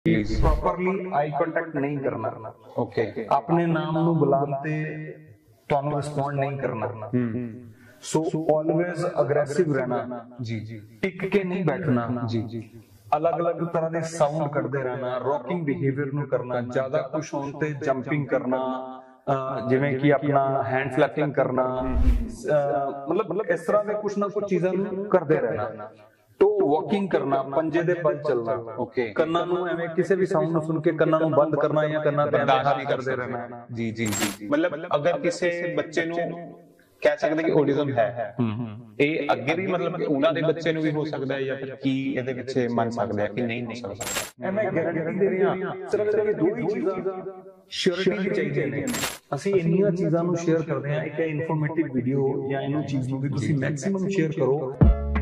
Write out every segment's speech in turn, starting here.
Properly ਆਈ contact ਨਹੀਂ ਕਰਨਾ। Okay, ਆਪਣੇ ਨਾਮ ਨੂੰ ਬੁਲਾਉਣ ਤੇ ਤੁਹਾਨੂੰ ਰਿਸਪੌਂਡ ਨਹੀਂ ਕਰਨਾ। ਸੋ ਆਲਵੇਜ਼ ਅਗਰੈਸਿਵ ਰਹਿਣਾ ਜੀ, ਟਿਕ ਕੇ ਨਹੀਂ ਬੈਠਣਾ ਜੀ, अलग-अलग तरह के साउंड करते रहना, रॉकिंग बिहेवियर ਨੂੰ ਕਰਨਾ, ਜ਼ਿਆਦਾ ਖੁਸ਼ ਹੋਣ ਤੇ ਜੰਪਿੰਗ ਕਰਨਾ, ਜਿਵੇਂ ਕਿ ਆਪਣਾ ਹੈਂਡ ਫਲੈਪਿੰਗ ਕਰਨਾ, मतलब इस तरह ਦੇ ਕੁਝ ਨਾ ਕੁਝ ਚੀਜ਼ਾਂ ਨੂੰ ਕਰਦੇ ਰਹਿਣਾ। तो वॉकिंग करना, पंजे दे बल चलना, ਕੰਨਾਂ ਨੂੰ ਐਵੇਂ ਕਿਸੇ ਵੀ ਸਾਊਂਡ ਨੂੰ ਸੁਣ ਕੇ ਕੰਨਾਂ ਨੂੰ ਬੰਦ ਕਰਨਾ ਜਾਂ ਕੰਨਾਂ ਤੇ ਬਰਦਾਸ਼ਤ ਨਹੀਂ ਕਰਦੇ ਰਹਿਣਾ। ਜੀ ਜੀ ਜੀ, मतलब अगर ਕਿਸੇ ਬੱਚੇ ਨੂੰ ਕਹਿ ਸਕਦੇ ਕਿ ਆਟਿਜ਼ਮ ਹੈ, ਇਹ ਅੱਗੇ ਵੀ ਮਤਲਬ ਕਿ ਉਹਨਾਂ ਦੇ ਬੱਚੇ ਨੂੰ ਵੀ ਹੋ ਸਕਦਾ ਹੈ ਜਾਂ ਫਿਰ ਕੀ ਇਹਦੇ ਵਿੱਚ ਮੰਨ ਸਕਦੇ ਆ ਕਿ ਨਹੀਂ ਹੋ ਸਕਦਾ? ਮੈਂ ਗਾਰੰਟੀ ਦੇ ਰਿਹਾ, ਸਿਰਫ ਇਹ ਦੋ ਹੀ ਚੀਜ਼ਾਂ ਸ਼ੋਰਿਟੀ ਚਾਹੀਦੀਆਂ ਨੇ। ਅਸੀਂ ਇੰਨੀਆਂ ਚੀਜ਼ਾਂ ਨੂੰ ਸ਼ੇਅਰ ਕਰਦੇ ਹਾਂ, ਇੱਕ ਹੈ ਇਨਫੋਰਮੇਟਿਵ ਵੀਡੀਓ ਜਾਂ ਇਹਨੂੰ ਚੀਜ਼ ਨੂੰ ਵੀ ਤੁਸੀਂ ਮੈਕਸਿਮਮ ਸ਼ੇਅਰ ਕਰੋ।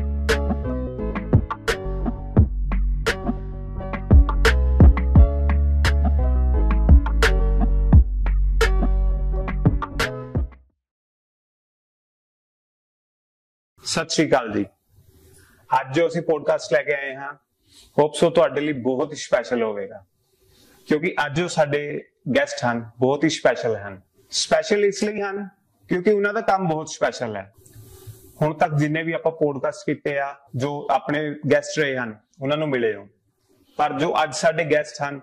ਸਤਿ ਸ਼੍ਰੀ ਅਕਾਲ ਜੀ। ਅੱਜ ਜੋ ਅਸੀਂ ਪੋਡਕਾਸਟ ਲੈ ਕੇ ਆਏ ਹਾਂ, ਹੋਪ ਸੋ ਤੁਹਾਡੇ ਲਈ ਬਹੁਤ ਹੀ ਸਪੈਸ਼ਲ ਹੋਵੇਗਾ, ਕਿਉਂਕਿ ਅੱਜ ਜੋ ਸਾਡੇ ਗੈਸਟ ਹਨ ਬਹੁਤ ਹੀ ਸਪੈਸ਼ਲ ਹਨ। ਸਪੈਸ਼ਲ ਇਸ ਲਈ ਹਨ ਕਿਉਂਕਿ ਉਹਨਾਂ ਦਾ ਕੰਮ ਬਹੁਤ ਸਪੈਸ਼ਲ ਹੈ। ਹੁਣ ਤੱਕ ਜਿੰਨੇ ਵੀ ਆਪਾਂ ਪੋਡਕਾਸਟ ਕੀਤੇ ਆ, ਜੋ ਆਪਣੇ ਗੈਸਟ ਰਹੇ ਹਨ ਉਹਨਾਂ ਨੂੰ ਮਿਲੇ ਹੋ, ਪਰ ਜੋ ਅੱਜ ਸਾਡੇ ਗੈਸਟ ਹਨ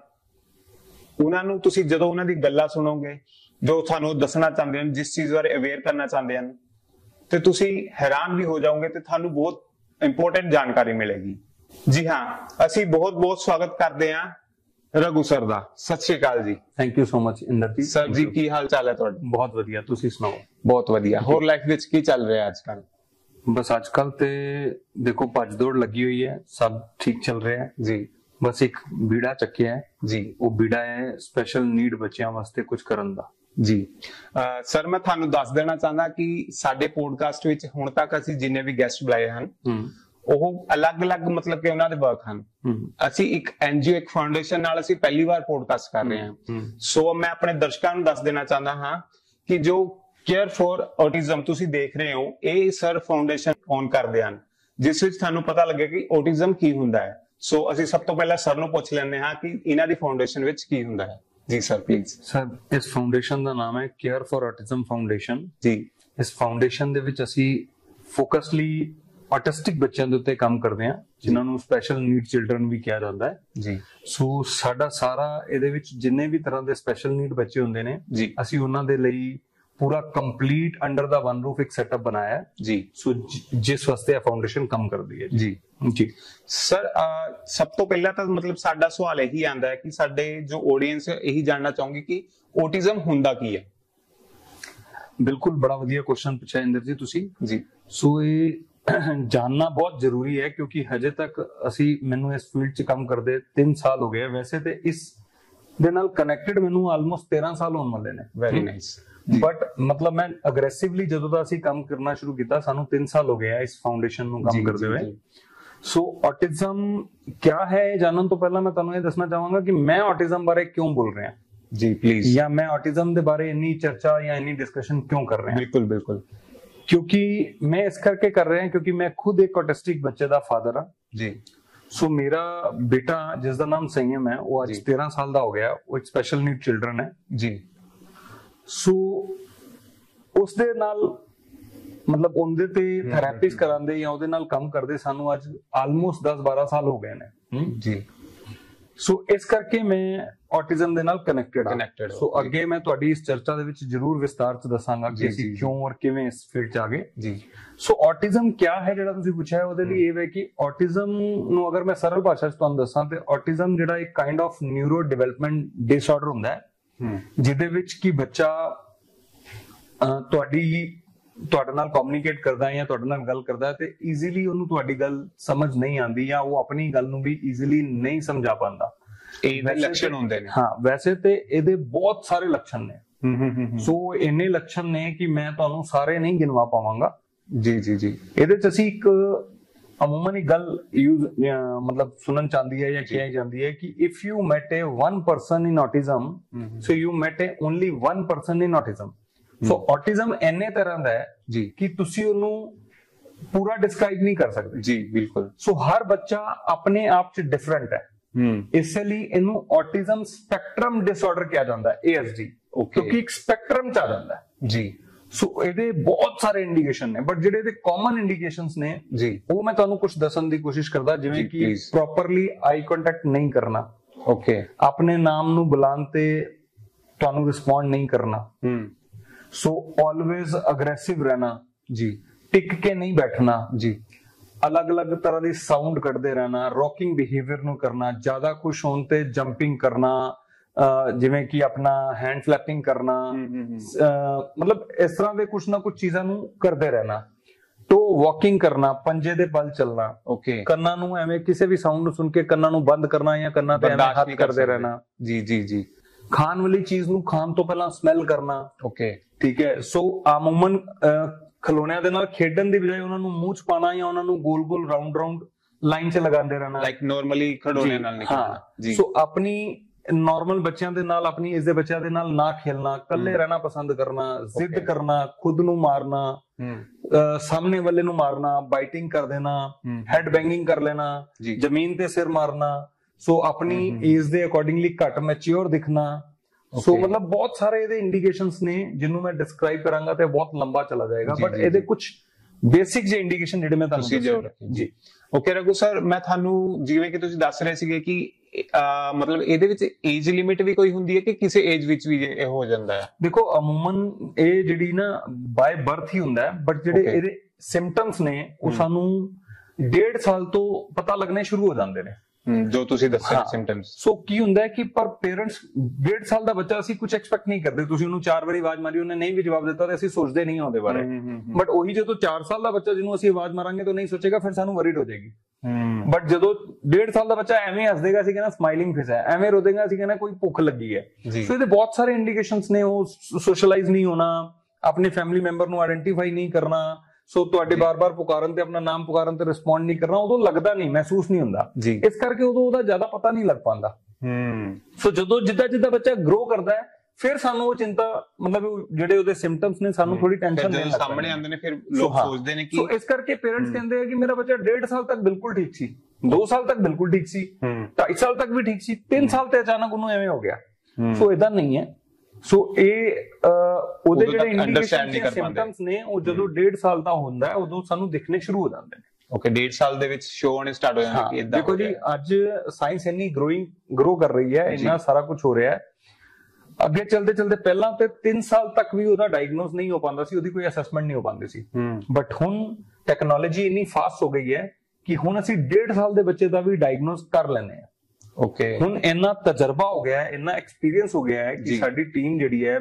ਉਹਨਾਂ ਨੂੰ ਤੁਸੀਂ ਜਦੋਂ ਉਹਨਾਂ ਦੀ ਗੱਲਾਂ ਸੁਣੋਗੇ, ਜੋ ਤੁਹਾਨੂੰ ਦੱਸਣਾ ਚਾਹੁੰਦੇ ਹਨ, ਜਿਸ ਚੀਜ਼ ਬਾਰੇ ਅਵੇਅਰ ਕਰਨਾ ਚਾਹੁੰਦੇ ਹਨ, ਤੇ ਤੁਸੀਂ ਹੈਰਾਨ ਵੀ ਹੋ ਜਾਓਗੇ ਤੇ ਤੁਹਾਨੂੰ ਬਹੁਤ ਇੰਪੋਰਟੈਂਟ ਜਾਣਕਾਰੀ ਮਿਲੇਗੀ। ਜੀ ਹਾਂ, ਅਸੀਂ ਬਹੁਤ ਬਹੁਤ ਸਵਾਗਤ ਕਰਦੇ ਹਾਂ ਰਘੂ ਸਰ ਦਾ। ਸਤਿ ਸ਼੍ਰੀ ਅਕਾਲ ਜੀ। Thank you so much Inderjit sir ji, ਕੀ ਹਾਲ ਚਾਲ ਹੈ ਤੁਹਾਡਾ? ਬਹੁਤ ਵਧੀਆ, ਤੁਸੀਂ ਸੁਣਾਓ? ਬਹੁਤ ਵਧੀਆ। ਹੋਰ ਲਾਈਫ ਵਿੱਚ ਕੀ ਚੱਲ ਰਿਹਾ ਅੱਜ ਕੱਲ? ਬਸ ਅੱਜ ਕੱਲ ਤੇ ਦੇਖੋ ਭੱਜ ਦੌੜ ਲੱਗੀ ਹੋਈ ਹੈ, ਸਭ ਠੀਕ ਚੱਲ ਰਿਹਾ ਹੈ ਜੀ। ਬਸ ਇੱਕ ਬੀੜਾ ਚੱਕਿਆ ਹੈ ਜੀ, ਉਹ ਬੀੜਾ ਹੈ ਸਪੈਸ਼ਲ ਨੀਡ ਬੱਚਿਆਂ ਵਾਸਤੇ ਕੁਝ ਕਰਨ ਦਾ ਜੀ। ਸਰ, ਮੈਂ ਤੁਹਾਨੂੰ ਦੱਸ ਦੇਣਾ ਚਾਹੁੰਦਾ ਕਿ ਸਾਡੇ ਪੋਡਕਾਸਟ ਵਿੱਚ ਹੁਣ ਤੱਕ ਅਸੀਂ ਜਿੰਨੇ ਵੀ ਗੈਸਟ ਬੁਲਾਏ ਹਨ ਉਹ ਅਲੱਗ-ਅਲੱਗ ਮਤਲਬ ਕਿ ਉਹਨਾਂ ਦੇ ਵਰਕ ਹਨ। ਅਸੀਂ ਇੱਕ ਐਨਜੀਓ, ਇੱਕ ਫਾਊਂਡੇਸ਼ਨ ਨਾਲ ਅਸੀਂ ਪਹਿਲੀ ਵਾਰ ਪੋਡਕਾਸਟ ਕਰ ਰਹੇ ਹਾਂ। ਸੋ ਮੈਂ ਆਪਣੇ ਦਰਸ਼ਕਾਂ ਨੂੰ ਦੱਸ ਦੇਣਾ ਚਾਹੁੰਦਾ ਹਾਂ ਕਿ ਜੋ ਕੇਅਰ ਫॉर ਆਟਿਜ਼ਮ ਤੁਸੀਂ ਦੇਖ ਰਹੇ ਹੋ, ਇਹ ਸਰ ਫਾਊਂਡੇਸ਼ਨ ਓਨ ਕਰਦੇ ਹਨ, ਜਿਸ ਵਿੱਚ ਤੁਹਾਨੂੰ ਪਤਾ ਲੱਗੇ ਕਿ ਆਟਿਜ਼ਮ ਕੀ ਹੁੰਦਾ ਹੈ। ਸੋ ਅਸੀਂ ਸਭ ਤੋਂ ਪਹਿਲਾਂ ਸਰ ਨੂੰ ਪੁੱਛ ਲੈਂਦੇ ਹਾਂ ਕਿ ਇਹਨਾਂ ਦੀ ਫਾਊਂਡੇਸ਼ਨ ਵਿੱਚ ਕੀ ਹੁੰਦਾ ਹੈ। ਜੀ ਸਰ, ਪਲੀਜ਼। ਸਰ, ਇਸ ਫਾਊਂਡੇਸ਼ਨ ਦਾ ਨਾਮ ਹੈ ਕੇਅਰ ਫॉर ਆਟਿਜ਼ਮ ਫਾਊਂਡੇਸ਼ਨ ਜੀ। ਇਸ ਫਾਊਂਡੇਸ਼ਨ ਦੇ ਵਿੱਚ ਅਸੀਂ ਫੋਕਸਲੀ ਆਟਿਸਟਿਕ ਬੱਚਿਆਂ ਦੇ ਉੱਤੇ ਕੰਮ ਕਰਦੇ ਹਾਂ, ਜਿਨ੍ਹਾਂ ਨੂੰ ਸਪੈਸ਼ਲ ਨੀਡ ਚਿਲਡਰਨ ਵੀ ਕਿਹਾ ਜਾਂਦਾ ਹੈ ਜੀ। ਸੋ ਸਾਡਾ ਸਾਰਾ ਇਹਦੇ ਵਿੱਚ ਜਿੰਨੇ ਵੀ ਤਰ੍ਹਾਂ ਦੇ ਸਪੈਸ਼ਲ ਨੀਡ ਬੱਚੇ ਹੁੰਦੇ ਨੇ ਜੀ, ਅਸੀਂ ਉਹਨਾਂ ਦੇ ਲਈ ਪੂਰਾ complete under the one roof ਇੱਕ ਸੈਟਅਪ ਬਣਾਇਆ ਜੀ। ਸੋ ਜਿਸ ਵਾਸਤੇ ਇਹ ਫਾਊਂਡੇਸ਼ਨ ਕੰਮ ਕਰਦੀ ਹੈ ਜੀ। ਜੀ ਸਰ, ਸਭ ਤੋਂ ਪਹਿਲਾਂ ਤਾਂ ਮਤਲਬ ਸਾਡਾ ਸਵਾਲ ਇਹੀ ਆਂਦਾ ਹੈ ਕਿ ਸਾਡੇ ਜੋ ਆਡੀਅנס ਇਹੀ ਜਾਣਨਾ ਚਾਹੋਗੇ ਕਿ ਆਟਿਜ਼ਮ ਹੁੰਦਾ ਕੀ ਹੈ। ਬਿਲਕੁਲ, ਬੜਾ ਵਧੀਆ ਕੁਐਸਚਨ ਪੁੱਛਿਆ ਇੰਦਰ ਜੀ ਤੁਸੀਂ ਜੀ। ਸੋ ਇਹ ਜਾਨਣਾ ਬਹੁਤ ਜ਼ਰੂਰੀ ਹੈ ਕਿਉਂਕਿ ਹਜੇ ਤੱਕ ਮੈਨੂੰ ਇਸ ਫੀਲਡ 'ਚ ਕੰਮ ਕਰਦੇ 3 ਸਾਲ ਹੋ ਗਏ। ਵੈਸੇ ਤੇ ਇਸ ਦੇ ਨਾਲ ਕਨੈਕਟਡ ਮੈਨੂੰ ਆਲਮੋਸਟ 13 ਸਾਲ ਹੋਣ ਵਾਲੇ ਨੇ। Very nice. ਬਟ ਮਤਲਬ ਮੈਂ ਅਗਰੈਸਿਵਲੀ ਜਦੋਂ ਦਾ ਅਸੀਂ ਕੰਮ ਕਰਨਾ ਸ਼ੁਰੂ ਕੀਤਾ, ਸਾਨੂੰ 3 ਸਾਲ ਹੋ ਗਏ ਆ ਇਸ ਫਾਊਂਡੇਸ਼ਨ ਨੂੰ ਕੰਮ ਕਰਦੇ ਹੋਏ। ਸੋ ਆਟਿਜ਼ਮ ਕਿਆ ਹੈ, ਜਾਣਨ ਤੋਂ ਪਹਿਲਾਂ ਮੈਂ ਤੁਹਾਨੂੰ ਇਹ ਦੱਸਣਾ ਚਾਹਾਂਗਾ ਕਿ ਮੈਂ ਆਟਿਜ਼ਮ ਬਾਰੇ ਕਿਉਂ ਬੋਲ ਰਿਹਾ ਜੀ, ਪਲੀਜ਼। ਜਾਂ ਮੈਂ ਆਟਿਜ਼ਮ ਦੇ ਬਾਰੇ ਇੰਨੀ ਚਰਚਾ ਜਾਂ ਇੰਨੀ ਡਿਸਕਸ਼ਨ ਕਿਉਂ ਕਰ ਰਿਹਾ। ਬਿਲਕੁਲ ਬਿਲकुल। क्योंकि मैं इस करके कर रहे हैं क्योंकि मैं खुद एक ऑटिस्टिक बच्चे का फादर हाँ जी। सो मेरा बेटा जिसका नाम संयम है, वो आज 13 साल का हो गया, वो एक स्पेशल नीड चिल्ड्रन है जी। सो उसदे नाल मतलब उनदे ते थेरेपीज करांदे या उहदे नाल काम करदे सानू आज आलमोस्ट 10-12 साल हो गए ने जी। सो इस करके मैं ऑटिज्म ਦੇ ਨਾਲ ਕਨੈਕਟਡ। ਸੋ ਅੱਗੇ ਮੈਂ ਤੁਹਾਡੀ ਇਸ ਚਰਚਾ ਦੇ ਵਿੱਚ ਜ਼ਰੂਰ ਵਿਸਤਾਰ ਚ ਦੱਸਾਂਗਾ ਕਿ ਅਸੀਂ ਕਿਉਂ ਔਰ ਕਿਵੇਂ ਇਸ ਫੀਲਡ ਚ ਆ ਗਏ ਜੀ। ਸੋ ਆਟਿਜ਼ਮ ਕੀ ਹੈ ਜਿਹੜਾ ਤੁਸੀਂ ਪੁੱਛਿਆ, ਉਹਦੇ ਲਈ ਇਹ ਹੈ ਕਿ ਆਟਿਜ਼ਮ ਨੂੰ ਅਗਰ ਮੈਂ ਸਰਲ ਭਾਸ਼ਾ ਚ ਤੁਹਾਨੂੰ ਦੱਸਾਂ ਤੇ ਆਟਿਜ਼ਮ ਜਿਹੜਾ ਇੱਕ kind of neuro development disorder ਹੁੰਦਾ ਹੈ, ਜਿਹਦੇ ਵਿੱਚ ਕਿ ਬੱਚਾ ਤੁਹਾਡੇ ਨਾਲ ਕਮਿਊਨੀਕੇਟ ਕਰਦਾ ਹੈ ਜਾਂ ਤੁਹਾਡੇ ਨਾਲ ਗੱਲ ਕਰਦਾ ਹੈ ਤੇ ਈਜ਼ੀਲੀ ਉਹਨੂੰ ਤੁਹਾਡੀ ਗੱਲ ਸਮਝ ਨਹੀਂ ਆਉਂਦੀ ਜਾਂ ਉਹ ਆਪਣੀ ਗੱਲ ਨੂੰ ਵੀ ਈਜ਼ੀਲੀ ਨਹੀਂ ਸਮਝਾ ਪਾਉਂਦਾ। ਇਹਦੇ ਲੱਛਣ ਹੁੰਦੇ ਨੇ। ਹਾਂ, ਵੈਸੇ ਤੇ ਇਹਦੇ ਬਹੁਤ ਸਾਰੇ ਲੱਛਣ ਨੇ। ਸੋ ਇੰਨੇ ਲੱਛਣ ਨੇ ਕਿ ਮੈਂ ਤੁਹਾਨੂੰ ਸਾਰੇ ਨਹੀਂ ਗਿਣਵਾ ਪਾਵਾਂਗਾ ਜੀ ਜੀ ਜੀ। ਇਹਦੇ ਚ ਅਸੀਂ ਇੱਕ ਅਮੂਮਨ ਗੱਲ ਮਤਲਬ ਸੁਣਨ ਚਾਹੁੰਦੀ ਹੈ ਜਾਂ ਕਿਹਾ ਜਾਂਦੀ ਹੈ ਕਿ if you met a 1 person in autism, so you met only 1 person in autism। So autism ਇੰਨੇ ਤਰ੍ਹਾਂ ਦਾ ਹੈ ਜੀ ਕਿ ਤੁਸੀਂ ਉਹਨੂੰ ਪੂਰਾ ਡਿਸਕ੍ਰਾਈਬ ਨਹੀਂ ਕਰ ਸਕਦੇ ਜੀ। ਬਿਲਕੁਲ। ਸੋ ਹਰ ਬੱਚਾ ਆਪਣੇ ਆਪ ਚ ਡਿਫਰੈਂਟ ਹੈ। ਇਸੇ ਲਈ ਇਹਨੂੰ ਆਟਿਜ਼ਮ ਸਪੈਕਟਰਮ ਡਿਸਆਰਡਰ ਕਿਹਾ ਜਾਂਦਾ ਹੈ, ASD, ਕਿਉਂਕਿ ਇੱਕ ਸਪੈਕਟਰਮ ਚ ਆ ਜਾਂਦਾ ਹੈ ਜੀ। ਸੋ ਇਹਦੇ ਬਹੁਤ ਸਾਰੇ ਇੰਡੀਕੇਸ਼ਨ ਨੇ, ਬਟ ਜਿਹੜੇ ਇਹਦੇ ਕਾਮਨ ਇੰਡੀਕੇਸ਼ਨਸ ਨੇ ਜੀ ਉਹ ਮੈਂ ਤੁਹਾਨੂੰ ਕੁਝ ਦੱਸਣ ਦੀ ਕੋਸ਼ਿਸ਼ ਕਰਦਾ, ਜਿਵੇਂ ਕਿ ਪ੍ਰੋਪਰਲੀ ਆਈ ਕੰਟੈਕਟ ਨਹੀਂ ਕਰਨਾ, ਆਪਣੇ ਨਾਮ ਨੂੰ ਬੁਲਾਉਣ ਤੇ ਤੁਹਾਨੂੰ ਰਿਸਪੌਂਡ ਨਹੀਂ ਕਰਨਾ, ਸੋ ਆਲਵੇਜ਼ ਅਗਰੈਸਿਵ ਰਹਿਣਾ ਜੀ, ਟਿਕ ਕੇ ਨਹੀਂ ਬੈਠਣਾ ਜੀ, ਅਲੱਗ-ਅਲੱਗ ਤਰ੍ਹਾਂ ਦੀ ਸਾਊਂਡ ਕੱਢਦੇ ਰਹਿਣਾ, ਰੌਕਿੰਗ ਬਿਹੇਵੀਅਰ ਨੂੰ ਕਰਨਾ, ਜ਼ਿਆਦਾ ਖੁਸ਼ ਹੋਣ ਤੇ ਜੰਪਿੰਗ ਕਰਨਾ, ਜਿਵੇਂ ਕਿ ਆਪਣਾ ਹੈਂਡ ਫਲੈਪਿੰਗ ਕਰਨਾ, ਮਤਲਬ ਇਸ ਤਰ੍ਹਾਂ ਦੇ ਕੁਛ ਨਾ ਕੁਛ ਚੀਜ਼ਾਂ ਨੂੰ ਕਰਦੇ ਰਹਿਣਾ, ਟੋ ਵਾਕਿੰਗ ਕਰਨਾ, ਪੰਜੇ ਦੇ ਬਲ ਚੱਲਣਾ, ਕੰਨਾਂ ਨੂੰ ਐਵੇਂ ਕਿਸੇ ਵੀ ਸਾਊਂਡ ਨੂੰ ਸੁਣ ਕੇ ਕੰਨਾਂ ਨੂੰ ਬੰਦ ਕਰਨਾ ਜਾਂ ਕੰਨਾਂ ਤੇ ਐਵੇਂ ਹੱਥ ਕਰਦੇ ਰਹਿਣਾ ਜੀ ਜੀ ਜੀ, ਖਾਣ ਵਾਲੀ ਚੀਜ਼ ਨੂੰ ਖਾਣ ਤੋਂ ਪਹਿਲਾਂ ਸਮੈਲ ਕਰਨਾ, ਠੀਕ ਹੈ। ਸੋ ਆਮੂਮਨ ਖਿਡੌਣਿਆਂ ਦੇ ਨਾਲ ਖੇਡਣ ਦੀ ਬਜਾਏ ਉਹਨਾਂ ਨੂੰ ਮੂੰਹ ਚ ਪਾਣਾ ਜਾਂ ਉਹਨਾਂ ਨੂੰ ਗੋਲ-ਗੋਲ ਰਾਉਂਡ ਲਾਈਨ ਚ ਲਗਾਉਂਦੇ ਰਹਿਣਾ, ਲਾਈਕ ਨਾਰਮਲੀ ਖਿਡੌਣਿਆਂ ਨਾਲ ਨਹੀਂ ਖੇਡਣਾ ਜੀ। ਸੋ ਆਪਣੀ ਨਾਰਮਲ ਬੱਚਿਆਂ ਦੇ ਨਾਲ, ਆਪਣੀ ਏਜ ਦੇ ਬੱਚਿਆਂ ਦੇ ਨਾਲ ਨਾ ਖੇਲਣਾ, ਇਕੱਲੇ ਰਹਿਣਾ ਪਸੰਦ ਕਰਨਾ, ਜ਼ਿੱਦ ਕਰਨਾ, ਖੁਦ ਨੂੰ ਮਾਰਨਾ, ਸਾਹਮਣੇ ਵਾਲੇ ਨੂੰ ਮਾਰਨਾ, ਬਾਈਟਿੰਗ ਕਰ ਦੇਣਾ, ਹੈਡ ਬੈਂਗਿੰਗ ਕਰ ਲੈਣਾ, ਜ਼ਮੀਨ ਤੇ ਸਿਰ ਮਾਰਨਾ, ਸੋ ਆਪਣੀ ਏਜ ਦੇ ਅਕੋਰਡਿੰਗਲੀ ਘੱਟ ਮੈਚਿਓਰ ਦਿਖਣਾ। ਸੋ ਮਤਲਬ ਬਹੁਤ ਸਾਰੇ ਇਹਦੇ ਇੰਡੀਕੇਸ਼ਨਸ ਨੇ ਜਿਹਨੂੰ ਮੈਂ ਡਿਸਕ੍ਰਾਈਬ ਕਰਾਂਗਾ ਤੇ ਬਹੁਤ ਲੰਬਾ ਚਲਾ ਜਾਏਗਾ, ਬਟ ਇਹਦੇ ਕੁਝ ਬੇਸਿਕ ਜਿਹੇ ਇੰਡੀਕੇਸ਼ਨ ਜਿਹੜੇ ਮੈਂ ਤੁਹਾਨੂੰ ਦੱਸਾਂਗਾ ਜੀ। ਓਕੇ ਰਘੂ ਸਰ, ਮੈਂ ਤੁਹਾਨੂੰ ਜਿਵੇਂ ਕਿ ਤੁਸੀਂ ਦੱਸ ਰਹੇ ਸੀਗੇ ਕਿ ਮਤਲਬ ਇਹਦੇ ਵਿੱਚ ਏਜ ਲਿਮਿਟ ਵੀ ਕੋਈ ਹੁੰਦੀ ਹੈ ਕਿ ਕਿਸੇ ਏਜ ਵਿੱਚ ਵੀ ਇਹ ਹੋ ਜਾਂਦਾ ਹੈ? ਦੇਖੋ ਅਮੂਮਨ ਇਹ ਜਿਹੜੀ ਨਾ ਬਾਏ ਬਰਥ ਹੀ ਹੁੰਦਾ ਹੈ, ਬਟ ਜਿਹੜੇ ਇਹਦੇ ਸਿੰਪਟਮਸ ਨੇ ਉਹ ਸਾਨੂੰ 1.5 ਸਾਲ ਤੋਂ ਪਤਾ ਲੱਗਣੇ ਸ਼ੁਰੂ ਹੋ ਜਾਂਦੇ ਨੇ, ਜੋ ਤੁਸੀਂ ਦੱਸਿਆ ਸਿੰਪਟਮਸ। ਸੋ ਕੀ ਹੁੰਦਾ ਹੈ ਕਿ ਪਰ ਪੇਰੈਂਟਸ 1.5 ਸਾਲ ਦਾ ਬੱਚਾ ਅਸੀਂ ਕੁਝ ਐਕਸਪੈਕਟ ਨਹੀਂ ਕਰਦੇ, ਤੁਸੀਂ ਉਹਨੂੰ 4 ਵਾਰੀ ਆਵਾਜ਼ ਮਾਰੀ ਉਹਨੇ ਨਹੀਂ ਵੀ ਜਵਾਬ ਦਿੱਤਾ ਤੇ ਅਸੀਂ ਸੋਚਦੇ ਨਹੀਂ ਉਹਦੇ ਬਾਰੇ, ਬਟ ਉਹੀ ਜਦੋਂ 4 ਸਾਲ ਦਾ ਬੱਚਾ ਜਿਹਨੂੰ ਅਸੀਂ ਆਵਾਜ਼ ਮਾਰਾਂਗੇ ਤਾਂ ਨਹੀਂ ਸੋਚੇਗਾ, ਫਿਰ ਸਾਨੂੰ ਵਰੀਡ ਹੋ ਜਾਏਗੀ। ਬਟ ਜਦੋਂ 1.5 ਸਾਲ ਦਾ ਬੱਚਾ ਐਵੇਂ ਹੱਸਦੇਗਾ, ਅਸੀਂ ਕਹਿੰਦਾ ਸਮਾਈਲਿੰਗ ਫੇਸ ਹੈ, ਐਵੇਂ ਰੋਦੇਗਾ ਅਸੀਂ ਕਹਿੰਦਾ ਕੋਈ ਭੁੱਖ ਲੱਗੀ ਹੈ। ਸੋ ਇਹਦੇ ਬਹੁਤ ਸਾਰੇ ਇੰਡੀਕੇਸ਼ਨਸ ਨੇ, ਉਹ ਸੋਸ਼ਲਾਈਜ਼ ਨਹੀਂ ਹੋਣਾ, ਆਪਣੇ ਫੈਮਿਲੀ ਮੈਂਬਰ ਨੂੰ ਆਇਡੈਂਟੀਫਾਈ ਨਹੀਂ ਕਰਨਾ, ਸੋ ਤੁਹਾਡੇ ਬਾਰ-ਬਾਰ ਪੁਕਾਰਨ ਤੇ ਆਪਣਾ ਨਾਮ ਪੁਕਾਰਨ ਤੇ ਰਿਸਪੌਂਡ ਨਹੀਂ ਕਰਨਾ, ਉਦੋਂ ਲੱਗਦਾ ਨਹੀਂ, ਮਹਿਸੂਸ ਨਹੀਂ ਹੁੰਦਾ, ਇਸ ਕਰਕੇ ਉਦੋਂ ਉਹਦਾ ਜ਼ਿਆਦਾ ਪਤਾ ਨਹੀਂ ਲੱਗ ਪਾਉਂਦਾ। ਸੋ ਜਦੋਂ ਜਿੱਦਾਂ ਬੱਚਾ ਗਰੋ ਕਰਦਾ ਹੈ ਫਿਰ ਸਾਨੂੰ ਉਹ ਚਿੰਤਾ, ਮਤਲਬ ਜਿਹੜੇ ਉਹਦੇ ਸਿੰਪਟਮਸ ਨੇ ਸਾਨੂੰ ਥੋੜੀ ਟੈਨਸ਼ਨ ਦੇਣ ਲੱਗ ਸਾਹਮਣੇ ਆਉਂਦੇ ਨੇ, ਫਿਰ ਲੋਕ ਸੋਚਦੇ ਨੇ ਕਿ, ਸੋ ਇਸ ਕਰਕੇ ਪੇਰੈਂਟਸ ਕਹਿੰਦੇ ਆ ਕਿ ਮੇਰਾ ਬੱਚਾ 1.5 ਸਾਲ ਤੱਕ ਬਿਲਕੁਲ ਠੀਕ ਸੀ, 2 ਸਾਲ ਤੱਕ ਬਿਲਕੁਲ ਠੀਕ ਸੀ, 2.5 ਸਾਲ ਤੱਕ ਵੀ ਠੀਕ ਸੀ, 3 ਸਾਲ ਤੇ ਅਚਾਨਕ ਉਹਨੂੰ ਐਵੇਂ ਹੋ ਗਿਆ। ਸੋ ਇਦਾਂ ਨਹੀਂ ਹੈ। ਸੋ ਇਹ ਉਹਦੇ ਜਿਹੜੇ ਇੰਡੀਕੇਸ਼ਨ ਨੇ, ਸਿੰਪਟਮਸ ਨੇ, ਉਹ ਜਦੋਂ 1.5 ਸਾਲ ਦਾ ਹੁੰਦਾ ਹੈ ਉਦੋਂ ਸਾਨੂੰ ਦਿਖਣੇ ਸ਼ੁਰੂ ਹੋ ਜਾਂਦੇ ਨੇ। ਓਕੇ, 1.5 ਸਾਲ ਦੇ ਵਿੱਚ ਸ਼ੋ ਹੋਣੇ ਸਟਾਰਟ ਹੋ ਜਾਂਦੇ ਕਿ ਇਦਾਂ। ਦੇਖੋ ਜੀ, ਅੱਜ ਸਾਇੰਸ ਇੰਨੀ ਗਰੋ ਕਰ ਰਹੀ ਹੈ, ਇੰਨਾ ਸਾਰਾ ਕੁਝ ਹੋ ਰਿਹਾ ਹੈ, ਅੱਗੇ ਚਲਦੇ ਪਹਿਲਾਂ ਤੇ 3 ਸਾਲ ਤੱਕ ਵੀ ਉਹਦਾ ਡਾਇਗਨੋਸ ਨਹੀਂ ਹੋ ਪਾਉਂਦਾ ਸੀ, ਉਹਦੀ ਕੋਈ ਅਸੈਸਮੈਂਟ ਨਹੀਂ ਹੋ ਪਾਉਂਦੀ ਸੀ, ਬਟ ਹੁਣ ਟੈਕਨੋਲੋਜੀ ਇੰਨੀ ਫਾਸਟ ਹੋ ਗਈ ਹੈ ਕਿ ਹੁਣ ਅਸੀਂ 1.5 ਸਾਲ ਦੇ ਬੱਚੇ ਦਾ ਵੀ ਡਾਇਗਨੋਸ ਕਰ ਲੈਂਦੇ ਆ। ਹੁਣ ਇੰਨਾ ਤਜਰਬਾ ਹੋ ਗਿਆ ਹੈ, ਇੰਨਾ ਐਕਸਪੀਰੀਅੰਸ ਹੋ ਗਿਆ ਹੈ ਕਿ ਸਾਡੀ ਟੀਮ ਜਿਹੜੀ ਹੈ,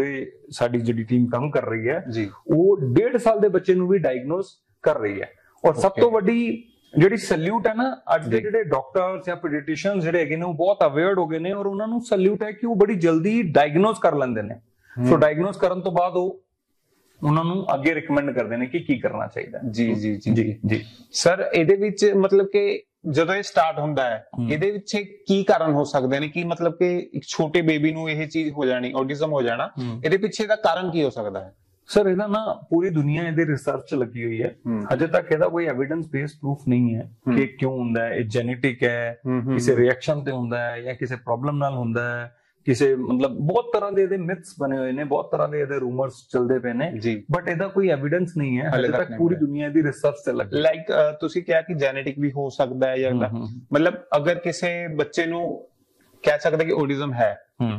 ਸਾਡੀ ਜਿਹੜੀ ਟੀਮ ਕੰਮ ਕਰ ਰਹੀ ਹੈ, ਉਹ 1.5 ਸਾਲ ਦੇ ਬੱਚੇ ਨੂੰ ਵੀ ਡਾਇਗਨੋਸ ਕਰ ਰਹੀ ਹੈ। ਔਰ ਸਭ ਤੋਂ ਵੱਡੀ ਜਿਹੜੀ ਸੈਲੂਟ ਹੈ ਨਾ, ਅੱਜ ਦੇ ਜਿਹੜੇ ਡਾਕਟਰਸ ਜਾਂ ਪੀਡੀਆਟ੍ਰੀਸ਼ੀਅਨਸ ਜਿਹੜੇ ਹੈਗੇ ਨੇ ਉਹ ਬਹੁਤ ਅਵੇਅਰਡ ਹੋ ਗਏ ਨੇ, ਔਰ ਉਹਨਾਂ ਨੂੰ ਸੈਲੂਟ ਹੈ ਕਿ ਉਹ ਬੜੀ ਜਲਦੀ ਡਾਇਗਨੋਸ ਕਰ ਲੈਂਦੇ ਨੇ। ਸੋ ਡਾਇਗਨੋਸ ਕਰਨ ਤੋਂ ਬਾਅਦ ਉਹ ਉਹਨਾਂ ਨੂੰ ਅੱਗੇ ਰეკਮੈਂਡ ਕਰਦੇ ਨੇ ਕਿ ਕੀ ਕਰਨਾ ਚਾਹੀਦਾ। ਜੀ ਜੀ ਜੀ ਜੀ ਸਰ, ਇਹਦੇ ਵਿੱਚ ਮਤਲਬ ਕਿ ਜਦੋਂ ਇਹ ਸਟਾਰਟ ਹੁੰਦਾ ਹੈ, ਇਹਦੇ ਵਿੱਚ ਕੀ ਕਾਰਨ ਹੋ ਸਕਦੇ ਨੇ? ਕਿ ਮਤਲਬ ਕਿ ਇੱਕ ਛੋਟੇ ਬੇਬੀ ਨੂੰ ਇਹ ਚੀਜ਼ ਹੋ ਜਾਣੀ, ਆਟਿਜ਼ਮ ਹੋ ਜਾਣਾ, ਇਹਦੇ ਪਿੱਛੇ ਦਾ ਕਾਰਨ ਕੀ ਹੋ ਸਕਦਾ ਹੈ? ਸਰ ਇਹਦਾ ਨਾ ਪੂਰੀ ਦੁਨੀਆ ਇਹਦੇ ਰਿਸਰਚ ਲੱਗੀ ਹੋਈ ਹੈ, ਅਜੇ ਤੱਕ ਇਹਦਾ ਕੋਈ ਐਵੀਡੈਂਸ ਬੇਸਡ ਪ੍ਰੂਫ ਨਹੀਂ ਹੈ ਕਿ ਕਿਉਂ ਹੁੰਦਾ ਹੈ। ਇਹ ਜੈਨੇਟਿਕ ਹੈ, ਕਿਸੇ ਰਿਐਕਸ਼ਨ ਤੇ ਹੁੰਦਾ ਹੈ, ਜਾਂ ਕਿਸੇ ਪ੍ਰੋਬਲਮ ਨਾਲ ਹੁੰਦਾ ਹੈ, ਕਿਸੇ ਮਤਲਬ ਬਹੁਤ ਤਰ੍ਹਾਂ ਦੇ ਇਹਦੇ ਮਿਥਸ ਬਣੇ ਹੋਏ ਨੇ, ਬਹੁਤ ਤਰ੍ਹਾਂ ਦੇ ਇਹਦੇ ਰੂਮਰਸ ਚੱਲਦੇ ਪਏ ਨੇ, ਬਟ ਇਹਦਾ ਕੋਈ ਐਵੀਡੈਂਸ ਨਹੀਂ ਹੈ ਅਜੇ ਤੱਕ। ਪੂਰੀ ਦੁਨੀਆ ਇਹਦੀ ਰਿਸਰਚ ਤੇ ਲੱਗੀ। ਲਾਈਕ ਤੁਸੀਂ ਕਿਹਾ ਕਿ ਜੈਨੇਟਿਕ ਵੀ ਹੋ ਸਕਦਾ ਹੈ, ਜਾਂ ਮਤਲਬ ਅਗਰ ਕਿਸੇ ਬੱਚੇ ਨੂੰ ਕਹਿ ਸਕਦੇ ਕਿ ਆਟਿਜ਼ਮ ਹੈ,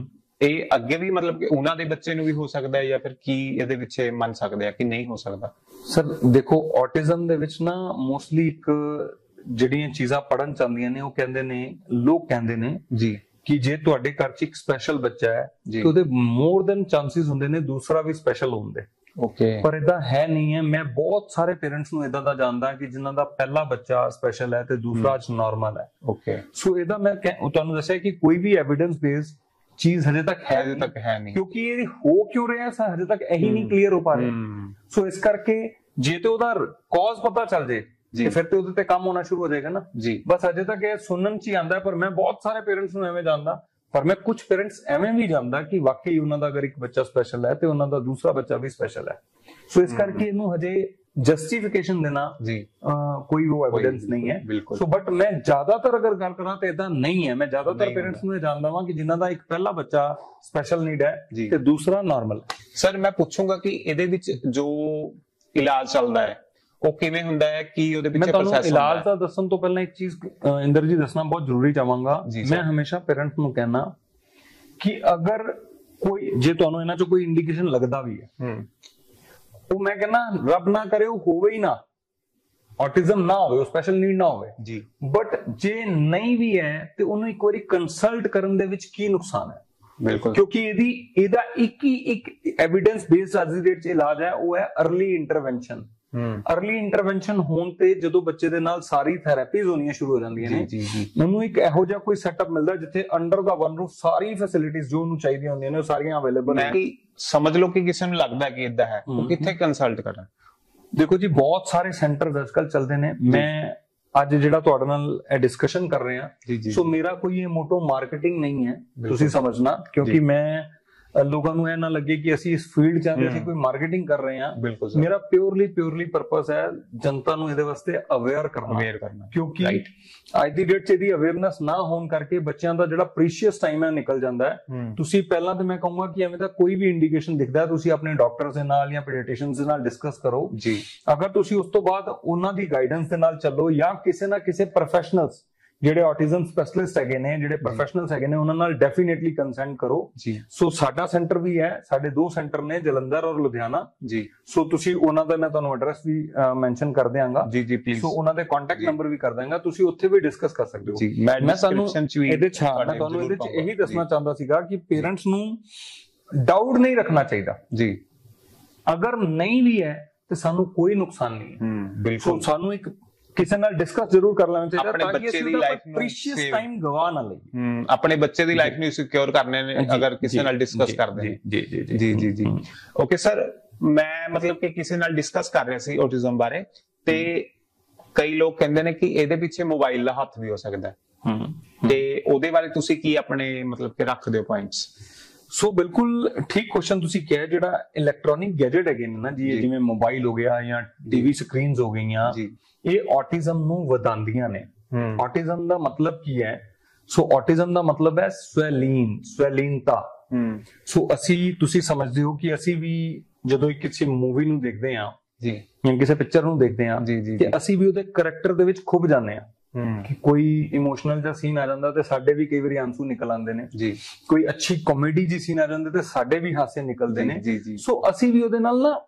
ਇਹ ਅੱਗੇ ਵੀ ਮਤਲਬ ਕਿ ਉਹਨਾਂ ਦੇ ਬੱਚੇ ਨੂੰ ਵੀ ਹੋ ਸਕਦਾ ਹੈ, ਜਾਂ ਫਿਰ ਕੀ ਇਹਦੇ ਵਿੱਚ ਮੰਨ ਸਕਦੇ ਆ ਕਿ ਨਹੀਂ ਹੋ ਸਕਦਾ? ਸਰ ਦੇਖੋ, ਆਟਿਜ਼ਮ ਦੇ ਵਿੱਚ ਨਾ ਮੋਸਟਲੀ ਇੱਕ ਜਿਹੜੀਆਂ ਚੀਜ਼ਾਂ ਪੜਨ ਚਾਹੁੰਦੀਆਂ ਨੇ, ਉਹ ਕਹਿੰਦੇ ਨੇ, ਲੋਕ ਕਹਿੰਦੇ ਨੇ ਜੀ ਕਿ ਜੇ ਤੁਹਾਡੇ ਘਰ 'ਚ ਇੱਕ ਸਪੈਸ਼ਲ ਬੱਚਾ ਹੈ ਤੇ ਉਹਦੇ ਮੋਰ ਦੈਨ ਚਾਂਸਸ ਹੁੰਦੇ ਨੇ ਦੂਸਰਾ ਵੀ ਸਪੈਸ਼ਲ ਹੋਣ ਦੇ। ਪਰ ਇਦਾਂ ਹੈ ਨਹੀਂ ਹੈ। ਮੈਂ ਬਹੁਤ ਸਾਰੇ ਪੇਰੈਂਟਸ ਨੂੰ ਇਦਾਂ ਦਾ ਜਾਣਦਾ ਕਿ ਜਿਨ੍ਹਾਂ ਦਾ ਪਹਿਲਾ ਬੱਚਾ ਸਪੈਸ਼ਲ ਹੈ ਤੇ ਦੂਸਰਾ ਨਾਰਮਲ ਹੈ। ਸੋ ਇਹਦਾ ਮੈਂ ਤੁਹਾਨੂੰ ਦੱਸਿਆ ਕਿ ਕੋਈ ਵੀ ਐਵੀਡੈਂਸ ਬੇਸਡ ਚੀਜ਼ ਹਜੇ ਤੱਕ ਹੈ ਨਹੀਂ, ਕਿਉਂਕਿ ਇਹ ਹੋ ਕਿਉਂ ਰਿਹਾ ਹਜੇ ਤੱਕ ਇਹੀ ਨਹੀਂ ਕਲੀਅਰ ਹੋ ਪਾ ਰਿਹਾ। ਸੋ ਇਸ ਕਰਕੇ ਜੇ ਤੇ ਉਹਦਾ ਕਾਜ਼ ਪਤਾ ਚੱਲ ਜੇ ਤੇ ਫਿਰ ਤੇ ਉਹਦੇ ਤੇ ਕੰਮ ਹੋਣਾ ਸ਼ੁਰੂ ਹੋ ਜਾਏਗਾ ਨਾ ਜੀ। ਬਸ ਅਜੇ ਤੱਕ ਇਹ ਸੁਣਨ ਚ ਹੀ ਆਉਂਦਾ, ਪਰ ਮੈਂ ਬਹੁਤ ਸਾਰੇ ਪੇਰੈਂਟਸ ਨੂੰ ਐਵੇਂ ਜਾਣਦਾ, ਪਰ ਮੈਂ ਕੁਝ ਪੇਰੈਂਟਸ ਐਵੇਂ ਵੀ ਜਾਣਦਾ ਕਿ ਵਾਕਈ ਉਹਨਾਂ ਦਾ ਅਗਰ ਇੱਕ ਬੱਚਾ ਸਪੈਸ਼ਲ ਹੈ ਤੇ ਉਹਨਾਂ ਦਾ ਦੂਸਰਾ ਬੱਚਾ ਵੀ ਸਪੈਸ਼ਲ ਹੈ। ਸੋ ਇਸ ਕਰਕੇ ਇਹਨੂੰ ਹਜੇ जस्टिफिकेशन देना जी कोई वो एविडेंस नहीं है। बिल्कुल। सो बट मैं ज्यादातर अगर गल करा तो इदा नहीं है। मैं ज्यादातर पेरेंट्स ਨੂੰ जानदा वां कि जिन्हां ਦਾ ਇੱਕ ਪਹਿਲਾ ਬੱਚਾ ਸਪੈਸ਼ਲ ਨੀਡ ਹੈ ਤੇ ਦੂਸਰਾ ਨਾਰਮਲ। ਸਰ ਮੈਂ ਪੁੱਛੂੰਗਾ ਕਿ ਇਹਦੇ ਵਿੱਚ ਜੋ ਇਲਾਜ ਚੱਲਦਾ ਹੈ ਉਹ ਕਿਵੇਂ ਹੁੰਦਾ ਹੈ, ਕੀ ਉਹਦੇ ਪਿੱਛੇ ਪ੍ਰੋਸੈਸ ਹੁੰਦਾ ਹੈ? ਇਲਾਜ ਦਾ ਦੱਸਣ ਤੋਂ ਪਹਿਲਾਂ ਇੱਕ ਚੀਜ਼ ਇੰਦਰ ਜੀ ਦੱਸਣਾ ਬਹੁਤ ਜ਼ਰੂਰੀ ਚਾਹਾਂਗਾ। ਮੈਂ ਹਮੇਸ਼ਾ ਪੇਰੈਂਟਸ ਨੂੰ ਕਹਿਣਾ ਕਿ ਅਗਰ ਕੋਈ ਜੇ ਤੁਹਾਨੂੰ ਇਹਨਾਂ 'ਚ ਕੋਈ ਇੰਡੀਕੇਸ਼ਨ ਲੱਗਦਾ ਵੀ ਹੈ, ਉਹ ਮੈਂ ਕਹਿੰਦਾ ਰੱਬ ਨਾ ਕਰੇ ਉਹ ਹੋਵੇ ਹੀ ਨਾ, ऑटिज्म ना हो, स्पेशल नीड ना हो जी, बट जे नहीं भी है तो ਉਹਨੂੰ ਇੱਕ ਵਾਰੀ ਕੰਸਲਟ ਕਰਨ ਦੇ ਵਿੱਚ ਕੀ ਨੁਕਸਾਨ ਹੈ? ਬਿਲਕੁਲ, ਕਿਉਂਕਿ ਇਹਦਾ ਇੱਕ ਹੀ ਇੱਕ ਐਵੀਡੈਂਸ ਬੇਸਡ ਅੱਜ ਦੀ ਡੇਟ 'ਚ ਇਲਾਜ ਹੈ, ਉਹ ਹੈ अर्ਲੀ ਇੰਟਰਵੈਂਸ਼ਨ। अर्ਲੀ ਇੰਟਰਵੈਂਸ਼ਨ ਹੋਣ ਤੇ ਜਦੋਂ ਬੱਚੇ ਦੇ ਨਾਲ ਸਾਰੀ ਥੈਰੇਪੀਜ਼ ਹੋਣੀਆਂ ਸ਼ੁਰੂ ਹੋ ਜਾਂਦੀਆਂ ਨੇ, ਉਹਨੂੰ ਇੱਕ ਇਹੋ ਜਿਹਾ ਕੋਈ ਸੈਟਅਪ ਮਿਲਦਾ ਜਿੱਥੇ ਅੰਡਰ ਦਾ ਵਨ ਰੂਫ ਸਾਰੀ ਫੈਸਿਲਿਟੀਜ਼ ਜੋ ਉਹਨੂੰ ਚਾਹੀਦੀਆਂ ਹੁੰਦੀਆਂ ਨੇ ਉਹ ਸਾਰੀਆਂ ਅਵੇਲੇਬਲ ਨੇ। ਸਮਝ ਲਓ ਕਿ ਕਿਸੇ ਨੂੰ ਲੱਗਦਾ ਕਿ ਇਦਾਂ ਹੈ, ਉਹ ਕਿੱਥੇ ਕੰਸਲਟ ਕਰਾਂ? देखो जी बहुत सारे सेंटर आजकल चलते हैं। मैं ਅੱਜ ਜਿਹੜਾ ਤੁਹਾਡੇ ਨਾਲ ਇਹ ਡਿਸਕਸ਼ਨ ਕਰ ਰਹੇ ਹਾਂ, ਸੋ ਮੇਰਾ ਕੋਈ ਇਹ ਮੋਟੋ ਮਾਰਕੀਟਿੰਗ ਨਹੀਂ ਹੈ, ਤੁਸੀਂ ਸਮਝਣਾ, ਕਿਉਂਕਿ ਮੈਂ ਲੋਕਾਂ ਨੂੰ ਇਹ ਨਾ ਲੱਗੇ ਕਿ ਅਸੀਂ ਇਸ ਫੀਲਡ 'ਚ ਆਂਦੇ ਅਸੀਂ ਕੋਈ ਮਾਰਕੀਟਿੰਗ ਕਰ ਰਹੇ ਹਾਂ। ਮੇਰਾ ਪਿਓਰਲੀ ਪਰਪਸ ਹੈ ਜਨਤਾ ਨੂੰ ਇਹਦੇ ਵਾਸਤੇ ਅਵੇਅਰ ਕਰਨਾ, ਕਿਉਂਕਿ ਅੱਜ ਦੀ ਡੇਟ 'ਚ ਇਹਦੀ ਅਵੇਅਰਨੈਸ ਨਾ ਹੋਣ ਕਰਕੇ ਬੱਚਿਆਂ ਦਾ ਜਿਹੜਾ ਪ੍ਰੀਸ਼ੀਅਸ ਟਾਈਮ ਹੈ ਨਿਕਲ ਜਾਂਦਾ ਹੈ। ਤੁਸੀਂ ਪਹਿਲਾਂ ਤੇ ਮੈਂ ਕਹੂੰਗਾ ਕਿ ਐਵੇਂ ਦਾ ਕੋਈ ਵੀ ਇੰਡੀਕੇਸ਼ਨ ਦਿਖਦਾ ਤੁਸੀਂ ਆਪਣੇ ਡਾਕਟਰ ਦੇ ਨਾਲ ਜਾਂ ਪੀਡੀਆਟ੍ਰੀਸ਼ੀਅਨ ਦੇ ਨਾਲ ਡਿਸਕਸ ਕਰੋ ਜੀ। ਅਗਰ ਤੁਸੀਂ ਉਸ ਤੋਂ ਬਾਅਦ ਉਹਨਾਂ ਦੀ ਗਾਈਡੈਂਸ ਦੇ ਨਾਲ ਚੱਲੋ ਜਾਂ ਕਿਸੇ ਨਾ ਕਿਸੇ ਪ੍ਰੋਫੈਸ਼ਨਲਸ ਜਿਹੜੇ ਆਟਿਜ਼ਮ ਸਪੈਸ਼ਲਿਸਟ ਹੈਗੇ ਨੇ, ਜਿਹੜੇ ਪ੍ਰੋਫੈਸ਼ਨਲਸ ਹੈਗੇ ਨੇ, ਉਹਨਾਂ ਨਾਲ ਡੈਫੀਨੇਟਲੀ ਕੰਸੈਂਟ ਕਰੋ ਜੀ। ਸੋ ਸਾਡਾ ਸੈਂਟਰ ਵੀ ਹੈ, ਸਾਡੇ ਦੋ ਸੈਂਟਰ ਨੇ ਜਲੰਧਰ ਔਰ ਲੁਧਿਆਣਾ ਜੀ। ਸੋ ਤੁਸੀਂ ਉਹਨਾਂ ਦਾ ਮੈਂ ਤੁਹਾਨੂੰ ਐਡਰੈਸ ਵੀ ਮੈਂਸ਼ਨ ਕਰ ਦਿਆਂਗਾ ਜੀ ਜੀ ਪਲੀਜ਼। ਸੋ ਉਹਨਾਂ ਦੇ ਕੰਟੈਕਟ ਨੰਬਰ ਵੀ ਕਰ ਦਾਂਗਾ, ਤੁਸੀਂ ਉੱਥੇ ਵੀ ਡਿਸਕਸ ਕਰ ਸਕਦੇ ਹੋ ਜੀ। ਮੈਂ ਤੁਹਾਨੂੰ ਇਹਦੇ 'ਚ ਇਹੀ ਦੱਸਣਾ ਚਾਹੁੰਦਾ ਸੀਗਾ ਕਿ ਪੇਰੈਂਟਸ ਨੂੰ ਡਾਊਟ ਨਹੀਂ ਰੱਖਣਾ ਚਾਹੀਦਾ ਜੀ। ਅਗਰ ਨਹੀਂ ਵੀ ਹੈ ਤੇ ਸਾਨੂੰ ਕੋਈ ਨੁਕਸਾਨ ਨਹੀਂ ਹੈ। ਬਿਲਕੁਲ, ਸਾਨੂੰ ਇੱਕ ਕਿਸੇ ਨਾਲ ਡਿਸਕਸ ਜ਼ਰੂਰ ਕਰ ਲੈਣਾ ਚਾਹੀਦਾ ਤਾਂ ਕਿ ਅਸੀਂ ਉਹਦਾ ਪ੍ਰੀਸ਼ੀਅਸ ਟਾਈਮ ਗਵਾ ਨਾ ਲਈਏ। ਆਪਣੇ ਬੱਚੇ ਦੀ ਲਾਈਫ ਨੂੰ ਸਿਕਿਉਰ ਕਰਨੇ ਨੇ ਅਗਰ ਕਿਸੇ ਨਾਲ ਡਿਸਕਸ ਕਰਦੇ ਨੇ। ਜੀ ਜੀ ਜੀ ਜੀ ਜੀ ਓਕੇ ਸਰ, ਮੈਂ ਮਤਲਬ ਕਿ ਕਿਸੇ ਨਾਲ ਡਿਸਕਸ ਕਰ ਰਿਹਾ ਸੀ ਆਟਿਜ਼ਮ ਬਾਰੇ, ਤੇ ਕਈ ਲੋਕ ਕਹਿੰਦੇ ਨੇ ਕਿ ਇਹਦੇ ਪਿੱਛੇ ਮੋਬਾਈਲ ਦਾ ਹੱਥ ਵੀ ਹੋ ਸਕਦਾ ਹੈ, ਤੇ ਉਹਦੇ ਬਾਰੇ ਤੁਸੀਂ ਕੀ ਆਪਣੇ ਮਤਲਬ ਕਿ ਰੱਖਦੇ ਹੋ ਪੁਆਇੰਟਸ? ਸੋ ਬਿਲਕੁਲ ਠੀਕ ਕੁਐਸਚਨ ਤੁਸੀਂ ਕਿਹਾ। ਜਿਹੜਾ ਇਲੈਕਟ੍ਰੋਨਿਕ ਗੈਜਟ ਹੈਗੇ ਨੇ ਨਾ ਜੀ, ਜਿਵੇਂ ਮੋਬਾਈਲ ਹੋ ਗਿਆ ਜਾਂ ਟੀਵੀ ਸਕਰੀਨਸ ਹੋ ਗਈਆਂ, ਇਹ ਆਟਿਜ਼ਮ ਨੂੰ ਵਧਾਉਂਦੀਆਂ ਨੇ। ਆਟਿਜ਼ਮ ਦਾ ਮਤਲਬ ਕੀ ਹੈ? ਸੋ ਆਟਿਜ਼ਮ ਦਾ ਮਤਲਬ ਹੈ ਸਵੈਲੀਨਤਾ। ਸੋ ਤੁਸੀਂ ਸਮਝਦੇ ਹੋ ਕਿ ਅਸੀਂ ਵੀ ਜਦੋਂ ਕਿਸੇ ਮੂਵੀ ਨੂੰ ਦੇਖਦੇ ਹਾਂ ਜੀ ਜਾਂ ਕਿਸੇ ਪਿਕਚਰ ਨੂੰ ਦੇਖਦੇ ਹਾਂ ਤੇ ਅਸੀਂ ਵੀ ਉਹਦੇ ਕਰੈਕਟਰ ਦੇ ਵਿੱਚ ਖੁੱਭ ਜਾਂਦੇ ਹਾਂ ਕਿ ਕੋਈ ਇਮੋਸ਼ਨਲ ਜਿਹਾ ਸੀਨ ਆ ਜਾਂਦਾ ਤੇ ਸਾਡੇ ਵੀ ਕਈ ਵਾਰੀ ਆਂਸੂ ਨਿਕਲ ਆਉਂਦੇ ਨੇ ਜੀ। ਕੋਈ ਅੱਛੀ ਕਾਮੇਡੀ ਜੀ ਸੀਨ ਆ ਜਾਂਦੇ ਤੇ ਸਾਡੇ ਵੀ ਹਾਸੇ ਨਿਕਲਦੇ ਨੇ। ਸੋ ਅਸੀਂ ਵੀ ਉਹਦੇ ਨਾਲ ਨਾ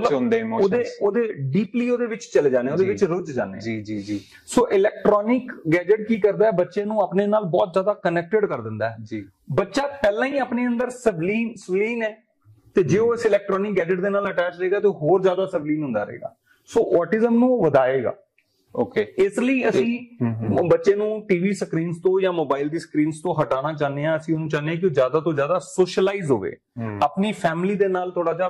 ਉਹਦੇ ਡੀਪਲੀ ਉਹਦੇ ਵਿੱਚ ਚਲੇ ਜਾਣੇ, ਉਹਦੇ ਵਿੱਚ ਰੁੱਝ ਜਾਣੇ ਜੀ ਜੀ ਜੀ। ਸੋ ਇਲੈਕਟ੍ਰੋਨਿਕ ਗੈਜਟ ਕੀ ਕਰਦਾ ਹੈ? ਬੱਚੇ ਨੂੰ ਆਪਣੇ ਨਾਲ ਬਹੁਤ ਜ਼ਿਆਦਾ ਕਨੈਕਟਡ ਕਰ ਦਿੰਦਾ ਹੈ ਜੀ। ਬੱਚਾ ਪਹਿਲਾਂ ਹੀ ਆਪਣੇ ਅੰਦਰ ਸਵਲੀਨ ਹੈ ਤੇ ਜੇ ਉਹ ਇਸ ਇਲੈਕਟ੍ਰੋਨਿਕ ਗੈਜਟ ਦੇ ਨਾਲ ਅਟੈਚ ਰਹੇਗਾ ਤੇ ਹੋਰ ਜ਼ਿਆਦਾ ਸਵਲੀਨ ਹੁੰਦਾ ਰਹੇਗਾ। ਸੋ ਆਟਿਜ਼ਮ ਨੂੰ ਵਧਾਏਗਾ। ਓਕੇ, ਇਸ ਲਈ ਅਸੀਂ ਬੱਚੇ ਨੂੰ ਟੀਵੀ ਸਕਰੀਨਸ ਤੋਂ ਜਾਂ ਮੋਬਾਈਲ ਦੀ ਸਕਰੀਨਸ ਤੋਂ ਹਟਾਉਣਾ ਚਾਹੁੰਦੇ ਹਾਂ। ਅਸੀਂ ਉਹਨੂੰ ਚਾਹੁੰਦੇ ਹਾਂ ਕਿ ਉਹ ਜ਼ਿਆਦਾ ਤੋਂ ਜ਼ਿਆਦਾ ਸੋਸ਼ਲਾਈਜ਼ ਹੋਵੇ, ਆਪਣੀ ਫੈਮਿਲੀ ਦੇ ਨਾਲ ਥੋੜਾ ਜਿਹਾ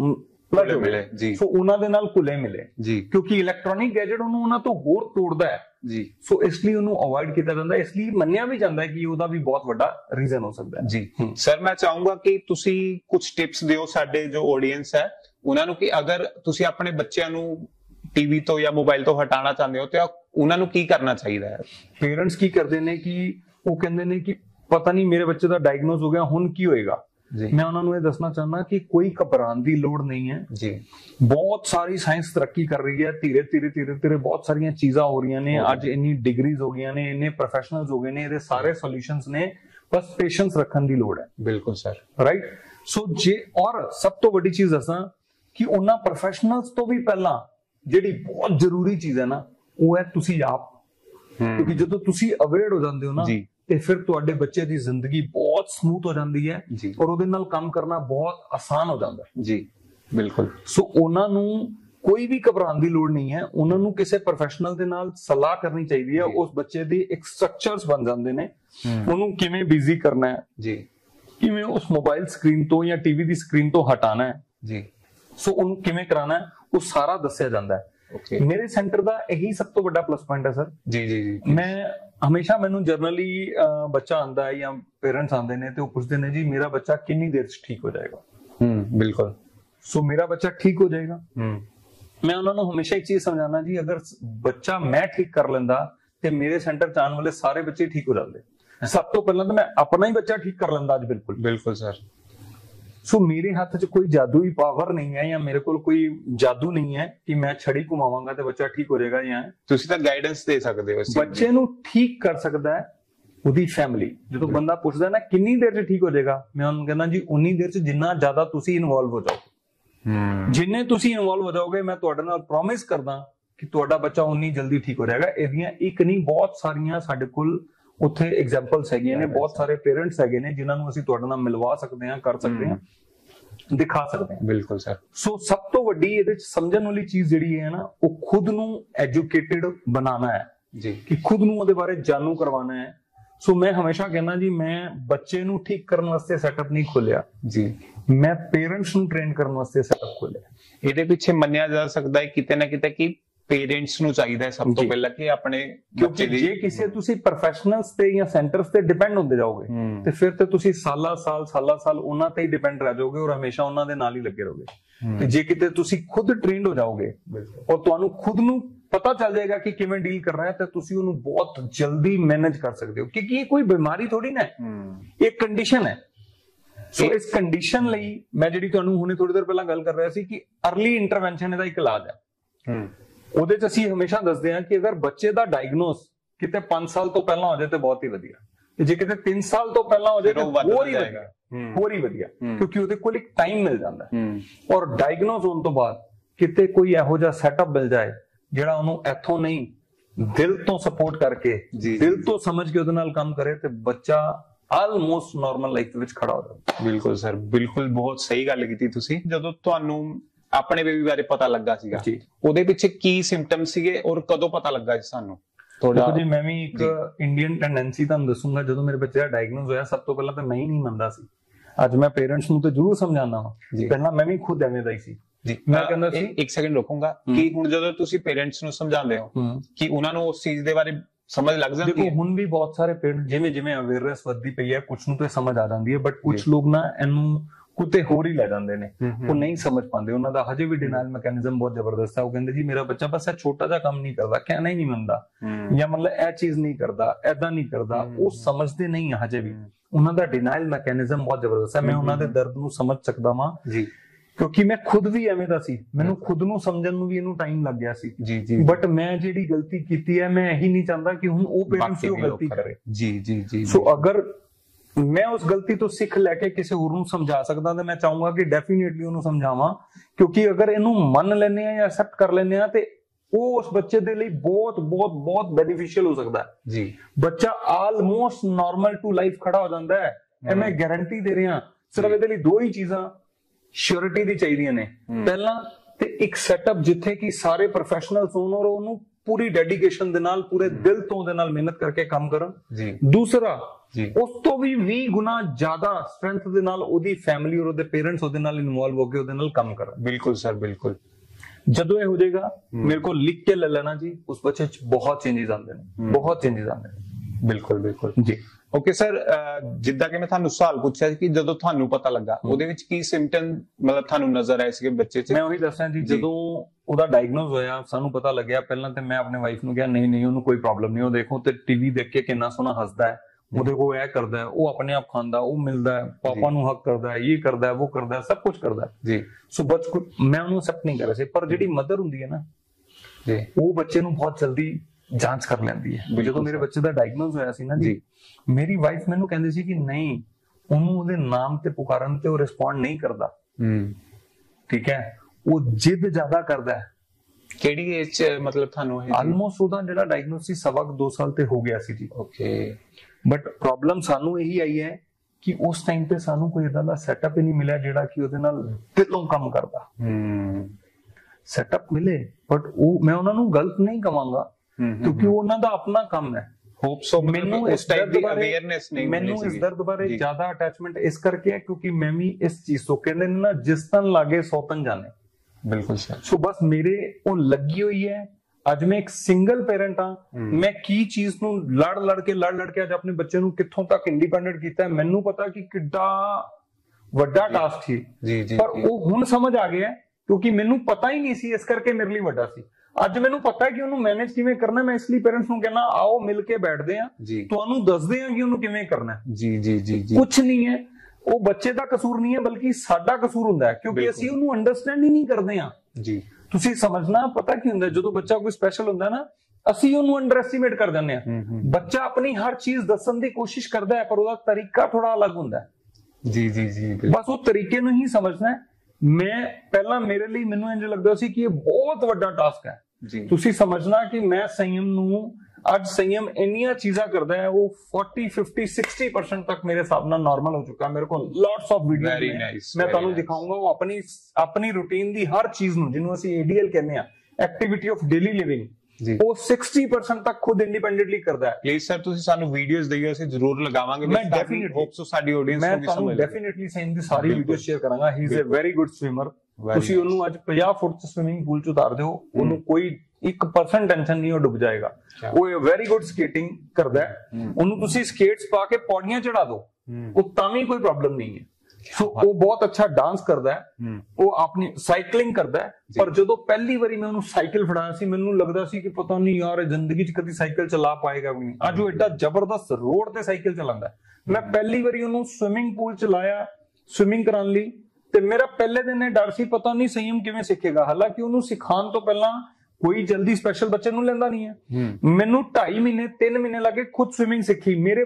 ਮਿਲੇ ਜੀ। ਸੋ ਉਹਨਾਂ ਦੇ ਨਾਲ ਘੁਲੇ ਮਿਲੇ ਜੀ, ਕਿਉਂਕਿ ਇਲੈਕਟ੍ਰੋਨਿਕ ਗੈਜਟ ਉਹਨੂੰ ਉਹਨਾਂ ਤੋਂ ਹੋਰ ਤੋੜਦਾ ਹੈ ਜੀ। ਸੋ ਇਸ ਲਈ ਉਹਨੂੰ ਅਵੋਇਡ ਕੀਤਾ ਜਾਂਦਾ, ਇਸ ਲਈ ਮੰਨਿਆ ਵੀ ਜਾਂਦਾ ਹੈ ਕਿ ਉਹਦਾ ਵੀ ਬਹੁਤ ਵੱਡਾ ਰੀਜ਼ਨ ਹੋ ਸਕਦਾ ਹੈ ਜੀ। ਸਰ ਮੈਂ ਚਾਹੂੰਗਾ ਕਿ ਤੁਸੀਂ ਕੁਝ ਟਿਪਸ ਦਿਓ ਸਾਡੇ ਜੋ ਆਡੀਅנס ਹੈ ਉਹਨਾਂ ਨੂੰ, ਕਿ ਅਗਰ ਤੁਸੀਂ ਆਪਣੇ ਬੱਚਿਆਂ ਨੂੰ ਟੀਵੀ ਤੋਂ ਜਾਂ ਮੋਬਾਈਲ ਤੋਂ ਹਟਾਉਣਾ ਚਾਹੁੰਦੇ ਹੋ ਤੇ ਉਹਨਾਂ ਨੂੰ ਕੀ ਕਰਨਾ ਚਾਹੀਦਾ ਹੈ? ਪੇਰੈਂਟਸ ਕੀ ਕਰਦੇ ਨੇ ਕਿ ਉਹ ਕਹਿੰਦੇ ਨੇ ਕਿ ਪਤਾ ਨਹੀਂ ਮੇਰੇ ਬੱਚੇ ਦਾ ਡਾਇਗਨੋਸ ਹੋ ਗਿਆ, ਹੁਣ ਕੀ ਹੋਏਗਾ? ਮੈਂ ਉਹਨਾਂ ਨੂੰ ਇਹ ਦੱਸਣਾ ਚਾਹੁੰਦਾ ਕਿ ਕੋਈ ਘਬਰਾਉਣ ਦੀ ਲੋੜ ਨਹੀਂ ਹੈ ਜੀ। ਬਹੁਤ ਸਾਰੀ ਸਾਇੰਸ ਤਰੱਕੀ ਕਰ ਰਹੀ ਹੈ, ਧੀਰੇ ਬਹੁਤ ਸਾਰੀਆਂ ਚੀਜ਼ਾਂ ਹੋ ਰਹੀਆਂ ਨੇ। ਅੱਜ ਇੰਨੀ ਡਿਗਰੀਜ਼ ਹੋ ਗਈਆਂ ਨੇ, ਇੰਨੇ ਪ੍ਰੋਫੈਸ਼ਨਲਸ ਹੋ ਗਏ ਨੇ, ਇਹਦੇ ਸਾਰੇ ਸੋਲੂਸ਼ਨਸ ਨੇ, ਬਸ ਪੇਸ਼ੈਂਸ ਰੱਖਣ ਦੀ ਲੋੜ ਹੈ। ਬਿਲਕੁਲ ਸਰ, ਰਾਈਟ। ਸੋ ਜੇ ਔਰ ਸਭ ਤੋਂ ਵੱਡੀ ਚੀਜ਼ ਦੱਸਾਂ ਕਿ ਉਹਨਾਂ ਪ੍ਰੋਫੈਸ਼ਨਲਸ ਤੋਂ ਵੀ ਪਹਿਲਾਂ ਜਿਹੜੀ ਬਹੁਤ ਜ਼ਰੂਰੀ ਚੀਜ਼ ਹੈ ਨਾ, ਉਹ ਹੈ ਤੁਸੀਂ ਆਪ। ਕਿਉਂਕਿ ਜਦੋਂ ਤੁਸੀਂ ਅਵੇਅਰ ਹੋ ਜਾਂਦੇ ਹੋ ਨਾ ਤੇ ਫਿਰ ਤੁਹਾਡੇ ਬੱਚੇ ਦੀ ਜ਼ਿੰਦਗੀ ਬਹੁਤ ਸਮੂਥ ਹੋ ਜਾਂਦੀ ਹੈ ਔਰ ਉਹਦੇ ਨਾਲ ਕੰਮ ਕਰਨਾ ਬਹੁਤ ਆਸਾਨ ਹੋ ਜਾਂਦਾ ਹੈ ਜੀ। ਬਿਲਕੁਲ। ਸੋ ਉਹਨਾਂ ਨੂੰ ਕੋਈ ਵੀ ਘਬਰਾਉਣ ਦੀ ਲੋੜ ਨਹੀਂ ਹੈ, ਉਹਨਾਂ ਨੂੰ ਕਿਸੇ ਪ੍ਰੋਫੈਸ਼ਨਲ ਦੇ ਨਾਲ ਸਲਾਹ ਕਰਨੀ ਚਾਹੀਦੀ ਹੈ। ਉਸ ਬੱਚੇ ਦੀ ਇੱਕ ਸਟਰਕਚਰਸ ਬਣ ਜਾਂਦੇ ਨੇ, ਉਹਨੂੰ ਕਿਵੇਂ ਬਿਜ਼ੀ ਕਰਨਾ ਹੈ ਜੀ, ਕਿਵੇਂ ਉਸ ਮੋਬਾਈਲ ਸਕਰੀਨ ਤੋਂ ਜਾਂ ਟੀਵੀ ਦੀ ਸਕਰੀਨ ਤੋਂ ਹਟਾਣਾ ਹੈ ਜੀ, ਸੋ ਉਹਨੂੰ ਕਿਵੇਂ ਕਰਾਣਾ ਹੈ, ਉਹ ਸਾਰਾ ਦੱਸਿਆ ਜਾਂਦਾ ਹੈ। ਮੇਰੇ ਸੈਂਟਰ ਦਾ ਇਹੀ ਸਭ ਤੋਂ ਵੱਡਾ ਪਲੱਸ ਪੁਆਇੰਟ ਹੈ ਸਰ ਜੀ ਜੀ ਜੀ। ਮੈਂ ਹਮੇਸ਼ਾ, ਮੈਨੂੰ ਜਰਨਲੀ ਬੱਚਾ ਆਂਦਾ ਹੈ ਜਾਂ ਪੇਰੈਂਟਸ ਆਂਦੇ ਨੇ ਤੇ ਉਹ ਪੁੱਛਦੇ ਨੇ ਜੀ ਮੇਰਾ ਬੱਚਾ ਕਿੰਨੀ ਦੇਰ 'ਚ ਠੀਕ ਹੋ ਜਾਏਗਾ? ਬਿਲਕੁਲ। ਸੋ ਮੇਰਾ ਬੱਚਾ ਠੀਕ ਹੋ ਜਾਏਗਾ ਮੈਂ ਉਹਨਾਂ ਨੂੰ ਹਮੇਸ਼ਾ ਇੱਕ ਚੀਜ਼ ਸਮਝਾਉਣਾ ਜੀ, ਅਗਰ ਬੱਚਾ ਮੈਂ ਠੀਕ ਕਰ ਲੈਂਦਾ ਤੇ ਮੇਰੇ ਸੈਂਟਰ ਚ ਆਉਣ ਵਾਲੇ ਸਾਰੇ ਬੱਚੇ ਠੀਕ ਹੋ ਜਾਂਦੇ। ਸਭ ਤੋਂ ਪਹਿਲਾਂ ਤਾਂ ਮੈਂ ਆਪਣਾ ਹੀ ਬੱਚਾ ਠੀਕ ਕਰ ਲੈਂਦਾ ਅੱਜ। ਬਿਲਕੁਲ ਬਿਲਕੁਲ ਸਰ। ਸੋ ਮੇਰੇ ਹੱਥ 'ਚ ਕੋਈ ਜਾਦੂਈ ਪਾਵਰ ਨਹੀਂ ਹੈ, ਜਾਂ ਮੇਰੇ ਕੋਲ ਕੋਈ ਜਾਦੂ ਨਹੀਂ ਹੈ ਕਿ ਮੈਂ ਛੜੀ ਘੁਮਾਵਾਂਗਾ ਤੇ ਬੱਚਾ ਠੀਕ ਹੋ ਜਾਏਗਾ। ਜਾਂ ਤੁਸੀਂ ਤਾਂ ਗਾਈਡੈਂਸ ਦੇ ਸਕਦੇ ਹੋ। ਬੱਚੇ ਨੂੰ ਠੀਕ ਕਰ ਸਕਦਾ ਹੈ ਉਹਦੀ ਫੈਮਿਲੀ। ਜਦੋਂ ਬੰਦਾ ਪੁੱਛਦਾ ਨਾ ਕਿੰਨੀ ਦੇਰ 'ਚ ਠੀਕ ਹੋ ਜਾਏਗਾ, ਮੈਂ ਉਹਨੂੰ ਕਹਿੰਦਾ ਜੀ ਉਨੀ ਦੇਰ 'ਚ ਜਿੰਨਾ ਜ਼ਿਆਦਾ ਤੁਸੀਂ ਇਨਵੋਲਵ ਹੋ ਜਾਓ। ਜਿੰਨੇ ਤੁਸੀਂ ਇਨਵੋਲਵ ਹੋ ਜਾਓਗੇ, ਮੈਂ ਤੁਹਾਡੇ ਨਾਲ ਪ੍ਰੋਮਿਸ ਕਰਦਾ ਕਿ ਤੁਹਾਡਾ ਬੱਚਾ ਉਨੀ ਜਲਦੀ ਠੀਕ ਹੋ ਜਾਏਗਾ। ਇਹਦੀਆਂ ਇੱਕ ਨਹੀਂ ਬਹੁਤ ਸਾਰੀਆਂ ਸਾਡੇ ਕੋਲ ਉੱਥੇ ਐਗਜ਼ਾਮਪਲਸ ਹੈਗੀਆਂ ਨੇ, ਬਹੁਤ ਸਾਰੇ ਪੇਰੈਂਟਸ ਹੈਗੇ ਨੇ ਜਿਨ੍ਹਾਂ ਨੂੰ ਅਸੀਂ ਤੁਹਾਡੇ ਨਾਲ ਮਿਲਵਾ ਸਕਦੇ ਹਾਂ, ਕਰ ਸਕਦੇ ਹਾਂ, ਦਿਖਾ ਸਕਦੇ ਹਾਂ। ਬਿਲਕੁਲ ਸਰ। ਸੋ ਸਭ ਤੋਂ ਵੱਡੀ ਇਹਦੇ ਚ ਸਮਝਣ ਵਾਲੀ ਚੀਜ਼ ਜਿਹੜੀ ਹੈ ਨਾ, ਉਹ ਖੁਦ ਨੂੰ ਐਜੂਕੇਟਿਡ ਬਣਾਉਣਾ ਹੈ ਜੀ, ਕਿ ਖੁਦ ਨੂੰ ਉਹਦੇ ਬਾਰੇ ਜਾਣੂ ਕਰਵਾਉਣਾ ਹੈ। ਸੋ ਮੈਂ ਹਮੇਸ਼ਾ ਕਹਿੰਦਾ ਜੀ, ਮੈਂ ਬੱਚੇ ਨੂੰ ਠੀਕ ਕਰਨ ਵਾਸਤੇ ਸੈਟਅਪ ਨਹੀਂ ਖੋਲਿਆ ਜੀ, ਮੈਂ ਪੇਰੈਂਟਸ ਨੂੰ ਟ੍ਰੇਨ ਕਰਨ ਵਾਸਤੇ ਸੈਟਅਪ ਖੋਲਿਆ। ਇਹਦੇ ਪਿੱਛੇ ਮੰਨਿਆ ਜਾ ਸਕਦਾ ਹੈ ਕਿਤੇ ਨਾ ਕਿਤੇ ਕਿ ਪੇਰੈਂਟਸ ਨੂੰ ਚਾਹੀਦਾ ਹੈ ਸਭ ਤੋਂ ਪਹਿਲਾਂ ਕਿ ਆਪਣੇ, ਕਿਉਂਕਿ ਜੇ ਕਿਸੇ ਤੁਸੀਂ ਪ੍ਰੋਫੈਸ਼ਨਲਸ ਤੇ ਜਾਂ ਸੈਂਟਰਸ ਤੇ ਡਿਪੈਂਡ ਹੁੰਦੇ ਜਾਓਗੇ ਤੇ ਫਿਰ ਤੇ ਤੁਸੀਂ ਸਾਲਾਂ ਸਾਲ ਉਹਨਾਂ ਤੇ ਹੀ ਡਿਪੈਂਡ ਰਹਿ ਜਾਓਗੇ ਔਰ ਹਮੇਸ਼ਾ ਉਹਨਾਂ ਦੇ ਨਾਲ ਹੀ ਲੱਗੇ ਰਹੋਗੇ। ਤੇ ਜੇ ਕਿਤੇ ਤੁਸੀਂ ਖੁਦ ਟ੍ਰੇਨਡ ਹੋ ਜਾਓਗੇ ਔਰ ਤੁਹਾਨੂੰ ਖੁਦ ਨੂੰ ਪਤਾ ਚੱਲ ਜਾਏਗਾ ਕਿ ਕਿਵੇਂ ਡੀਲ ਕਰਨਾ ਹੈ, ਤਾਂ ਤੁਸੀਂ ਉਹਨੂੰ ਬਹੁਤ ਜਲਦੀ ਮੈਨੇਜ ਕਰ ਸਕਦੇ ਹੋ। ਕਿਉਂਕਿ ਇਹ ਕੋਈ ਬਿਮਾਰੀ ਥੋੜੀ ਨਾ ਹੈ, ਇਹ ਕੰਡੀਸ਼ਨ ਹੈ। ਸੋ ਇਸ ਕੰਡੀਸ਼ਨ ਲਈ ਮੈਂ ਜਿਹੜੀ ਤੁਹਾਨੂੰ ਹੁਣੇ ਥੋੜੀ ਦੇਰ ਪਹਿਲਾਂ ਗੱਲ ਕਰ ਰਿਹਾ ਸੀ ਕਿ ਅਰਲੀ ਇੰਟਰਵੈਂਸ਼ਨ ਇਹਦਾ ਇੱਕ ਇਲਾਜ ਹੈ। ਉਹਦੇ ਚ ਅਸੀਂ ਹਮੇਸ਼ਾ ਦੱਸਦੇ ਹਾਂ ਕਿ ਅਗਰ ਬੱਚੇ ਦਾ ਡਾਇਗਨੋਸ ਕਿਤੇ 5 ਸਾਲ ਤੋਂ ਪਹਿਲਾਂ ਹੋ ਜਾਏ ਤੇ ਬਹੁਤ ਹੀ ਵਧੀਆ, ਤੇ ਜੇ ਕਿਤੇ 3 ਸਾਲ ਤੋਂ ਪਹਿਲਾਂ ਹੋ ਜਾਏ ਤਾਂ ਹੋਰ ਹੀ ਵਧੀਆ, ਹੋਰ ਹੀ ਵਧੀਆ, ਕਿਉਂਕਿ ਉਹਦੇ ਕੋਲ ਇੱਕ ਟਾਈਮ ਮਿਲ ਜਾਂਦਾ ਹੈ। ਔਰ ਡਾਇਗਨੋਸ ਹੋਣ ਤੋਂ ਬਾਅਦ ਕਿਤੇ ਕੋਈ ਇਹੋ ਜਿਹਾ ਸੈਟਅਪ ਮਿਲ ਜਾਏ ਜਿਹੜਾ ਉਹਨੂੰ ਇੱਥੋਂ ਨਹੀਂ ਦਿਲ ਤੋਂ ਸਪੋਰਟ ਕਰਕੇ, ਦਿਲ ਤੋਂ ਸਮਝ ਕੇ ਉਹਦੇ ਨਾਲ ਕੰਮ ਕਰੇ, ਤੇ ਬੱਚਾ ਆਲਮੋਸਟ ਨਾਰਮਲ ਲਾਈਫ ਵਿੱਚ ਖੜਾ ਹੋ ਜਾਂਦਾ। ਬਿਲਕੁਲ ਸਰ, ਬਿਲਕੁਲ ਬਹੁਤ ਸਹੀ ਗੱਲ ਕੀਤੀ ਤੁਸੀਂ। ਜਦੋਂ ਤੁਹਾਨੂੰ ਆਪਣੇ ਬੇਬੀ ਬਾਰੇ ਪਤਾ ਲੱਗਾ ਸੀਗਾ, ਉਹਦੇ ਪਿੱਛੇ ਕੀ ਸਿੰਪਟਮ ਸੀਗੇ ਔਰ ਕਦੋਂ ਪਤਾ ਲੱਗਾ ਜੀ ਸਾਨੂੰ? ਥੋੜਾ ਜੀ ਮੈਂ ਵੀ ਇੱਕ ਇੰਡੀਅਨ ਟੈਂਡੈਂਸੀ ਤੁਹਾਨੂੰ ਦੱਸੂਗਾ। ਜਦੋਂ ਮੇਰੇ ਬੱਚੇ ਦਾ ਡਾਇਗਨੋਸ ਹੋਇਆ, ਸਭ ਤੋਂ ਪਹਿਲਾਂ ਤਾਂ ਮੈਂ ਹੀ ਨਹੀਂ ਮੰਨਦਾ ਸੀ। ਅੱਜ ਮੈਂ ਪੇਰੈਂਟਸ ਨੂੰ ਤਾਂ ਜ਼ਰੂਰ ਸਮਝਾਉਂਦਾ ਹਾਂ, ਪਹਿਲਾਂ ਮੈਂ ਵੀ ਖੁਦ ਐਵੇਂ ਦਾ ਹੀ ਸੀ ਜੀ। ਮੈਂ ਕਹਿੰਦਾ ਸੀ, ਇੱਕ ਸੈਕਿੰਡ ਰੁਕੂੰਗਾ, ਕਿ ਹੁਣ ਜਦੋਂ ਤੁਸੀਂ ਪੇਰੈਂਟਸ ਨੂੰ ਸਮਝਾਉਂਦੇ ਹੋ ਕਿ ਉਹਨਾਂ ਨੂੰ ਉਸ ਚੀਜ਼ ਦੇ ਬਾਰੇ ਸਮਝ ਲੱਗ ਜਾਂਦੀ ਹੈ? ਦੇਖੋ ਹੁਣ ਵੀ ਬਹੁਤ ਸਾਰੇ ਪੇਰੈਂਟਸ ਜਿਵੇਂ ਅਵੇਅਰਨੈਸ ਵੱਧਦੀ ਪਈ ਹੈ, ਕੁਝ ਨੂੰ ਤਾਂ ਸਮਝ ਆ ਜਾਂਦੀ ਹੈ, ਬਟ ਕੁਝ ਲੋਕ ਨਾ ਇਹਨੂੰ ਕੁੱਤੇ ਹੋਰ ਹੀ ਲੈ ਜਾਂਦੇ ਨੇ, ਉਹ ਨਹੀਂ ਸਮਝ ਪਾਉਂਦੇ। ਉਹਨਾਂ ਦਾ ਹਜੇ ਵੀ ਡਿਨਾਇਲ ਮੈਕੈਨਿਜ਼ਮ ਬਹੁਤ ਜ਼ਬਰਦਸਤ ਹੈ। ਉਹ ਕਹਿੰਦੇ ਜੀ ਮੇਰਾ ਬੱਚਾ ਬਸ ਇਹ ਛੋਟਾ ਜਿਹਾ ਕੰਮ ਨਹੀਂ ਕਰਦਾ, ਕਹਿਣਾ ਹੀ ਨਹੀਂ ਮੰਨਦਾ, ਜਾਂ ਮਤਲਬ ਇਹ ਚੀਜ਼ ਨਹੀਂ ਕਰਦਾ, ਏਦਾਂ ਨਹੀਂ ਕਰਦਾ। ਉਹ ਸਮਝਦੇ ਨਹੀਂ ਹਜੇ ਵੀ, ਉਹਨਾਂ ਦਾ ਡਿਨਾਇਲ ਮੈਕੈਨਿਜ਼ਮ ਬਹੁਤ ਜ਼ਬਰਦਸਤ ਹੈ। ਮੈਂ ਉਹਨਾਂ ਦੇ ਦਰਦ ਨੂੰ ਸਮਝ ਸਕਦਾ ਵਾਂ ਜੀ, ਕਿਉਂਕਿ ਮੈਂ ਖੁਦ ਵੀ ਐਵੇਂ ਦਾ ਸੀ। ਮੈਨੂੰ ਖੁਦ ਨੂੰ ਸਮਝਣ ਨੂੰ ਵੀ ਇਹਨੂੰ ਟਾਈਮ ਲੱਗ ਗਿਆ ਸੀ ਜੀ। ਬਟ ਮੈਂ ਜਿਹੜੀ ਗਲਤੀ ਕੀਤੀ ਹੈ, ਮੈਂ ਇਹੀ ਨਹੀਂ ਚਾਹੁੰਦਾ ਕਿ ਹੁਣ ਉਹ ਪੇਰੈਂਟਸ ਉਹ ਗਲਤੀ ਕਰੇ ਜੀ। ਸੋ ਅਗਰ ਮੈਂ ਉਸ ਗਲਤੀ ਤੋਂ ਸਿੱਖ ਲੈ ਕੇ ਕਿਸੇ ਹੋਰ ਨੂੰ ਸਮਝਾ ਸਕਦਾ ਤਾਂ ਮੈਂ ਚਾਹੂੰਗਾ ਕਿ ਡੈਫੀਨੇਟਲੀ ਉਹਨੂੰ ਸਮਝਾਵਾਂ, ਕਿਉਂਕਿ ਅਗਰ ਇਹਨੂੰ ਮੰਨ ਲੈਂਦੇ ਆ ਜਾਂ ਐਕਸੈਪਟ ਕਰ ਲੈਂਦੇ ਆ ਤੇ ਉਹ ਉਸ ਬੱਚੇ ਦੇ ਲਈ ਬਹੁਤ ਬਹੁਤ ਬਹੁਤ ਬੈਨੀਫੀਸ਼ੀਅਲ ਹੋ ਸਕਦਾ ਹੈ ਜੀ। ਬੱਚਾ ਆਲਮੋਸਟ ਨਾਰਮਲ ਟੂ ਲਾਈਫ ਖੜਾ ਹੋ ਜਾਂਦਾ ਹੈ, ਇਹ ਮੈਂ ਗਾਰੰਟੀ ਦੇ ਰਿਹਾ। ਸਿਰਫ ਇਹਦੇ ਲਈ ਦੋ ਹੀ ਚੀਜ਼ਾਂ ਸ਼ੋਰਿਟੀ ਦੀ ਚਾਹੀਦੀਆਂ ਨੇ। ਪਹਿਲਾਂ ਤੇ ਇੱਕ ਸੈਟਅਪ ਜਿੱਥੇ ਕਿ ਸਾਰੇ ਪ੍ਰੋਫੈਸ਼ਨਲਸ ਹੋਣ ਔਰ ਉਹਨੂੰ ਪੂਰੀ ਡੈਡੀਕੇਸ਼ਨ ਦੇ ਨਾਲ, ਪੂਰੇ ਦਿਲ ਤੋਂ ਉਹਦੇ ਨਾਲ ਮਿਹਨਤ ਕਰਕੇ ਕੰਮ ਕਰਨ ਜੀ। ਦੂਸਰਾ ਉਸ ਤੋਂ ਵੀ 20 ਗੁਣਾ ਜ਼ਿਆਦਾ ਸਟਰੈਂਥ ਦੇ ਨਾਲ ਉਹਦੀ ਫੈਮਿਲੀ ਔਰ ਉਹਦੇ ਪੇਰੈਂਟਸ ਉਹਦੇ ਨਾਲ ਇਨਵੋਲਵ ਹੋ ਕੇ ਉਹਦੇ ਨਾਲ ਕੰਮ ਕਰਨ। ਬਿਲਕੁਲ ਸਰ, ਬਿਲਕੁਲ। ਜਦੋਂ ਇਹ ਹੋ ਜਾਏਗਾ, ਮੇਰੇ ਕੋਲ ਲਿਖ ਕੇ ਲੈ ਲੈਣਾ ਜੀ, ਉਸ ਬੱਚੇ 'ਚ ਬਹੁਤ ਚੇਂਜਸ ਆਉਂਦੇ ਨੇ, ਬਹੁਤ ਚੇਂਜਸ ਆਉਂਦੇ ਨੇ। ਬਿਲਕੁਲ ਜੀ। ਓਕੇ ਸਰ, ਜਿੱਦਾਂ ਕਿ ਮੈਂ ਤੁਹਾਨੂੰ ਸਵਾਲ ਪੁੱਛਿਆ ਸੀ ਕਿ ਜਦੋਂ ਤੁਹਾਨੂੰ ਪਤਾ ਲੱਗਾ, ਉਹਦੇ ਵਿੱਚ ਕੀ ਸਿੰਪਟਮ ਮਤਲਬ ਤੁਹਾਨੂੰ ਨਜ਼ਰ ਆਏ ਸੀਗੇ ਬੱਚੇ 'ਚ? ਮੈਂ ਉਹੀ ਦੱਸਾਂ ਜੀ, ਜਦੋਂ ਉਹਦਾ ਡਾਇਗਨੋਸ ਹੋਇਆ, ਸਾਨੂੰ ਪਤਾ ਲੱਗਿਆ, ਪਹਿਲਾਂ ਤੇ ਮੈਂ ਆਪਣੇ ਵਾਈਫ ਨੂੰ ਕਿਹਾ ਨਹੀਂ ਉਹਨੂੰ ਕੋਈ ਪ੍ਰੋਬਲਮ ਨਹੀਂ, ਉਹ ਦੇਖੋ ਤੇ ਟੀਵੀ ਦੇਖ ਕੇ ਕਿੰਨਾ ਸੋਹਣਾ ਹੱਸਦਾ ਹੈ, ਉਹਦੇ ਕੋਲ ਇਹ ਕਰਦਾ ਹੈ, ਉਹ ਆਪਣੇ ਆਪ ਖਾਂਦਾ, ਉਹ ਮਿਲਦਾ ਹੈ, ਪਾਪਾ ਨੂੰ ਹੱਕ ਕਰਦਾ ਹੈ, ਇਹ ਕਰਦਾ ਹੈ, ਉਹ ਕਰਦਾ ਹੈ, ਸਭ ਕੁਝ ਕਰਦਾ ਹੈ ਜੀ। ਸੋ ਮੈਂ ਉਹਨੂੰ ਐਕਸੈਪਟ ਨਹੀਂ ਕਰ ਰਿਹਾ ਸੀ, ਪਰ ਜਿਹੜੀ ਮਦਰ ਹੁੰਦੀ ਹੈ ਨਾ ਜੀ, ਉਹ ਬੱਚੇ ਨੂੰ ਬਹੁਤ ਜਲਦੀ ਜਾਂਚ ਕਰ ਲੈਂਦੀ ਹੈ। ਜਦੋਂ ਮੇਰੇ ਬੱਚੇ ਦਾ ਡਾਇਗਨੋਸ ਹੋਇਆ ਸੀ ਨਾ ਜੀ, ਮੇਰੀ ਵਾਈਫ ਮੈਨੂੰ ਕਹਿੰਦੀ ਸੀ ਕਿ ਨਹੀਂ, ਉਹਨੂੰ ਉਹਦੇ ਨਾਮ ਤੇ ਪੁਕਾਰਨ ਤੇ ਉਹ ਰਿਸਪੌਂਡ ਨਹੀਂ ਕਰਦਾ। ਠੀਕ ਹੈ, ਉਹ ਜਿੱਦ ਜ਼ਿਆਦਾ ਕਰਦਾ ਹੈ। ਕਿਹੜੀ ਏਜ 'ਚ ਮਤਲਬ ਤੁਹਾਨੂੰ? ਆਲਮੋਸਟ ਉਹਦਾ ਜਿਹੜਾ ਡਾਇਗਨੋਸ ਸੀ 2.5 ਸਾਲ ਤੇ ਹੋ ਗਿਆ ਸੀ ਜੀ। ਓਕੇ। ਬਟ ਪ੍ਰੋਬਲਮ ਸਾਨੂੰ ਇਹੀ ਆਈ ਹੈ ਕਿ ਉਸ ਟਾਈਮ ਤੇ ਸਾਨੂੰ ਕੋਈ ਇਦਾਂ ਦਾ ਸੈਟਅਪ ਹੀ ਨਹੀਂ ਮਿਲਿਆ ਜਿਹੜਾ ਕਿ ਉਹਦੇ ਨਾਲ ਦਿਲੋਂ ਕੰਮ ਕਰਦਾ। ਸੈਟਅਪ ਮਿਲੇ, ਬਟ ਉਹ ਮੈਂ ਉਹਨਾਂ ਨੂੰ ਗਲਤ ਨਹੀਂ ਕਵਾਂਗਾ, ਕਿਉਂਕਿ ਉਹਨਾਂ ਦਾ ਆਪਣਾ ਕੰਮ ਹੈ। ਮੈਨੂੰ ਇਸ ਦਰਦ ਬਾਰੇ ਜ਼ਿਆਦਾ ਅਟੈਚਮੈਂਟ ਇਸ ਕਰਕੇ ਹੈ ਕਿਉਂਕਿ ਮੈਂ ਵੀ ਇਸ ਚੀਜ਼ ਤੋਂ, ਕਹਿੰਦੇ ਨੇ ਨਾ, ਜਿਸ ਤਨ ਲਾਗੇ ਸੌਤਨ ਜਾਣੇ। ਬਿਲਕੁਲ ਸਰ। ਸੋ ਬਸ ਮੇਰੇ ਉਹ ਲੱਗੀ ਹੋਈ ਹੈ। ਅੱਜ ਮੈਂ ਇੱਕ ਸਿੰਗਲ ਪੇਰੈਂਟ ਹਾਂ, ਮੈਂ ਕੀ ਚੀਜ਼ ਨੂੰ ਲੜ ਕੇ ਅੱਜ ਆਪਣੇ ਬੱਚੇ ਨੂੰ ਕਿੱਥੋਂ ਤੱਕ ਇੰਡੀਪੈਂਡੈਂਟ ਕੀਤਾ, ਮੈਨੂੰ ਪਤਾ ਕਿ ਕਿੱਡਾ ਵੱਡਾ ਟਾਸਕ ਸੀ। ਪਰ ਉਹ ਹੁਣ ਸਮਝ ਆ ਗਿਆ ਕਿਉਂਕਿ ਮੈਨੂੰ ਪਤਾ ਹੀ ਨਹੀਂ ਸੀ, ਇਸ ਕਰਕੇ ਮੇਰੇ ਲਈ ਵੱਡਾ ਸੀ। ਅੱਜ ਮੈਨੂੰ ਪਤਾ ਹੈ ਕਿ ਉਹਨੂੰ ਮੈਨੇਜ ਕਿਵੇਂ ਕਰਨਾ। ਮੈਂ ਇਸ ਲਈ ਪੇਰੈਂਟਸ ਨੂੰ ਕਹਿੰਦਾ ਆਓ ਮਿਲ ਕੇ ਬੈਠਦੇ ਆ, ਤੁਹਾਨੂੰ ਦੱਸਦੇ ਆ ਕਿ ਉਹਨੂੰ ਕਿਵੇਂ ਕਰਨਾ। ਜੀ ਜੀ ਜੀ ਜੀ, ਕੁਝ ਨਹੀਂ ਹੈ, ਉਹ ਬੱਚੇ ਦਾ ਕਸੂਰ ਨਹੀਂ ਹੈ, ਬਲਕਿ ਸਾਡਾ ਕਸੂਰ ਹੁੰਦਾ ਹੈ, ਕਿਉਂਕਿ ਅਸੀਂ ਉਹਨੂੰ ਅੰਡਰਸਟੈਂਡ ਹੀ ਨਹੀਂ ਕਰਦੇ ਆ। ਜੀ ਤੁਸੀਂ ਸਮਝਣਾ, ਪਤਾ ਕੀ ਹੁੰਦਾ, ਜਦੋਂ ਬੱਚਾ ਕੋਈ ਸਪੈਸ਼ਲ ਹੁੰਦਾ ਨਾ, ਅਸੀਂ ਉਹਨੂੰ ਅੰਡਰ ਐਸਟੀਮੇਟ ਕਰ ਦਿੰਦੇ ਆ। ਬੱਚਾ ਆਪਣੀ ਹਰ ਚੀਜ਼ ਦੱਸਣ ਦੀ ਕੋਸ਼ਿਸ਼ ਕਰਦਾ ਹੈ, ਪਰ ਉਹਦਾ ਤਰੀਕਾ ਥੋੜਾ ਅਲੱਗ ਹੁੰਦਾ ਹੈ। ਜੀ ਜੀ ਜੀ, ਬਸ ਉਹ ਤਰੀਕੇ ਨੂੰ ਹੀ ਸਮਝਣਾ ਹੈ। ਮੈਂ ਪਹਿਲਾਂ ਮੇਰੇ ਲਈ ਮੈਨੂੰ ਇੰਜ ਲੱਗਦਾ ਸੀ ਕਿ ਇਹ ਬਹੁਤ ਵੱਡਾ ਟਾਸਕ ਹੈ। ਤੁਸੀਂ ਸਮਝਣਾ ਕਿ ਮੈਂ ਸੰਯਮ ਨੂੰ ਅੱਜ ਸੰਯਮ ਇੰਨੀਆਂ ਚੀਜ਼ਾਂ ਕਰਦਾ ਹੈ, ਉਹ 40 50 60% ਤੱਕ ਮੇਰੇ ਹਿਸਾਬ ਨਾਲ ਨਾਰਮਲ ਹੋ ਚੁੱਕਾ। ਮੇਰੇ ਕੋਲ ਲੋਟਸ ਆਫ ਵੀਡੀਓ ਮੈਂ ਤੁਹਾਨੂੰ ਦਿਖਾਉਂਗਾ। ਉਹ ਆਪਣੀ ਰੂਟੀਨ ਦੀ ਹਰ ਚੀਜ਼ ਨੂੰ, ਜਿਹਨੂੰ ਅਸੀਂ ADL ਕਹਿੰਦੇ ਆ, ਐਕਟੀਵਿਟੀ ਆਫ ਡੇਲੀ ਲਿਵਿੰਗ, ਉਹ 60% ਤੱਕ ਖੁਦ ਇੰਡੀਪੈਂਡੈਂਟਲੀ ਕਰਦਾ ਹੈ। ਪਲੀਜ਼ ਸਰ ਤੁਸੀਂ ਸਾਨੂੰ ਵੀਡੀਓਜ਼ ਦਿਓ, ਅਸੀਂ ਜ਼ਰੂਰ ਲਗਾਵਾਂਗੇ। ਮੈਂ ਡੈਫੀਨਿਟਲੀ ਹੋਪ ਸੋ ਸਾਡੀ ਆਡੀਅנס ਨੂੰ ਵੀ ਸਮਝ ਆਵੇ। ਡੈਫੀਨਿਟਲੀ ਸੇਮ ਦੀ ਸਾਰੀ ਵੀਡੀਓ ਸ਼ੇਅਰ ਕਰਾਂਗਾ। He is a very good swimmer. ਤੁਸੀਂ ਉਹਨੂੰ ਅੱਜ 50 ਫੁੱਟ ਚ ਸਵਿਮਿੰਗ ਪੂਲ ਚ ਉਤਾਰ ਦਿਓ, ਉਹਨੂੰ ਕੋਈ 1% ਟੈਨਸ਼ਨ ਨਹੀਂ, ਉਹ ਡੁੱਬ ਜਾਏਗਾ। ਉਹ ਵੈਰੀ ਗੁੱਡ ਸਕੇਟਿੰਗ ਕਰਦਾ ਹੈ। ਉਹਨੂੰ ਤੁਸੀਂ ਸਕੇਟਸ ਪਾ ਕੇ ਪੌੜੀਆਂ ਚੜਾ ਦਿਓ, ਉਹ ਤਾਂ ਵੀ ਕੋਈ ਪ੍ਰੋਬਲਮ ਨਹੀਂ ਹੈ। ਸੋ ਉਹ ਬਹੁਤ ਅੱਛਾ ਡਾਂਸ ਕਰਦਾ ਹੈ, ਉਹ ਆਪਣੀ ਸਾਈਕਲਿੰਗ ਕਰਦਾ ਹੈ। ਪਰ ਜਦੋਂ ਪਹਿਲੀ ਵਾਰੀ ਮੈਂ ਉਹਨੂੰ ਸਾਈਕਲ ਫੜਾਇਆ ਸੀ, ਮੈਨੂੰ ਲੱਗਦਾ ਸੀ ਕਿ ਪਤਾ ਨਹੀਂ ਯਾਰ ਇਹ ਜ਼ਿੰਦਗੀ 'ਚ ਕਦੀ ਸਾਈਕਲ ਚਲਾ ਪਾਏਗਾ ਵੀ ਨਹੀਂ। ਅੱਜ ਉਹ ਐਡਾ ਜ਼ਬਰਦਸਤ ਰੋਡ ਤੇ ਸਾਈਕਲ ਚਲਾਉਂਦਾ ਹੈ। ਮੈਂ ਪਹਿਲੀ ਵਾਰੀ ਉਹਨੂੰ ਸਵਿਮਿੰਗ ਪੂਲ ਚ ਲਾਇਆ ਸਵਿਮਿੰਗ ਕਰਾਉਣ ਲਈ, ਤੇ ਮੇਰਾ ਪਹਿਲੇ ਦਿਨ ਇਹ ਡਰ ਸੀ ਪਤਾ ਨਹੀਂ ਸੰਯਮ ਕਿਵੇਂ ਸਿੱਖੇਗਾ। ਹਾਲਾਂਕਿ ਉਹਨੂੰ ਸਿਖਾਉਣ ਤੋਂ ਪਹਿਲਾਂ ਕੋਈ ਜਲਦੀ ਸਪੈਸ਼ਲ ਬੱਚੇ ਨੂੰ ਲੈਂਦਾ ਨਹੀਂ ਹੈ। ਮੈਨੂੰ 2.5 ਮਹੀਨੇ 3 ਮਹੀਨੇ ਲੱਗੇ ਖੁਦ ਸਵਿਮਿੰਗ ਸਿੱਖੀ। ਮੇਰੇ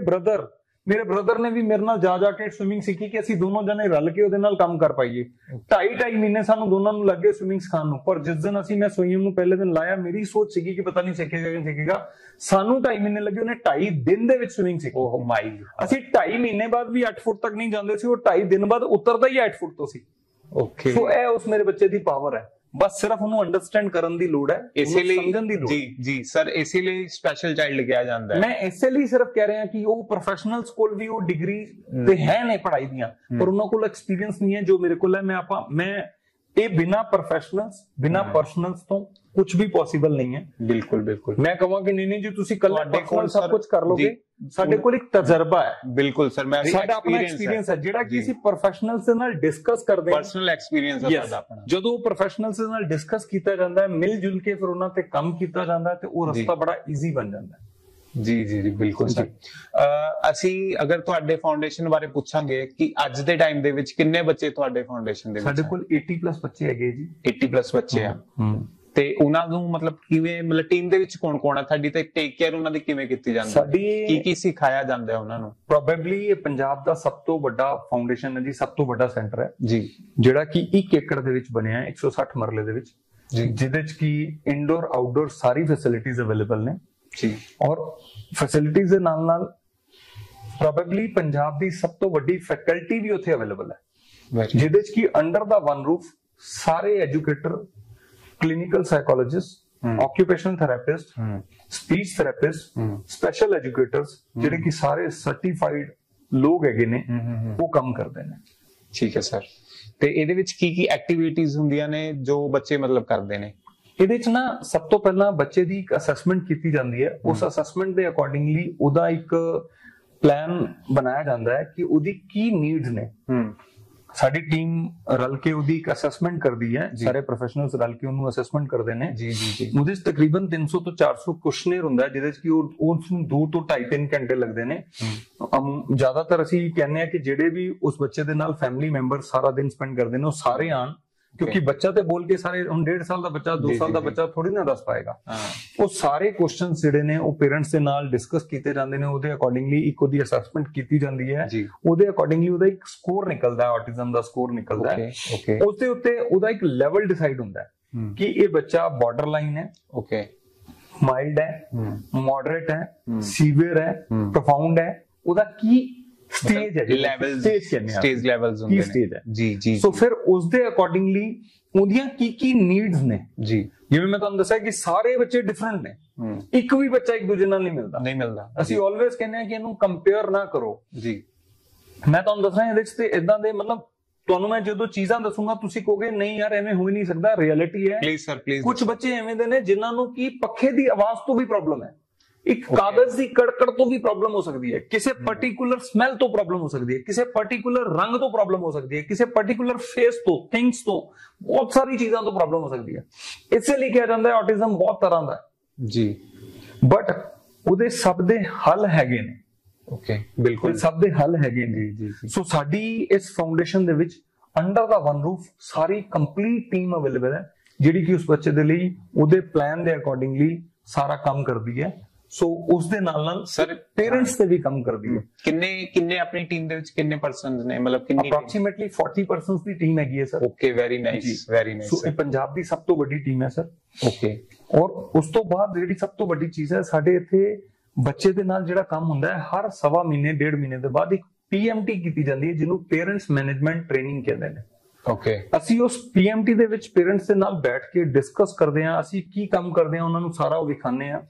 ਬ੍ਰਦਰ ਨੇ ਵੀ ਮੇਰੇ ਨਾਲ ਜਾ ਕੇ ਸਵਿਮਿੰਗ ਸਿੱਖੀ ਕਿ ਅਸੀਂ ਦੋਨੋਂ ਜਣੇ ਰਲ ਕੇ ਉਹਦੇ ਨਾਲ ਕੰਮ ਕਰ ਪਾਈਏ। 2.5 ਮਹੀਨੇ ਸਾਨੂੰ ਦੋਨਾਂ ਨੂੰ ਲੱਗੇ ਸਵਿਮਿੰਗ ਸਿਖਾਉਣ ਨੂੰ। ਪਰ ਜਿਸ ਦਿਨ ਮੈਂ ਸੰਯਮ ਨੂੰ ਪਹਿਲੇ ਦਿਨ ਲਾਇਆ, ਮੇਰੀ ਸੋਚ ਸੀਗੀ ਕਿ ਪਤਾ ਨਹੀਂ ਸਿੱਖੇਗਾ। ਸਾਨੂੰ 2.5 ਮਹੀਨੇ ਲੱਗੇ, ਉਹਨੇ 2.5 ਦਿਨ ਦੇ ਵਿੱਚ ਸਵਿਮਿੰਗ ਸਿੱਖੀ। ਓਹ ਮਾਈ, ਅਸੀਂ 2.5 ਮਹੀਨੇ ਬਾਅਦ ਵੀ 8 ਫੁੱਟ ਤੱਕ ਨਹੀਂ ਜਾਂਦੇ ਸੀ, ਉਹ 2.5 ਦਿਨ ਬਾਅਦ ਉਤਰਦਾ ਹੀ 8 ਫੁੱਟ ਤੋਂ ਸੀ। ਓਕੇ, ਸੋ ਇਹ ਉਸ ਮੇਰੇ ਬੱਚੇ ਦੀ ਪਾਵਰ ਹੈ। ਬਸ ਸਿਰਫ ਉਹਨੂੰ ਅੰਡਰਸਟੈਂਡ ਕਰਨ ਦੀ ਲੋੜ ਹੈ, ਇਸੇ ਲਈ ਸਮਝਣ ਦੀ ਲੋੜ। ਜੀ ਸਰ, ਇਸੇ ਲਈ ਸਪੈਸ਼ਲ ਚਾਈਲਡ ਕਿਹਾ ਜਾਂਦਾ ਹੈ। ਮੈਂ ਇਸੇ ਲਈ ਸਿਰਫ ਕਹਿ ਰਿਹਾ ਕਿ ਉਹ ਪ੍ਰੋਫੈਸ਼ਨਲਸ ਕੋਲ ਵੀ ਉਹ ਡਿਗਰੀ ਤੇ ਹੈ ਨੇ ਪੜ੍ਹਾਈ ਦੀਆਂ, ਪਰ ਉਹਨਾਂ ਕੋਲ ਐਕਸਪੀਰੀਅੰਸ ਨਹੀਂ ਹੈ ਜੋ ਮੇਰੇ ਕੋਲ ਹੈ। ਮੈਂ ਇਹ ਬਿਨਾ ਪ੍ਰੋਫੈਸ਼ਨਲਸ ਬਿਨਾ ਪਰਸਨਲਸ ਤੋਂ ਕੁਝ ਵੀ ਪੋਸੀਬਲ ਨਹੀਂ ਹੈ। ਬਿਲਕੁਲ ਬਿਲਕੁਲ। ਮੈਂ ਕਹਾਂਗਾ ਨਹੀਂ ਜੀ ਤੁਸੀਂ ਕੱਲੇ ਪਰਸਨਲ ਸਭ ਕੁਝ ਕਰ ਲੋਗੇ। ਸਾਡੇ ਕੋਲ ਇੱਕ ਤਜਰਬਾ ਹੈ। ਬਿਲਕੁਲ ਸਰ, ਸਾਡਾ ਆਪਣਾ ਐਕਸਪੀਰੀਅੰਸ ਹੈ ਜਿਹੜਾ ਕਿ ਅਸੀਂ ਪ੍ਰੋਫੈਸ਼ਨਲਸ ਦੇ ਨਾਲ ਡਿਸਕਸ ਕਰਦੇ ਹਾਂ। ਪਰਸਨਲ ਐਕਸਪੀਰੀਅੰਸ ਹੈ ਸਾਡਾ ਆਪਣਾ। ਜਦੋਂ ਪ੍ਰੋਫੈਸ਼ਨਲਸ ਦੇ ਨਾਲ ਡਿਸਕਸ ਕੀਤਾ ਜਾਂਦਾ ਹੈ, ਮਿਲ ਜੁਲ ਕੇ ਫਿਰ ਉਹਨਾਂ ਤੇ ਕੰਮ ਕੀਤਾ ਜਾਂਦਾ ਹੈ, ਤੇ ਉਹ ਰਸਤਾ ਬੜਾ ਈਜ਼ੀ ਬਣ ਜਾਂਦਾ ਹੈ। ਜੀ ਜੀ ਜੀ ਬਿਲਕੁਲ ਸਰ। ਅਸੀਂ ਅਗਰ ਤੁਹਾਡੇ ਫਾਊਂਡੇਸ਼ਨ ਬਾਰੇ ਪੁੱਛਾਂਗੇ ਕਿ ਅੱਜ ਦੇ ਟਾਈਮ ਦੇ ਵਿੱਚ ਕਿੰਨੇ ਬੱਚੇ ਤੁਹਾਡੇ ਫਾਊਂਡੇਸ਼ਨ ਦੇ ਵਿੱਚ? ਸਾਡੇ ਕੋਲ 80+ ਬੱਚੇ ਹੈਗੇ ਜੀ। 80+ ਬੱਚੇ ਆ। ਤੇ ਉਹਨਾਂ ਨੂੰ ਮਤਲਬ ਕਿਵੇਂ ਟੀਮ ਦੇ ਵਿੱਚ ਕੌਣ ਹੈ ਸਾਡੀ, ਤੇ ਟੇਕ ਕੇਅਰ ਉਹਨਾਂ ਦੀ ਕਿਵੇਂ ਕੀਤੀ ਜਾਂਦੀ ਹੈ, ਕੀ ਸਿਖਾਇਆ ਜਾਂਦਾ ਹੈ ਉਹਨਾਂ ਨੂੰ? ਪ੍ਰੋਬੇਬਲੀ ਇਹ ਪੰਜਾਬ ਦਾ ਸਭ ਤੋਂ ਵੱਡਾ ਫਾਊਂਡੇਸ਼ਨ ਹੈ ਜੀ, ਸਭ ਤੋਂ ਵੱਡਾ ਸੈਂਟਰ ਹੈ ਜੀ, ਜਿਹੜਾ ਕਿ 1 ਏਕੜ ਦੇ ਵਿੱਚ ਬਣਿਆ ਹੈ, 160 ਮਰਲੇ ਦੇ ਵਿੱਚ, ਜਿਹਦੇ ਚ ਕਿ ਇਨਡੋਰ ਆਊਟਡੋਰ ਸਾਰੀ ਫੈਸਿਲਿਟੀਜ਼ ਅਵੇਲੇਬਲ ਨੇ ਜੀ। ਔਰ ਫੈਸਿਲਿਟੀਜ਼ ਦੇ ਨਾਲ ਪ੍ਰੋਬੇਬਲੀ ਪੰਜਾਬ ਦੀ ਸਭ ਤੋਂ ਵੱਡੀ ਫੈਕਲਟੀ ਵੀ ਉੱਥੇ ਅਵੇਲੇਬਲ ਹੈ, ਜਿਹਦੇ ਚ ਕਿ ਅੰਡਰ ਦਾ ਵਨ ਰੂਫ ਸਾਰੇ educator, clinical psychologist, occupational therapist, speech therapist, special educators, ਜਿਹੜੇ ਕਿ ਸਾਰੇ ਸਰਟੀਫਾਈਡ ਲੋਕ ਹੈਗੇ ਨੇ, ਉਹ ਕੰਮ ਕਰਦੇ ਨੇ। ਠੀਕ ਹੈ ਸਰ। ਤੇ ਇਹਦੇ ਵਿੱਚ ਕੀ ਐਕਟੀਵਿਟੀਜ਼ ਹੁੰਦੀਆਂ ਨੇ ਜੋ ਬੱਚੇ ਮਤਲਬ ਕਰਦੇ ਨੇ? ਇਹਦੇ ਚ ਨਾ ਸਭ ਤੋਂ ਪਹਿਲਾਂ ਬੱਚੇ ਦੀ ਇੱਕ ਅਸੈਸਮੈਂਟ ਕੀਤੀ ਜਾਂਦੀ ਹੈ। ਉਸ ਅਸੈਸਮੈਂਟ ਦੇ ਅਕੋਰਡਿੰਗਲੀ ਉਹਦਾ ਇੱਕ ਪਲਾਨ ਬਣਾਇਆ ਜਾਂਦਾ ਹੈ ਕਿ ਉਹਦੀ ਕੀ ਨੀਡਸ ਨੇ। ਸਾਡੀ ਟੀਮ ਰਲ ਕੇ ਉਹਦੀ ਇੱਕ ਅਸੈਸਮੈਂਟ ਕਰਦੀ ਹੈ, ਸਾਰੇ ਪ੍ਰੋਫੈਸ਼ਨਲਸ ਰਲ ਕੇ ਉਹਨੂੰ ਅਸੈਸਮੈਂਟ ਕਰਦੇ ਨੇ ਜੀ ਜੀ ਜੀ। ਉਹਦੇ ਚ ਤਕਰੀਬਨ 300 ਤੋਂ 400 ਕੁਐਸਚਨਰ ਹੁੰਦਾ, ਜਿਹਦੇ ਚ ਕਿ ਉਸ ਨੂੰ 2 ਤੋਂ 2.5-3 ਘੰਟੇ ਲੱਗਦੇ ਨੇ। ਜ਼ਿਆਦਾਤਰ ਅਸੀਂ ਕਹਿੰਦੇ ਆ ਕਿ ਜਿਹੜੇ ਵੀ ਉਸ ਬੱਚੇ ਦੇ ਨਾਲ ਫੈਮਿਲੀ ਮੈਂਬਰ ਸਾਰਾ ਦਿਨ ਸਪੈਂਡ ਕਰਦੇ ਨੇ, ਉਹ ਸਾਰੇ ਆਣ, ਕਿਉਂਕਿ ਬੱਚਾ ਤੇ ਬੋਲ ਕੇ ਸਾਰੇ, ਹੁਣ 1.5 ਸਾਲ ਦਾ ਬੱਚਾ 2 ਸਾਲ ਦਾ ਬੱਚਾ ਥੋੜੀ ਨਾ ਦੱਸ ਪਾਏਗਾ। ਉਹ ਸਾਰੇ ਕੁਐਸਚਨਸ ਜਿਹੜੇ ਨੇ ਉਹ ਪੇਰੈਂਟਸ ਦੇ ਨਾਲ ਡਿਸਕਸ ਕੀਤੇ ਜਾਂਦੇ ਨੇ, ਉਹਦੇ ਅਕੋਰਡਿੰਗਲੀ ਇੱਕ ਉਹਦੀ ਅਸੈਸਮੈਂਟ ਕੀਤੀ ਜਾਂਦੀ ਹੈ, ਉਹਦੇ ਅਕੋਰਡਿੰਗਲੀ ਉਹਦਾ ਇੱਕ ਸਕੋਰ ਨਿਕਲਦਾ ਹੈ, ਆਟਿਜ਼ਮ ਦਾ ਸਕੋਰ ਨਿਕਲਦਾ ਹੈ। ਉਸਦੇ ਉੱਤੇ ਉਹਦਾ ਇੱਕ ਲੈਵਲ ਡਿਸਾਈਡ ਹੁੰਦਾ ਹੈ ਕਿ ਇਹ ਬੱਚਾ ਬਾਰਡਰ ਲਾਈਨ ਹੈ, ਮਾਈਲਡ ਹੈ, ਮੋਡਰੇਟ ਹੈ, ਸੀਵੀਅਰ ਹੈ, ਪ੍ਰੋਫਾਊਂਡ ਹੈ, ਉਹਦਾ ਕੀ ਸਟੇਜ ਹੈ, ਸਟੇਜ ਲੈਵਲਸ ਹੁੰਦੇ ਨੇ ਜੀ ਜੀ। ਸੋ ਫਿਰ ਉਸ ਦੇ ਅਕੋਰਡਿੰਗਲੀ ਉਹਦੀਆਂ ਕੀ ਨੀਡਸ ਨੇ ਜੀ। ਜਿਵੇਂ ਮੈਂ ਤੁਹਾਨੂੰ ਦੱਸਿਆ ਕਿ ਸਾਰੇ ਬੱਚੇ ਡਿਫਰੈਂਟ ਨੇ, ਇੱਕ ਵੀ ਬੱਚਾ ਇੱਕ ਦੂਜੇ ਨਾਲ ਨਹੀਂ ਮਿਲਦਾ। ਅਸੀਂ ਆਲਵੇਜ਼ ਕਹਿੰਦੇ ਆ ਕਿ ਇਹਨੂੰ ਕੰਪੇਅਰ ਨਾ ਕਰੋ ਜੀ। ਮੈਂ ਤੁਹਾਨੂੰ ਦੱਸਣਾ ਇਹਦੇ ਚ ਤੇ ਇਦਾਂ ਦੇ ਮਤਲਬ ਤੁਹਾਨੂੰ ਮੈਂ ਜਦੋਂ ਚੀਜ਼ਾਂ ਦੱਸੂਗਾ ਤੁਸੀਂ ਕਹੋਗੇ ਨਹੀਂ ਯਾਰ ਐਵੇਂ ਹੋ ਹੀ ਨਹੀਂ ਸਕਦਾ, ਰਿਐਲਿਟੀ ਹੈ। Please sir please. ਕੁਝ ਬੱਚੇ ਐਵੇਂ ਦੇ ਨੇ ਜਿਨ੍ਹਾਂ ਨੂੰ ਕੀ ਪੱਖੇ ਦੀ ਆਵਾਜ਼ ਤੋਂ ਵੀ ਪ੍ਰੋਬਲਮ ਹੈ, ਇੱਕ ਕਾਗਜ਼ ਦੀ ਕੜਕੜ ਤੋਂ ਵੀ ਪ੍ਰੋਬਲਮ ਹੋ ਸਕਦੀ ਹੈ, ਕਿਸੇ ਪਾਰਟਿਕੂਲਰ ਸਮੈਲ ਤੋਂ ਪ੍ਰੋਬਲਮ ਹੋ ਸਕਦੀ ਹੈ, ਕਿਸੇ ਪਾਰਟਿਕੂਲਰ ਰੰਗ ਤੋਂ ਪ੍ਰੋਬਲਮ ਹੋ ਸਕਦੀ ਹੈ, ਕਿਸੇ ਪਾਰਟਿਕੂਲਰ ਫੇਸ ਤੋਂ, ਥਿੰਗਸ ਤੋਂ, ਬਹੁਤ ਸਾਰੀ ਚੀਜ਼ਾਂ ਤੋਂ ਪ੍ਰੋਬਲਮ ਹੋ ਸਕਦੀ ਹੈ। ਇਸੇ ਲਈ ਕਿਹਾ ਜਾਂਦਾ ਹੈ ਆਟਿਜ਼ਮ ਬਹੁਤ ਤਰ੍ਹਾਂ ਦਾ ਹੈ ਜੀ, ਬਟ ਉਹਦੇ ਸਭ ਦੇ ਹੱਲ ਹੈਗੇ ਨੇ। ਓਕੇ, ਬਿਲਕੁਲ ਸਭ ਦੇ ਹੱਲ ਹੈਗੇ ਨੇ। ਜੀ। ਸੋ ਸਾਡੀ ਇਸ ਫਾਊਂਡੇਸ਼ਨ ਦੇ ਵਿੱਚ ਅੰਡਰ ਦਾ ਵਨ ਰੂਫ ਸਾਰੀ ਕੰਪਲੀਟ ਟੀਮ ਅਵੇਲੇਬਲ ਹੈ, ਜਿਹੜੀ ਕਿ ਉਸ ਬੱਚੇ ਦੇ ਲਈ ਉਹਦੇ ਪਲਾਨ ਦੇ ਅਕੋਰਡਿੰਗਲੀ ਸਾਰਾ ਕੰਮ ਕਰਦੀ ਹੈ। ਸੋ ਉਸ ਦੇ ਨਾਲ ਸਰ ਪੇਰੈਂਟਸ ਤੇ ਵੀ ਕੰਮ ਕਰਦੀ ਹੈ। ਕਿੰਨੇ ਆਪਣੀ ਟੀਮ ਦੇ ਵਿੱਚ ਕਿੰਨੇ ਪਰਸਨਸ ਨੇ, ਮਤਲਬ ਕਿੰਨੀ? ਅਪਰੋਕਸੀਮੇਟਲੀ 40 ਪਰਸਨਸ ਦੀ ਟੀਮ ਹੈਗੀ ਹੈ sir. Okay, very nice, very nice. So ਇਹ ਪੰਜਾਬ ਦੀ ਸਭ ਤੋਂ ਵੱਡੀ ਟੀਮ ਹੈ ਸਰ। ਓਕੇ, ਔਰ ਉਸ ਤੋਂ ਬਾਅਦ ਜਿਹੜੀ ਸਭ ਤੋਂ ਵੱਡੀ ਚੀਜ਼ ਹੈ, ਸਾਡੇ ਇੱਥੇ ਬੱਚੇ ਦੇ ਨਾਲ ਜਿਹੜਾ ਕੰਮ ਹੁੰਦਾ ਹੈ, ਹਰ ਸਵਾ ਮਹੀਨੇ 1.5 ਮਹੀਨੇ ਦੇ ਬਾਅਦ ਇੱਕ PMT ਕੀਤੀ ਜਾਂਦੀ ਹੈ, ਜਿਹਨੂੰ ਪੇਰੈਂਟਸ ਮੈਨੇਜਮੈਂਟ ਟ੍ਰੇਨਿੰਗ ਕਹਿੰਦੇ ਨੇ। ਓਕੇ, ਅਸੀਂ ਉਸ PMT ਦੇ ਵਿੱਚ ਪੇਰੈਂਟਸ ਦੇ ਨਾਲ ਬੈਠ ਕੇ ਡਿਸਕਸ ਕਰਦੇ ਹਾਂ, ਅਸੀਂ ਕੀ ਕੰਮ ਕਰਦੇ ਹਾਂ ਉਹਨਾਂ ਨੂੰ ਸਾਰਾ ਉਹ ਵਿਖਾਉਂਦੇ ਹਾਂ।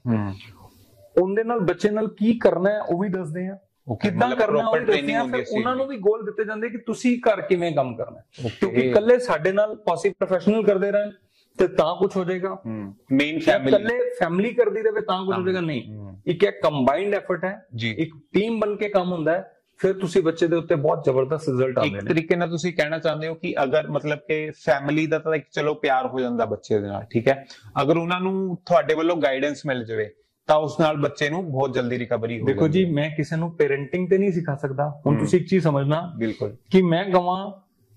ਉਹਦੇ ਨਾਲ ਬੱਚੇ ਨਾਲ ਕੀ ਕਰਨਾ ਹੈ ਉਹ ਵੀ ਦੱਸਦੇ ਹਾਂ, ਕਿੱਦਾਂ ਕਰਨਾ ਉਹ ਵੀ ਦੱਸਦੇ ਹਾਂ। ਫਿਰ ਉਹਨਾਂ ਨੂੰ ਵੀ ਗੋਲ ਦਿੱਤੇ ਜਾਂਦੇ ਕਿ ਤੁਸੀਂ ਘਰ ਕਿਵੇਂ ਕੰਮ ਕਰਨਾ ਹੈ, ਕਿਉਂਕਿ ਇਕੱਲੇ ਸਾਡੇ ਨਾਲ ਪੋਸਿਬਲ ਪ੍ਰੋਫੈਸ਼ਨਲ ਕਰਦੇ ਰਹਿਣ ਤੇ ਤਾਂ ਕੁਝ ਹੋ ਜਾਏਗਾ, ਮੇਨ ਫੈਮਿਲੀ ਇਕੱਲੇ ਫੈਮਿਲੀ ਕਰਦੀ ਰਹੇ ਤਾਂ ਕੁਝ ਹੋ ਜਾਏਗਾ ਨਹੀਂ। ਇੱਕ ਕੰਬਾਈਨਡ ਐਫਰਟ ਹੈ, ਇੱਕ ਟੀਮ ਬਣ ਕੇ ਕੰਮ ਹੁੰਦਾ ਹੈ, ਫਿਰ ਤੁਸੀਂ ਬੱਚੇ ਦੇ ਉੱਤੇ ਬਹੁਤ ਜ਼ਬਰਦਸਤ ਰਿਜ਼ਲਟ ਆਉਂਦੇ ਨੇ। ਇੱਕ ਤਰੀਕੇ ਨਾਲ ਤੁਸੀਂ ਕਹਿਣਾ ਚਾਹੁੰਦੇ ਹੋ ਕਿ ਅਗਰ ਮਤਲਬ ਕਿ ਫੈਮਿਲੀ ਦਾ ਤਾਂ ਚਲੋ ਪਿਆਰ ਹੋ ਜਾਂਦਾ ਬੱਚੇ ਦੇ ਨਾਲ, ਠੀਕ ਹੈ, ਅਗਰ ਉਹਨਾਂ ਨੂੰ ਤੁਹਾਡੇ ਵੱਲੋਂ ਗਾਈਡੈਂਸ ਮਿਲ ਜਾਵੇ ਤਾਂ ਉਸ ਨਾਲ ਬੱਚੇ ਨੂੰ ਬਹੁਤ ਜਲਦੀ ਰਿਕਵਰੀ ਹੋ ਜਾਂਦੀ ਹੈ। ਦੇਖੋ ਜੀ, ਮੈਂ ਕਿਸੇ ਨੂੰ ਪੈਰੈਂਟਿੰਗ ਤੇ ਨਹੀਂ ਸਿਖਾ ਸਕਦਾ। ਹੁਣ ਤੁਸੀਂ ਇੱਕ ਚੀਜ਼ ਸਮਝਣਾ, ਬਿਲਕੁਲ, ਕਿ ਮੈਂ ਕਹਾਂ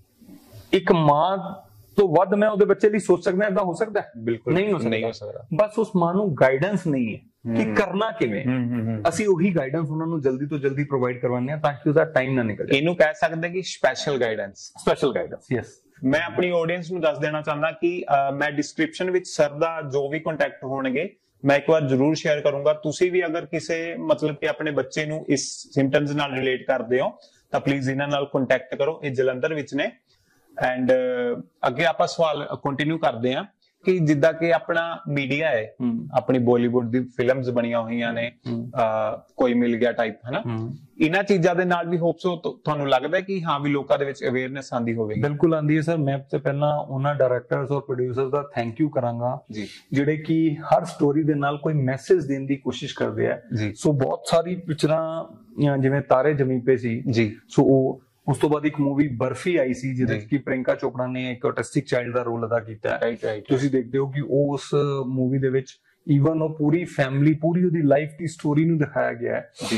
ਇੱਕ ਮਾਂ ਤੋਂ ਵੱਧ ਮੈਂ ਉਹਦੇ ਬੱਚੇ ਲਈ ਸੋਚ ਸਕਦਾ, ਏਦਾਂ ਹੋ ਸਕਦਾ? ਬਿਲਕੁਲ ਨਹੀਂ ਹੋ ਸਕਦਾ। ਬਸ ਉਸ ਮਾਂ ਨੂੰ ਗਾਈਡੈਂਸ ਨਹੀਂ ਹੈ ਕਿ ਕਰਨਾ ਕਿਵੇਂ। ਅਸੀਂ ਉਹੀ ਗਾਈਡੈਂਸ ਉਹਨਾਂ ਨੂੰ ਜਲਦੀ ਤੋਂ ਜਲਦੀ ਪ੍ਰੋਵਾਈਡ ਕਰਵਾਉਂਦੇ ਹਾਂ ਤਾਂ ਕਿ ਉਹਦਾ ਟਾਈਮ ਨਾ ਨਿਕਲ ਜਾਏ। ਇਹਨੂੰ ਕਹਿ ਸਕਦੇ ਕਿ ਸਪੈਸ਼ਲ ਗਾਈਡੈਂਸ। ਯੈਸ। ਮੈਂ ਆਪਣੀ ਆਡੀਅנס ਨੂੰ ਦੱਸ ਦੇਣਾ ਚਾਹੁੰਦਾ ਕਿ ਮੈਂ ਡਿਸਕ੍ਰਿਪਸ਼ਨ ਵਿੱਚ ਸਰ ਦਾ ਜੋ ਵੀ ਕੰਟੈਕਟ ਹੋਣਗੇ ਮੈਂ ਇੱਕ ਵਾਰ ਜ਼ਰੂਰ ਸ਼ੇਅਰ ਕਰੂੰਗਾ। ਤੁਸੀਂ ਵੀ ਅਗਰ ਕਿਸੇ ਮਤਲਬ ਕਿ ਆਪਣੇ ਬੱਚੇ ਨੂੰ ਇਸ ਸਿੰਪਟਮਸ ਨਾਲ ਰਿਲੇਟ ਕਰਦੇ ਹੋ ਤਾਂ ਪਲੀਜ਼ ਇਹਨਾਂ ਨਾਲ ਕੰਟੈਕਟ ਕਰੋ। ਇਹ ਜਲੰਧਰ ਵਿੱਚ ਨੇ। ਐਂਡ ਅੱਗੇ ਆਪਾਂ ਸਵਾਲ ਕੰਟੀਨਿਊ ਕਰਦੇ ਹਾਂ ਕਿ ਜਿੱਦਾਂ ਕਿ ਆਪਣਾ ਮੀਡੀਆ ਹੈ, ਆਪਣੀ ਬਾਲੀਵੁੱਡ ਦੀ ਫਿਲਮਸ ਬਣੀਆਂ ਹੋਈਆਂ ਨੇ, ਕੋਈ ਮਿਲ ਗਿਆ ਟਾਈਪ, ਹਨਾ, ਇਹਨਾਂ ਚੀਜ਼ਾਂ ਦੇ ਨਾਲ ਵੀ ਹੋਪਸੋ ਤੁਹਾਨੂੰ ਲੱਗਦਾ ਕਿ ਹਾਂ ਵੀ ਲੋਕਾਂ ਦੇ ਵਿੱਚ ਅਵੇਅਰਨੈਸ ਆਂਦੀ ਹੋਵੇਗੀ? ਬਿਲਕੁਲ ਆਂਦੀ ਹੈ ਸਰ। ਮੈਂ ਤੇ ਪਹਿਲਾਂ ਉਹਨਾਂ ਡਾਇਰੈਕਟਰਸ ਔਰ ਪ੍ਰੋਡਿਊਸਰਸ ਦਾ ਥੈਂਕ ਯੂ ਕਰਾਂਗਾ ਜੀ, ਜਿਹੜੇ ਕਿ ਹਰ ਸਟੋਰੀ ਦੇ ਨਾਲ ਕੋਈ ਮੈਸੇਜ ਦੇਣ ਦੀ ਕੋਸ਼ਿਸ਼ ਕਰਦੇ ਆ। ਸੋ ਬਹੁਤ ਸਾਰੀ ਪਿਕਚਰਾਂ ਜਿਵੇਂ ਤਾਰੇ ਜ਼ਮੀਨ ਪੇ ਸੀ ਜੀ, ਸੋ ਉਹ ਉਸ ਤੋਂ ਬਾਅਦ ਇੱਕ ਮੂਵੀ ਬਰਫੀ ਆਈ ਸੀ ਜਿਹਦੇ ਵਿੱਚ ਕਿ ਪ੍ਰਿਯੰਕਾ ਚੋਪੜਾ ਨੇ ਇੱਕ ਆਟਿਸਟਿਕ ਚਾਈਲਡ ਦਾ ਰੋਲ ਅਦਾ ਕੀਤਾ ਹੈ। ਤੁਸੀਂ ਦੇਖਦੇ ਹੋ ਕਿ ਉਸ ਮੂਵੀ ਦੇ ਵਿੱਚ ਈਵਨ ਉਹ ਪੂਰੀ ਫੈਮਿਲੀ, ਪੂਰੀ ਉਹਦੀ ਲਾਈਫ ਦੀ ਸਟੋਰੀ ਨੂੰ ਦਿਖਾਇਆ ਗਿਆ ਹੈ ਜੀ।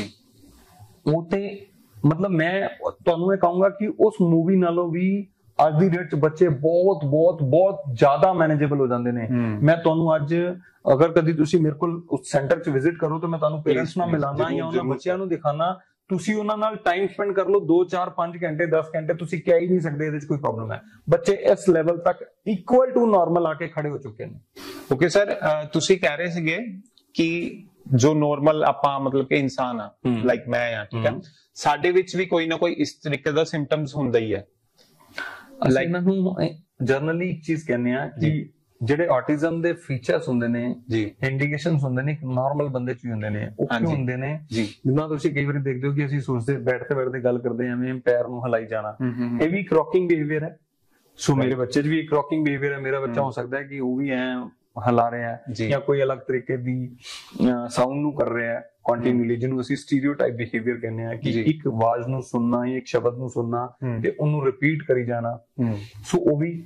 ਉਹ ਤੇ ਮਤਲਬ ਮੈਂ ਤੁਹਾਨੂੰ ਇਹ ਕਹੂੰਗਾ ਕਿ ਉਸ ਮੂਵੀ ਨਾਲੋਂ ਵੀ ਅੱਜ ਦੀ ਡੇਟ 'ਚ ਬੱਚੇ ਬਹੁਤ ਬਹੁਤ ਬਹੁਤ ਜ਼ਿਆਦਾ ਮੈਨੇਜੇਬਲ ਹੋ ਜਾਂਦੇ ਨੇ। ਮੈਂ ਤੁਹਾਨੂੰ ਅੱਜ ਅਗਰ ਕਦੀ ਤੁਸੀਂ ਮੇਰੇ ਕੋਲ ਉਸ ਸੈਂਟਰ 'ਚ ਵਿਜ਼ਿਟ ਕਰੋ ਤਾਂ ਮੈਂ ਤੁਹਾਨੂੰ ਪੇਰੈਂਟਸ ਨਾਲ ਮਿਲਾਣਾ ਜਾਂ ਉਹਨਾਂ ਬੱਚਿਆਂ ਨੂੰ ਦਿਖਾਣਾ। ਤੁਸੀਂ ਉਹਨਾਂ ਨਾਲ ਟਾਈਮ ਸਪੈਂਡ ਕਰ ਲਓ 2 4 5 ਘੰਟੇ 10 ਘੰਟੇ, ਤੁਸੀਂ ਕਹਿ ਹੀ ਨਹੀਂ ਸਕਦੇ ਇਹਦੇ 'ਚ ਕੋਈ ਪ੍ਰੋਬਲਮ ਹੈ। ਬੱਚੇ ਇਸ ਲੈਵਲ ਤੱਕ ਇਕੁਅਲ ਟੂ ਨਾਰਮਲ ਆ ਕੇ ਖੜੇ ਹੋ ਚੁੱਕੇ ਨੇ। ਓਕੇ ਸਰ, ਤੁਸੀਂ ਕਹਿ ਰਹੇ ਸੀਗੇ ਕਿ ਜੋ ਨਾਰਮਲ ਆਪਾਂ ਮਤਲਬ ਕਿ ਇਨਸਾਨ ਆ, ਲਾਈਕ ਮੈਂ ਆ, ਠੀਕ ਹੈ, ਸਾਡੇ ਵਿੱਚ ਵੀ ਕੋਈ ਨਾ ਕੋਈ ਇਸ ਤਰੀਕੇ ਦਾ ਸਿੰਪਟਮਸ ਹੁੰਦਾ ਹੀ ਹੈ। ਲਾਈਕ ਇਹਨਾਂ ਨੂੰ ਜਨਰਲੀ ਇੱਕ ਚੀਜ਼ ਕਹਿੰਦੇ ਆ ਕਿ ਜਿਹੜੇ ਆਟਿਜ਼ਮ ਦੇ ਫੀਚਰਸ ਹੁੰਦੇ ਨੇ ਜੀ, ਇੰਡੀਕੇਸ਼ਨਸ ਹੁੰਦੇ ਨੇ, ਨਾਰਮਲ ਬੰਦੇ 'ਚ ਹੀ ਹੁੰਦੇ ਨੇ। ਉਹ ਕਿਉਂ ਹੁੰਦੇ ਨੇ? ਜਿੱਦਾਂ ਤੁਸੀਂ ਕਈ ਵਾਰੀ ਦੇਖਦੇ ਹੋ ਕਿ ਅਸੀਂ ਸੋਚਦੇ ਬੈਠਦੇ ਗੱਲ ਕਰਦੇ ਐਵੇਂ ਪੈਰ ਨੂੰ ਹਿਲਾਈ ਜਾਣਾ, ਇਹ ਵੀ ਇੱਕ ਰੌਕਿੰਗ ਬਿਹੇਵੀਅਰ ਹੈ। ਸੋ ਮੇਰੇ ਬੱਚੇ 'ਚ ਵੀ ਇੱਕ ਰੌਕਿੰਗ ਬਿਹੇਵੀਅਰ ਹੈ। ਮੇਰਾ ਬੱਚਾ ਹੋ ਸਕਦਾ ਹੈ ਕਿ ਉਹ ਵੀ ਐ ਹਿਲਾ ਰਿਹਾ ਹੈ ਜਾਂ ਕੋਈ ਅਲੱਗ ਤਰੀਕੇ ਦੀ ਸਾਊਂਡ ਨੂੰ ਕਰ ਰਿਹਾ ਹੈ ਕੰਟੀਨਿਊਲੀ, ਜਿਹਨੂੰ ਅਸੀਂ ਸਟੀਰੀਓਟਾਈਪ ਬਿਹੇਵੀਅਰ ਕਹਿੰਦੇ ਆ ਕਿ ਇੱਕ ਆਵਾਜ਼ ਨੂੰ ਸੁਣਨਾ ਜਾਂ ਇੱਕ ਸ਼ਬਦ ਨੂੰ ਸੁਣਨਾ ਤੇ ਉਹਨੂੰ ਰਿਪੀਟ ਕਰੀ ਜਾਣਾ। ਸੋ ਉਹ ਵੀ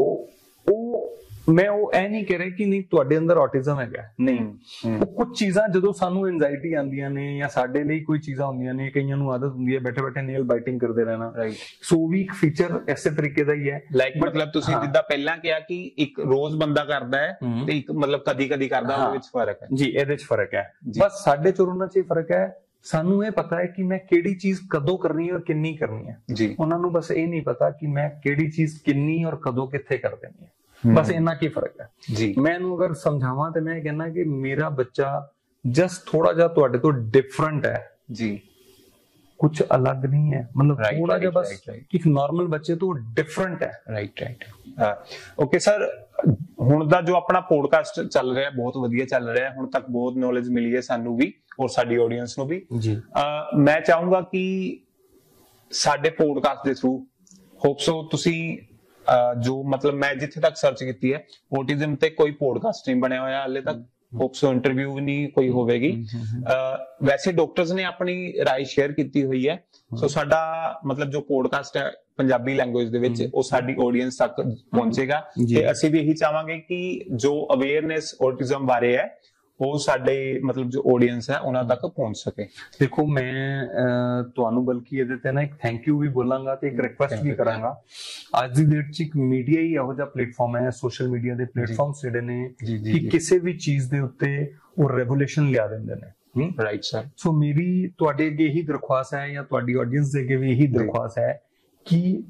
ਉਹ ਮੈਂ ਉਹ ਇਹ ਨਹੀਂ ਕਹਿ ਰਿਹਾ ਕਿ ਨਹੀਂ ਤੁਹਾਡੇ ਅੰਦਰ ਆਟਿਜ਼ਮ ਹੈਗਾ, ਨਹੀਂ। ਉਹ ਕੁਝ ਚੀਜ਼ਾਂ ਜਦੋਂ ਸਾਨੂੰ ਐਂਜ਼ਾਈਟੀ ਆਉਂਦੀਆਂ ਨੇ ਜਾਂ ਸਾਡੇ ਲਈ ਕੋਈ ਚੀਜ਼ਾਂ ਹੁੰਦੀਆਂ ਨੇ, ਕਈਆਂ ਨੂੰ ਆਦਤ ਹੁੰਦੀ ਹੈ ਬੈਠੇ ਬੈਠੇ ਨੇਲ ਬਾਈਟਿੰਗ ਕਰਦੇ ਰਹਿਣਾ, ਸੋ ਵੀ ਇੱਕ ਫੀਚਰ ਇਸੇ ਤਰੀਕੇ ਦਾ ਹੀ ਹੈ। ਲਾਈਕ ਮਤਲਬ ਤੁਸੀਂ ਜਿੱਦਾਂ ਪਹਿਲਾਂ ਕਿਹਾ ਕਿ ਇੱਕ ਰੋਜ਼ ਬੰਦਾ ਕਰਦਾ ਹੈ ਤੇ ਇੱਕ ਮਤਲਬ ਕਦੀ ਕਦੀ ਕਰਦਾ, ਉਹਦੇ ਵਿੱਚ ਫਰਕ ਹੈ ਜੀ। ਇਹਦੇ ਵਿੱਚ ਫਰਕ ਹੈ, ਬਸ ਸਾਡੇ ਚ ਉਹਨਾਂ ਚ ਫਰਕ ਹੈ। ਸਾਨੂੰ ਇਹ ਪਤਾ ਹੈ ਕਿ ਮੈਂ ਕਿਹੜੀ ਚੀਜ਼ ਕਦੋਂ ਕਰਨੀ ਹੈ ਔਰ ਕਿੰਨੀ ਕਰਨੀ ਹੈ ਜੀ। ਉਹਨਾਂ ਨੂੰ ਬਸ ਇਹ ਨਹੀਂ ਪਤਾ ਕਿ ਮੈਂ ਕਿਹੜੀ ਚੀਜ਼ ਕਿੰਨੀ ਔਰ ਕਦੋਂ ਕਿੱਥੇ ਕਰ ਦੇਣੀ ਹੈ। ਬਸ ਇੰਨਾ ਕੀ ਫਰਕ ਹੈ ਜੀ। ਮੈਂ ਇਹਨੂੰ ਅਗਰ ਸਮਝਾਵਾਂ ਤੇ ਮੈਂ ਕਹਿੰਦਾ ਕਿ ਮੇਰਾ ਬੱਚਾ ਜਸਟ ਥੋੜਾ ਜਿਹਾ ਤੁਹਾਡੇ ਤੋਂ ਡਿਫਰੈਂਟ ਹੈ ਜੀ, ਕੁਝ ਅਲੱਗ ਨਹੀਂ ਹੈ, ਮਤਲਬ ਥੋੜਾ ਜਿਹਾ ਬਸ ਇੱਕ ਨਾਰਮਲ ਬੱਚੇ ਤੋਂ ਡਿਫਰੈਂਟ ਹੈ। ਰਾਈਟ। ਓਕੇ ਸਰ, ਹੁਣ ਦਾ ਜੋ ਆਪਣਾ ਪੋਡਕਾਸਟ ਚੱਲ ਰਿਹਾ ਬਹੁਤ ਵਧੀਆ ਚੱਲ ਰਿਹਾ, ਹੁਣ ਤੱਕ ਬਹੁਤ ਨੌਲੇਜ ਮਿਲੀ ਹੈ ਸਾਨੂੰ ਵੀ ਔਰ ਸਾਡੀ ਆਡੀਅנס ਨੂੰ ਵੀ ਜੀ। ਮੈਂ ਚਾਹੂੰਗਾ ਕਿ ਸਾਡੇ ਪੋਡਕਾਸਟ ਦੇ ਥਰੂ ਹੋਪਸੋ ਤੁਸੀਂ ਜੋ ਮਤਲਬ ਮੈਂ ਜਿੱਥੇ ਤੱਕ ਸਰਚ ਕੀਤੀ ਹੈ, ਔਟਿਜ਼ਮ ਤੇ ਕੋਈ ਪੋਡਕਾਸਟ ਨਹੀਂ ਬਣਿਆ ਹੋਇਆ ਹਾਲੇ ਤੱਕ, ਹੋਪ ਸੋ ਇੰਟਰਵਿਊ ਨਹੀਂ ਕੋਈ ਹੋਵੇਗੀ। ਵੈਸੇ ਡਾਕਟਰਸ ਨੇ ਆਪਣੀ ਰਾਏ ਸ਼ੇਅਰ ਕੀਤੀ ਹੋਈ ਹੈ, ਸੋ ਸਾਡਾ ਮਤਲਬ ਜੋ ਪੋਡਕਾਸਟ ਹੈ ਪੰਜਾਬੀ ਲੈਂਗੁਏਜ ਦੇ ਵਿੱਚ ਉਹ ਸਾਡੀ ਆਡੀਅנס ਤੱਕ ਪਹੁੰਚੇਗਾ ਤੇ ਅਸੀਂ ਵੀ ਇਹੀ ਚਾਹਾਂਗੇ ਕਿ ਜੋ ਅਵੇਅਰਨੈਸ ਔਟਿਜ਼ਮ ਬਾਰੇ ਹੈ ਉਹ ਸਾਡੇ ਮਤਲਬ ਜੋ ਆਡੀਅנס ਹੈ ਉਹਨਾਂ ਤੱਕ ਪਹੁੰਚ ਸਕੇ। ਦੇਖੋ ਮੈਂ ਤੁਹਾਨੂੰ ਬਲਕਿ ਇਹਦੇ ਤੇ ਨਾ ਇੱਕ ਥੈਂਕ ਯੂ ਵੀ ਬੋਲਾਂਗਾ ਤੇ ਇੱਕ ਰਿਕੁਐਸਟ ਵੀ ਕਰਾਂਗਾ। ਅੱਜ ਦੀ ਡੇਟ 'ਚ ਇੱਕ ਮੀਡੀਆ ਹੀ ਇਹੋ ਜਿਹਾ ਪਲੇਟਫਾਰਮ ਹੈ, ਸੋਸ਼ਲ ਮੀਡੀਆ ਦੇ ਪਲੇਟਫਾਰਮਸ ਜਿਹੜੇ ਨੇ ਕਿ ਕਿਸੇ ਵੀ ਚੀਜ਼ ਦੇ ਉੱਤੇ ਉਹ ਰੈਵੋਲੂਸ਼ਨ ਲਿਆ ਦਿੰਦੇ ਨੇ। Right sir. ਸੋ ਮੇਰੀ ਤੁਹਾਡੇ ਅੱਗੇ ਇਹੀ ਦਰਖਾਸਤ ਹੈ ਜਾਂ ਤੁਹਾਡੀ ਆਡੀਅנס ਦੇ ਅੱਗੇ ਵੀ ਇਹੀ ਦਰਖਾਸਤ ਹੈ ਕਿ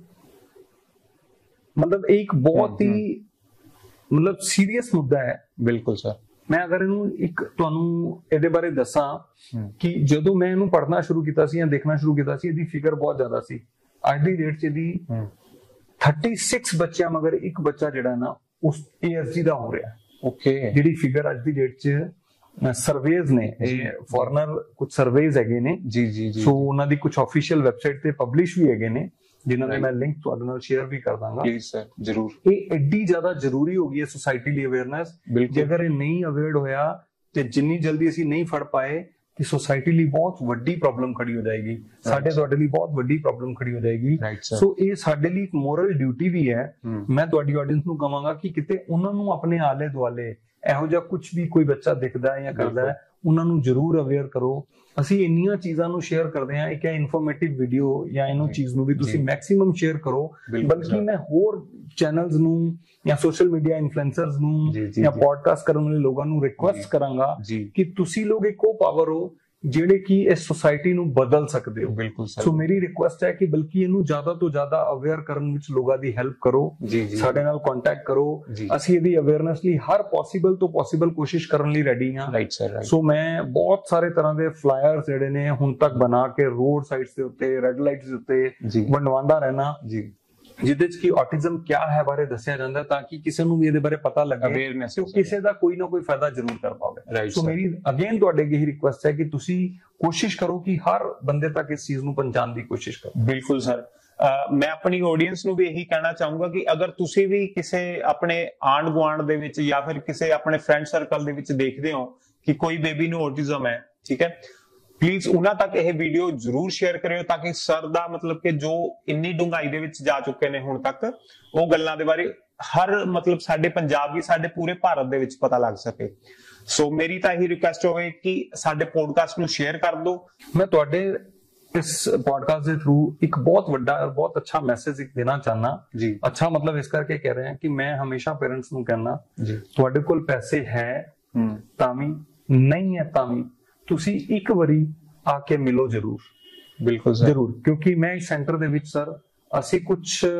ਮਤਲਬ ਇੱਕ ਬਹੁਤ ਹੀ ਮਤਲਬ ਸੀਰੀਅਸ ਮੁੱਦਾ ਹੈ। ਬਿਲਕੁਲ ਸਰ। ਮੈਂ ਅਗਰ ਇਹਨੂੰ ਇੱਕ ਤੁਹਾਨੂੰ ਇਹਦੇ ਬਾਰੇ ਦੱਸਾਂ ਕਿ ਜਦੋਂ ਮੈਂ ਇਹਨੂੰ ਪੜ੍ਹਨਾ ਸ਼ੁਰੂ ਕੀਤਾ ਸੀ ਜਾਂ ਦੇਖਣਾ ਸ਼ੁਰੂ ਕੀਤਾ ਸੀ, ਇਹਦੀ ਫਿਗਰ ਬਹੁਤ ਜ਼ਿਆਦਾ ਸੀ। ਅੱਜ ਦੀ ਡੇਟ 'ਚ ਇਹਦੀ 36 ਬੱਚਿਆਂ ਮਗਰ ਇੱਕ ਬੱਚਾ ਜਿਹੜਾ ਨਾ ਉਸ ASD ਦਾ ਹੋ ਰਿਹਾ। ਓਕੇ। ਜਿਹੜੀ ਫਿਗਰ ਅੱਜ ਦੀ ਡੇਟ 'ਚ ਸਰਵੇਜ਼ ਨੇ, ਇਹ ਫੋਰਨਰ ਕੁਝ ਸਰਵੇਜ਼ ਹੈਗੇ ਨੇ ਜੀ, ਸੋ ਉਹਨਾਂ ਦੀ ਕੁਝ ਆਫੀਸ਼ੀਅਲ ਵੈਬਸਾਈਟ ਤੇ ਪਬਲਿਸ਼ ਵੀ ਹੈਗੇ ਨੇ ਜਿਨ੍ਹਾਂ ਦੇ ਮੈਂ ਲਿੰਕ ਤੁਹਾਡੇ ਨਾਲ ਸ਼ੇਅਰ ਵੀ ਕਰ ਦਾਂਗਾ। ਪਲੀਜ਼ ਸਰ, ਜ਼ਰੂਰ। ਇਹ ਐਡੀ ਜ਼ਿਆਦਾ ਜ਼ਰੂਰੀ ਹੋ ਗਈ ਹੈ ਸੋਸਾਇਟੀ ਲਈ ਅਵੇਅਰਨੈਸ। ਜੇ ਅਗਰ ਇਹ ਨਹੀਂ ਅਵੇਅਰਡ ਹੋਇਆ ਤੇ ਜਿੰਨੀ ਜਲਦੀ ਅਸੀਂ ਨਹੀਂ ਫੜ ਪਾਏ ਕਿ ਸੋਸਾਇਟੀ ਲਈ ਬਹੁਤ ਵੱਡੀ ਪ੍ਰੋਬਲਮ ਖੜੀ ਹੋ ਜਾਏਗੀ, ਸਾਡੇ ਤੁਹਾਡੇ ਲਈ ਬਹੁਤ ਵੱਡੀ ਪ੍ਰੋਬਲਮ ਖੜੀ ਹੋ ਜਾਏਗੀ। ਸੋ ਇਹ ਸਾਡੇ ਲਈ ਇੱਕ ਮੋਰਲ ਡਿਊਟੀ ਵੀ ਹੈ। ਮੈਂ ਤੁਹਾਡੀ ਆਡੀਅנס ਨੂੰ ਕਹਾਂਗਾ ਕਿ ਕਿਤੇ ਉਹਨਾਂ ਨੂੰ ਆਪਣੇ ਆਲੇ ਦੁਆਲੇ ਇਹੋ ਜਿਹਾ ਕੁਝ ਵੀ ਕੋਈ ਬੱਚਾ ਦਿਖਦਾ ਹੈ ਜਾਂ ਕਰਦਾ ਹੈ ਉਹਨਾਂ ਨੂੰ ਜ਼ਰੂਰ ਅਵੇਅਰ ਕਰੋ। ਅਸੀਂ ਇੰਨੀਆਂ ਚੀਜ਼ਾਂ ਨੂੰ ਸ਼ੇਅਰ ਕਰਦੇ ਹਾਂ, ਇੱਕ ਇਨਫੋਰਮੇਟਿਵ ਵੀਡੀਓ ਜਾਂ ਇਹਨੂੰ ਚੀਜ਼ ਨੂੰ ਵੀ ਤੁਸੀਂ ਮੈਕਸਿਮਮ ਸ਼ੇਅਰ ਕਰੋ। ਬਲਕਿ ਮੈਂ ਹੋਰ ਚੈਨਲਸ ਨੂੰ ਜਾਂ ਸੋਸ਼ਲ ਮੀਡੀਆ ਇਨਫਲੂਐਂਸਰਸ ਨੂੰ ਜਾਂ ਪੋਡਕਾਸਟ ਕਰਨ ਵਾਲੇ ਲੋਕਾਂ ਨੂੰ ਰਿਕੁਐਸਟ ਕਰਾਂਗਾ ਕਿ ਤੁਸੀਂ ਲੋਕ ਇੱਕ ਉਹ ਪਾਵਰ ਹੋ ਜਿਹੜੇ ਕਿ ਇਸ ਸੋਸਾਇਟੀ ਨੂੰ ਬਦਲ ਸਕਦੇ ਹੋ। ਬਿਲਕੁਲ ਸਰ। ਸੋ ਮੇਰੀ ਰਿਕੁਐਸਟ ਹੈ ਕਿ ਬਲਕਿ ਇਹਨੂੰ ਜ਼ਿਆਦਾ ਤੋਂ ਜ਼ਿਆਦਾ ਅਵੇਅਰ ਕਰਨ ਵਿੱਚ ਲੋਕਾਂ ਦੀ ਹੈਲਪ ਕਰੋ, ਸਾਡੇ ਨਾਲ ਕੰਟੈਕਟ ਕਰੋ। ਅਸੀਂ ਇਹਦੀ ਅਵੇਅਰਨੈਸ ਲਈ ਹਰ ਪੋਸੀਬਲ ਤੋਂ ਪੋਸੀਬਲ ਕੋਸ਼ਿਸ਼ ਕਰਨ ਲਈ ਰੈਡੀ ਹਾਂ। Right sir. ਸੋ ਮੈਂ ਬਹੁਤ ਸਾਰੇ ਤਰ੍ਹਾਂ ਦੇ ਫਲਾਇਰਸ ਜਿਹੜੇ ਨੇ ਹੁਣ ਤੱਕ ਬਣਾ ਕੇ ਰੋਡ ਸਾਈਡਸ ਦੇ ਉੱਤੇ, ਰੈੱਡ ਲਾਈਟਸ ਦੇ ਉੱਤੇ ਵੰਡਵਾਉਂਦਾ ਰਹਿਣਾ ਜਿਹਦੇ ਚ ਕਿ ਆਟਿਜ਼ਮ ਕੀ ਹੈ ਬਾਰੇ ਦੱਸਿਆ ਜਾਂਦਾ ਤਾਂ ਕਿ ਕਿਸੇ ਨੂੰ ਵੀ ਇਹਦੇ ਬਾਰੇ ਪਤਾ ਲੱਗੇ, ਅਵੇਅਰਨੈਸ ਤੇ ਕਿਸੇ ਦਾ ਕੋਈ ਨਾ ਕੋਈ ਫਾਇਦਾ ਜ਼ਰੂਰ ਕਰ ਪਾਵੇ। ਸੋ ਮੇਰੀ ਅਗੇਨ ਤੁਹਾਡੇ ਅੱਗੇ ਹੀ ਰਿਕੁਐਸਟ ਹੈ ਕਿ ਤੁਸੀਂ ਕੋਸ਼ਿਸ਼ ਕਰੋ ਕਿ ਹਰ ਬੰਦੇ ਤੱਕ ਇਸ ਚੀਜ਼ ਨੂੰ ਪਹੁੰਚਾਉਣ ਦੀ ਕੋਸ਼ਿਸ਼ ਕਰੋ। ਬਿਲਕੁਲ ਸਰ। ਮੈਂ ਆਪਣੀ ਆਡੀਅנס ਨੂੰ ਵੀ ਇਹੀ ਕਹਿਣਾ ਚਾਹੂੰਗਾ ਕਿ ਅਗਰ ਤੁਸੀਂ ਵੀ ਕਿਸੇ ਆਪਣੇ ਆਂਢ ਗੁਆਂਢ ਦੇ ਵਿੱਚ ਜਾਂ ਫਿਰ ਕਿਸੇ ਆਪਣੇ ਫਰੈਂਡ ਸਰਕਲ ਦੇ ਵਿੱਚ ਦੇਖਦੇ ਹੋ ਕਿ ਕੋਈ ਬੇਬੀ ਨੂੰ ਆਟਿਜ਼ਮ ਹੈ, ਠੀਕ ਹੈ, ਪਲੀਜ਼ ਉਹਨਾਂ ਤੱਕ ਇਹ ਵੀਡੀਓ ਜ਼ਰੂਰ ਸ਼ੇਅਰ ਕਰਿਓ ਤਾਂ ਕਿ ਸਰ ਦਾ ਮਤਲਬ ਕਿ ਜੋ ਇੰਨੀ ਡੂੰਘਾਈ ਦੇ ਵਿੱਚ ਜਾ ਚੁੱਕੇ ਨੇ ਹੁਣ ਤੱਕ ਉਹ ਗੱਲਾਂ ਦੇ ਬਾਰੇ ਹਰ ਮਤਲਬ ਸਾਡੇ ਪੰਜਾਬ ਵੀ ਸਾਡੇ ਪੂਰੇ ਭਾਰਤ ਦੇ ਵਿੱਚ ਪਤਾ ਲੱਗ ਸਕੇ। ਸੋ ਮੇਰੀ ਤਾਂ ਇਹੀ ਰਿਕੁਐਸਟ ਹੋਵੇ ਕਿ ਸਾਡੇ ਪੋਡਕਾਸਟ ਨੂੰ ਸ਼ੇਅਰ ਕਰ ਦਿਓ। ਮੈਂ ਤੁਹਾਡੇ ਇਸ ਪੋਡਕਾਸਟ ਦੇ ਥਰੂ ਇੱਕ ਬਹੁਤ ਵੱਡਾ ਬਹੁਤ ਅੱਛਾ ਮੈਸੇਜ ਦੇਣਾ ਚਾਹਨਾ ਜੀ। ਅੱਛਾ ਮਤਲਬ ਇਸ ਕਰਕੇ ਕਹਿ ਰਹੇ ਹਾਂ ਕਿ ਮੈਂ ਹਮੇਸ਼ਾ ਪੇਰੈਂਟਸ ਨੂੰ ਕਹਿਣਾ ਤੁਹਾਡੇ ਕੋਲ ਪੈਸੇ ਹੈ ਤਾਂ ਵੀ ਨਹੀਂ ਹੈ ਤਾਂ ਵੀ ਤੁਸੀਂ ਇੱਕ ਵਾਰੀ ਆ ਕੇ ਮਿਲੋ ਜ਼ਰੂਰ। ਬਿਲਕੁਲ ਸਰ, ਜ਼ਰੂਰ। ਕਿਉਂਕਿ ਮੈਂ ਇਸ ਸੈਂਟਰ ਦੇ ਵਿੱਚ ਸਰ ਅਸੀਂ ਕੁਝ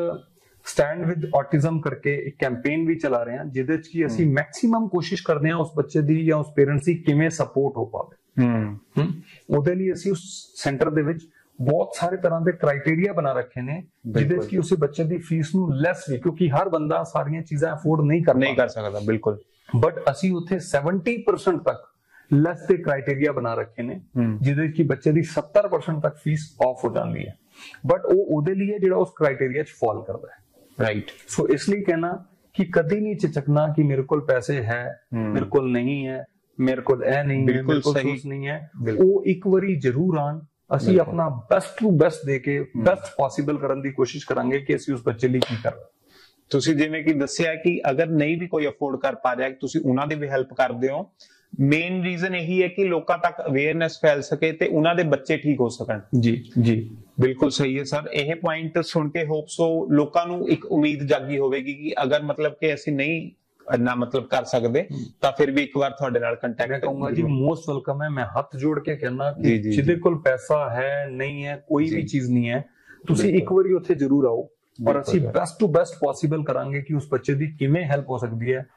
ਸਟੈਂਡ ਵਿਦ ਆਟਿਜ਼ਮ ਕਰਕੇ ਇੱਕ ਕੈਂਪੇਨ ਵੀ ਚਲਾ ਰਹੇ ਹਾਂ ਜਿਹਦੇ ਚ ਕਿ ਅਸੀਂ ਮੈਕਸਿਮਮ ਕੋਸ਼ਿਸ਼ ਕਰਦੇ ਹਾਂ ਉਸ ਬੱਚੇ ਦੀ ਜਾਂ ਉਸ ਪੇਰੈਂਟਸ ਦੀ ਕਿਵੇਂ ਸਪੋਰਟ ਹੋ ਪਾਵੇ। ਉਹਦੇ ਲਈ ਅਸੀਂ ਉਸ ਸੈਂਟਰ ਦੇ ਵਿੱਚ ਬਹੁਤ ਸਾਰੇ ਤਰ੍ਹਾਂ ਦੇ ਕ੍ਰਾਈਟੇਰੀਆ ਬਣਾ ਰੱਖੇ ਨੇ ਜਿਹਦੇ ਚ ਕਿ ਉਸੇ ਬੱਚੇ ਦੀ ਫੀਸ ਨੂੰ ਲੈਸ ਵੀ, ਕਿਉਂਕਿ ਹਰ ਬੰਦਾ ਸਾਰੀਆਂ ਚੀਜ਼ਾਂ ਅਫੋਰਡ ਨਹੀਂ ਕਰ ਸਕਦਾ। ਬਿਲਕੁਲ। ਬਟ ਅਸੀਂ ਉੱਥੇ 70% ਤੱਕ ਲੈਸ ਦੇ ਕ੍ਰਾਈਟੇਰੀਆ ਬਣਾ ਰੱਖੇ ਨੇ ਜਿਹਦੇ ਕਿ ਬੱਚੇ ਦੀ 70% ਤੱਕ ਫੀਸ ਆਫ ਹੋ ਜਾਂਦੀ ਹੈ। ਬਟ ਉਹ ਉਹਦੇ ਲਈ ਹੈ ਜਿਹੜਾ ਉਸ ਕ੍ਰਾਈਟੇਰੀਆ 'ਚ ਫਾਲ ਕਰਦਾ ਹੈ। ਰਾਈਟ। ਸੋ ਇਸ ਲਈ ਕਹਿਣਾ ਕਿ ਕਦੀ ਨਹੀਂ ਝਿਜਕਣਾ ਕਿ ਮੇਰੇ ਕੋਲ ਪੈਸੇ ਹੈ, ਮੇਰੇ ਕੋਲ ਨਹੀਂ ਹੈ, ਮੇਰੇ ਕੋਲ ਇਹ ਨਹੀਂ ਹੈ, ਮੇਰੇ ਕੋਲ ਸਹੀ ਨਹੀਂ ਹੈ। ਉਹ ਇੱਕ ਵਾਰੀ ਜ਼ਰੂਰ ਆਣ, ਅਸੀਂ ਆਪਣਾ ਬੈਸਟ ਟੂ ਬੈਸਟ ਦੇ ਕੇ ਬੈਸਟ ਪੋਸੀਬਲ ਕਰਨ ਦੀ ਕੋਸ਼ਿਸ਼ ਕਰਾਂਗੇ ਕਿ ਅਸੀਂ ਉਸ ਬੱਚੇ ਲਈ ਕੀ ਕਰ ਰਹੇ। ਤੁਸੀਂ ਜਿਵੇਂ ਕਿ ਦੱਸਿਆ ਕਿ ਅਗਰ ਨਹੀਂ ਵੀ ਕੋਈ ਅਫੋਰਡ ਕਰ ਪਾ ਰਿਹਾ ਤੁਸੀਂ ਉਹਨਾਂ ਦੀ ਵੀ ਹੈਲਪ ਕਰਦੇ ਹੋ। ਮੇਨ ਰੀਜ਼ਨ ਇਹੀ ਹੈ ਕਿ ਲੋਕਾਂ ਤੱਕ ਅਵੇਅਰਨੈਸ ਫੈਲ ਸਕੇ ਤੇ ਉਹਨਾਂ ਦੇ ਬੱਚੇ ਠੀਕ ਹੋ ਸਕਣ। ਜੀ ਜੀ ਬਿਲਕੁਲ ਸਹੀ ਹੈ ਸਰ। ਇਹ ਪੁਆਇੰਟ ਸੁਣ ਕੇ ਹੋਪ ਸੋ ਲੋਕਾਂ ਨੂੰ ਇੱਕ ਉਮੀਦ ਜਾਗੀ ਹੋਵੇਗੀ ਕਿ ਅਗਰ ਮਤਲਬ ਕਿ ਅਸੀਂ ਨਹੀਂ ਨਾ ਮਤਲਬ ਕਰ ਸਕਦੇ ਤਾਂ ਫਿਰ ਵੀ ਇੱਕ ਵਾਰ ਤੁਹਾਡੇ ਨਾਲ ਕੰਟੈਕਟ ਕਰਾਂਗਾ ਜੀ। ਮੋਸਟ ਵੈਲਕਮ ਹੈ। ਮੈਂ ਹੱਥ ਜੋੜ ਕੇ ਕਹਿਣਾ ਕਿ ਜਿਹਦੇ ਕੋਲ ਪੈਸਾ ਹੈ ਨਹੀਂ ਹੈ ਕੋਈ ਵੀ ਚੀਜ਼ ਨਹੀਂ ਹੈ, ਤੁਸੀਂ ਇੱਕ ਵਾਰੀ ਉੱਥੇ ਜ਼ਰੂਰ ਆਓ ਔਰ ਅਸੀਂ ਬੈਸਟ ਟੂ ਬੈਸਟ ਪੋਸੀਬਲ ਕਰਾਂਗੇ ਕਿ ਉਸ ਬੱਚੇ ਦੀ ਕਿਵੇਂ ਹੈਲਪ ਹੋ ਸਕਦੀ ਹੈ।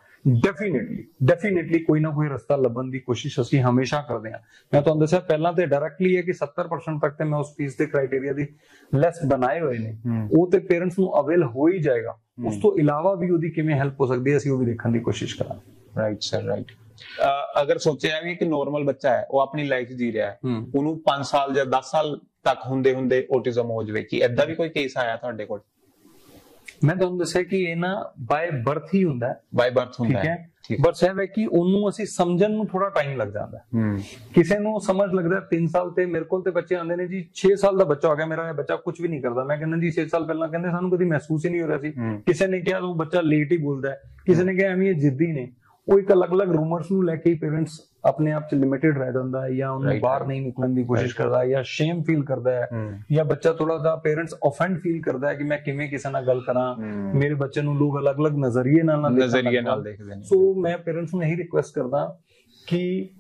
ਡੈਫੀਨਿਟਲੀ ਕੋਈ ਨਾ ਕੋਈ ਰਸਤਾ ਲੱਭਣ ਦੀ ਕੋਸ਼ਿਸ਼ ਅਸੀਂ ਹਮੇਸ਼ਾ ਕਰਦੇ ਹਾਂ। ਮੈਂ ਤੁਹਾਨੂੰ ਦੱਸਿਆ ਪਹਿਲਾਂ ਤੇ ਡਾਇਰੈਕਟਲੀ ਹੈ ਕਿ 70% ਤੱਕ ਤੇ ਮੈਂ ਉਸ ਫੀਸ ਦੇ ਕ੍ਰਾਈਟੇਰੀਆ ਦੀ ਲੈਸ ਬਣਾਏ ਹੋਏ ਨੇ, ਉਹ ਤੇ ਪੇਰੈਂਟਸ ਨੂੰ ਅਵੇਲ ਹੋ ਹੀ ਜਾਏਗਾ। ਉਸ ਤੋਂ ਇਲਾਵਾ ਵੀ ਉਹਦੀ ਕਿਵੇਂ ਹੈਲਪ ਹੋ ਸਕਦੀ ਹੈ ਅਸੀਂ ਉਹ ਵੀ ਦੇਖਣ ਦੀ ਕੋਸ਼ਿਸ਼ ਕਰਾਂਗੇ। Right sir, right. ਅਗਰ ਸੋਚਿਆ ਵੀ ਕਿ ਨੋਰਮਲ ਬੱਚਾ ਹੈ, ਉਹ ਆਪਣੀ ਲਾਈਫ ਜੀ ਰਿਹਾ ਹੈ, ਉਹਨੂੰ 5 ਸਾਲ ਜਾਂ 10 ਸਾਲ ਤੱਕ ਹੁੰਦੇ ਆਟਿਜ਼ਮ ਹੋ ਜਾਵੇ, ਕਿ ਏਦਾਂ ਵੀ ਕੋਈ ਕੇਸ ਆਇਆ ਤੁਹਾਡੇ ਕੋਲ? ਮੈਂ ਤੁਹਾਨੂੰ ਦੱਸਿਆ ਕਿ ਇਹ ਨਾ ਬਾਏ ਬਰਥ ਹੀ ਹੁੰਦਾ ਹੈ, ਬਾਏ ਬਰਥ ਹੁੰਦਾ ਹੈ, ਬਸ ਇਹ ਹੈ ਕਿ ਉਹਨੂੰ ਅਸੀਂ ਸਮਝਣ ਨੂੰ ਥੋੜਾ ਟਾਈਮ ਲੱਗ ਜਾਂਦਾ ਹੈ। ਕਿਸੇ ਨੂੰ ਸਮਝ ਲੱਗਦਾ 3 ਸਾਲ ਤੇ, ਮੇਰੇ ਕੋਲ ਤੇ ਬੱਚੇ ਆਉਂਦੇ ਨੇ ਜੀ 6 ਸਾਲ ਦਾ ਬੱਚਾ ਹੋ ਗਿਆ, ਮੇਰਾ ਇਹ ਬੱਚਾ ਕੁਝ ਵੀ ਨਹੀਂ ਕਰਦਾ। ਮੈਂ ਕਹਿੰਦਾ ਜੀ 6 ਸਾਲ ਪਹਿਲਾਂ ਕਹਿੰਦੇ ਸਾਨੂੰ ਕਦੀ ਮਹਿਸੂਸ ਹੀ ਨਹੀਂ ਹੋ ਰਿਹਾ ਸੀ। ਕਿਸੇ ਨੇ ਕਿਹਾ ਉਹ ਬੱਚਾ ਲੇਟ ਹੀ ਬੋਲਦਾ ਹੈ, ਕਿਸੇ ਨੇ ਕਿਹਾ ਐਵੇਂ ਇਹ ਜਿੱਦੀ ਨੇ। ਉਹ ਇੱਕ ਅਲੱਗ-ਅਲੱਗ ਰੂਮਰਸ ਨੂੰ ਲੈ ਕੇ ਹੀ ਪੇਰੈਂਟਸ ਆਪਣੇ ਆਪ ਚ ਲਿਮਿਟਡ ਰਹਿ ਜਾਂਦਾ ਹੈ, ਜਾਂ ਉਹਨੂੰ ਬਾਹਰ ਨਹੀਂ ਨਿਕਲਣ ਦੀ ਕੋਸ਼ਿਸ਼ ਕਰਦਾ ਹੈ, ਜਾਂ ਸ਼ੇਮ ਫੀਲ ਕਰਦਾ ਹੈ, ਜਾਂ ਬੱਚਾ ਥੋੜਾ ਜਿਹਾ ਪੇਰੈਂਟਸ ਆਫੈਂਡ ਫੀਲ ਕਰਦਾ ਹੈ ਕਿ ਮੈਂ ਕਿਵੇਂ ਕਿਸੇ ਨਾਲ ਗੱਲ ਕਰਾਂ, ਮੇਰੇ ਬੱਚੇ ਨੂੰ ਲੋਕ ਅਲੱਗ-ਅਲੱਗ ਨਜ਼ਰੀਏ ਨਾਲ ਦੇਖਦੇ ਨੇ। ਸੋ ਮੈਂ ਪੇਰੈਂਟਸ ਨੂੰ ਇਹੀ ਰਿਕੁਐਸਟ ਕਰਦਾ ਕਿ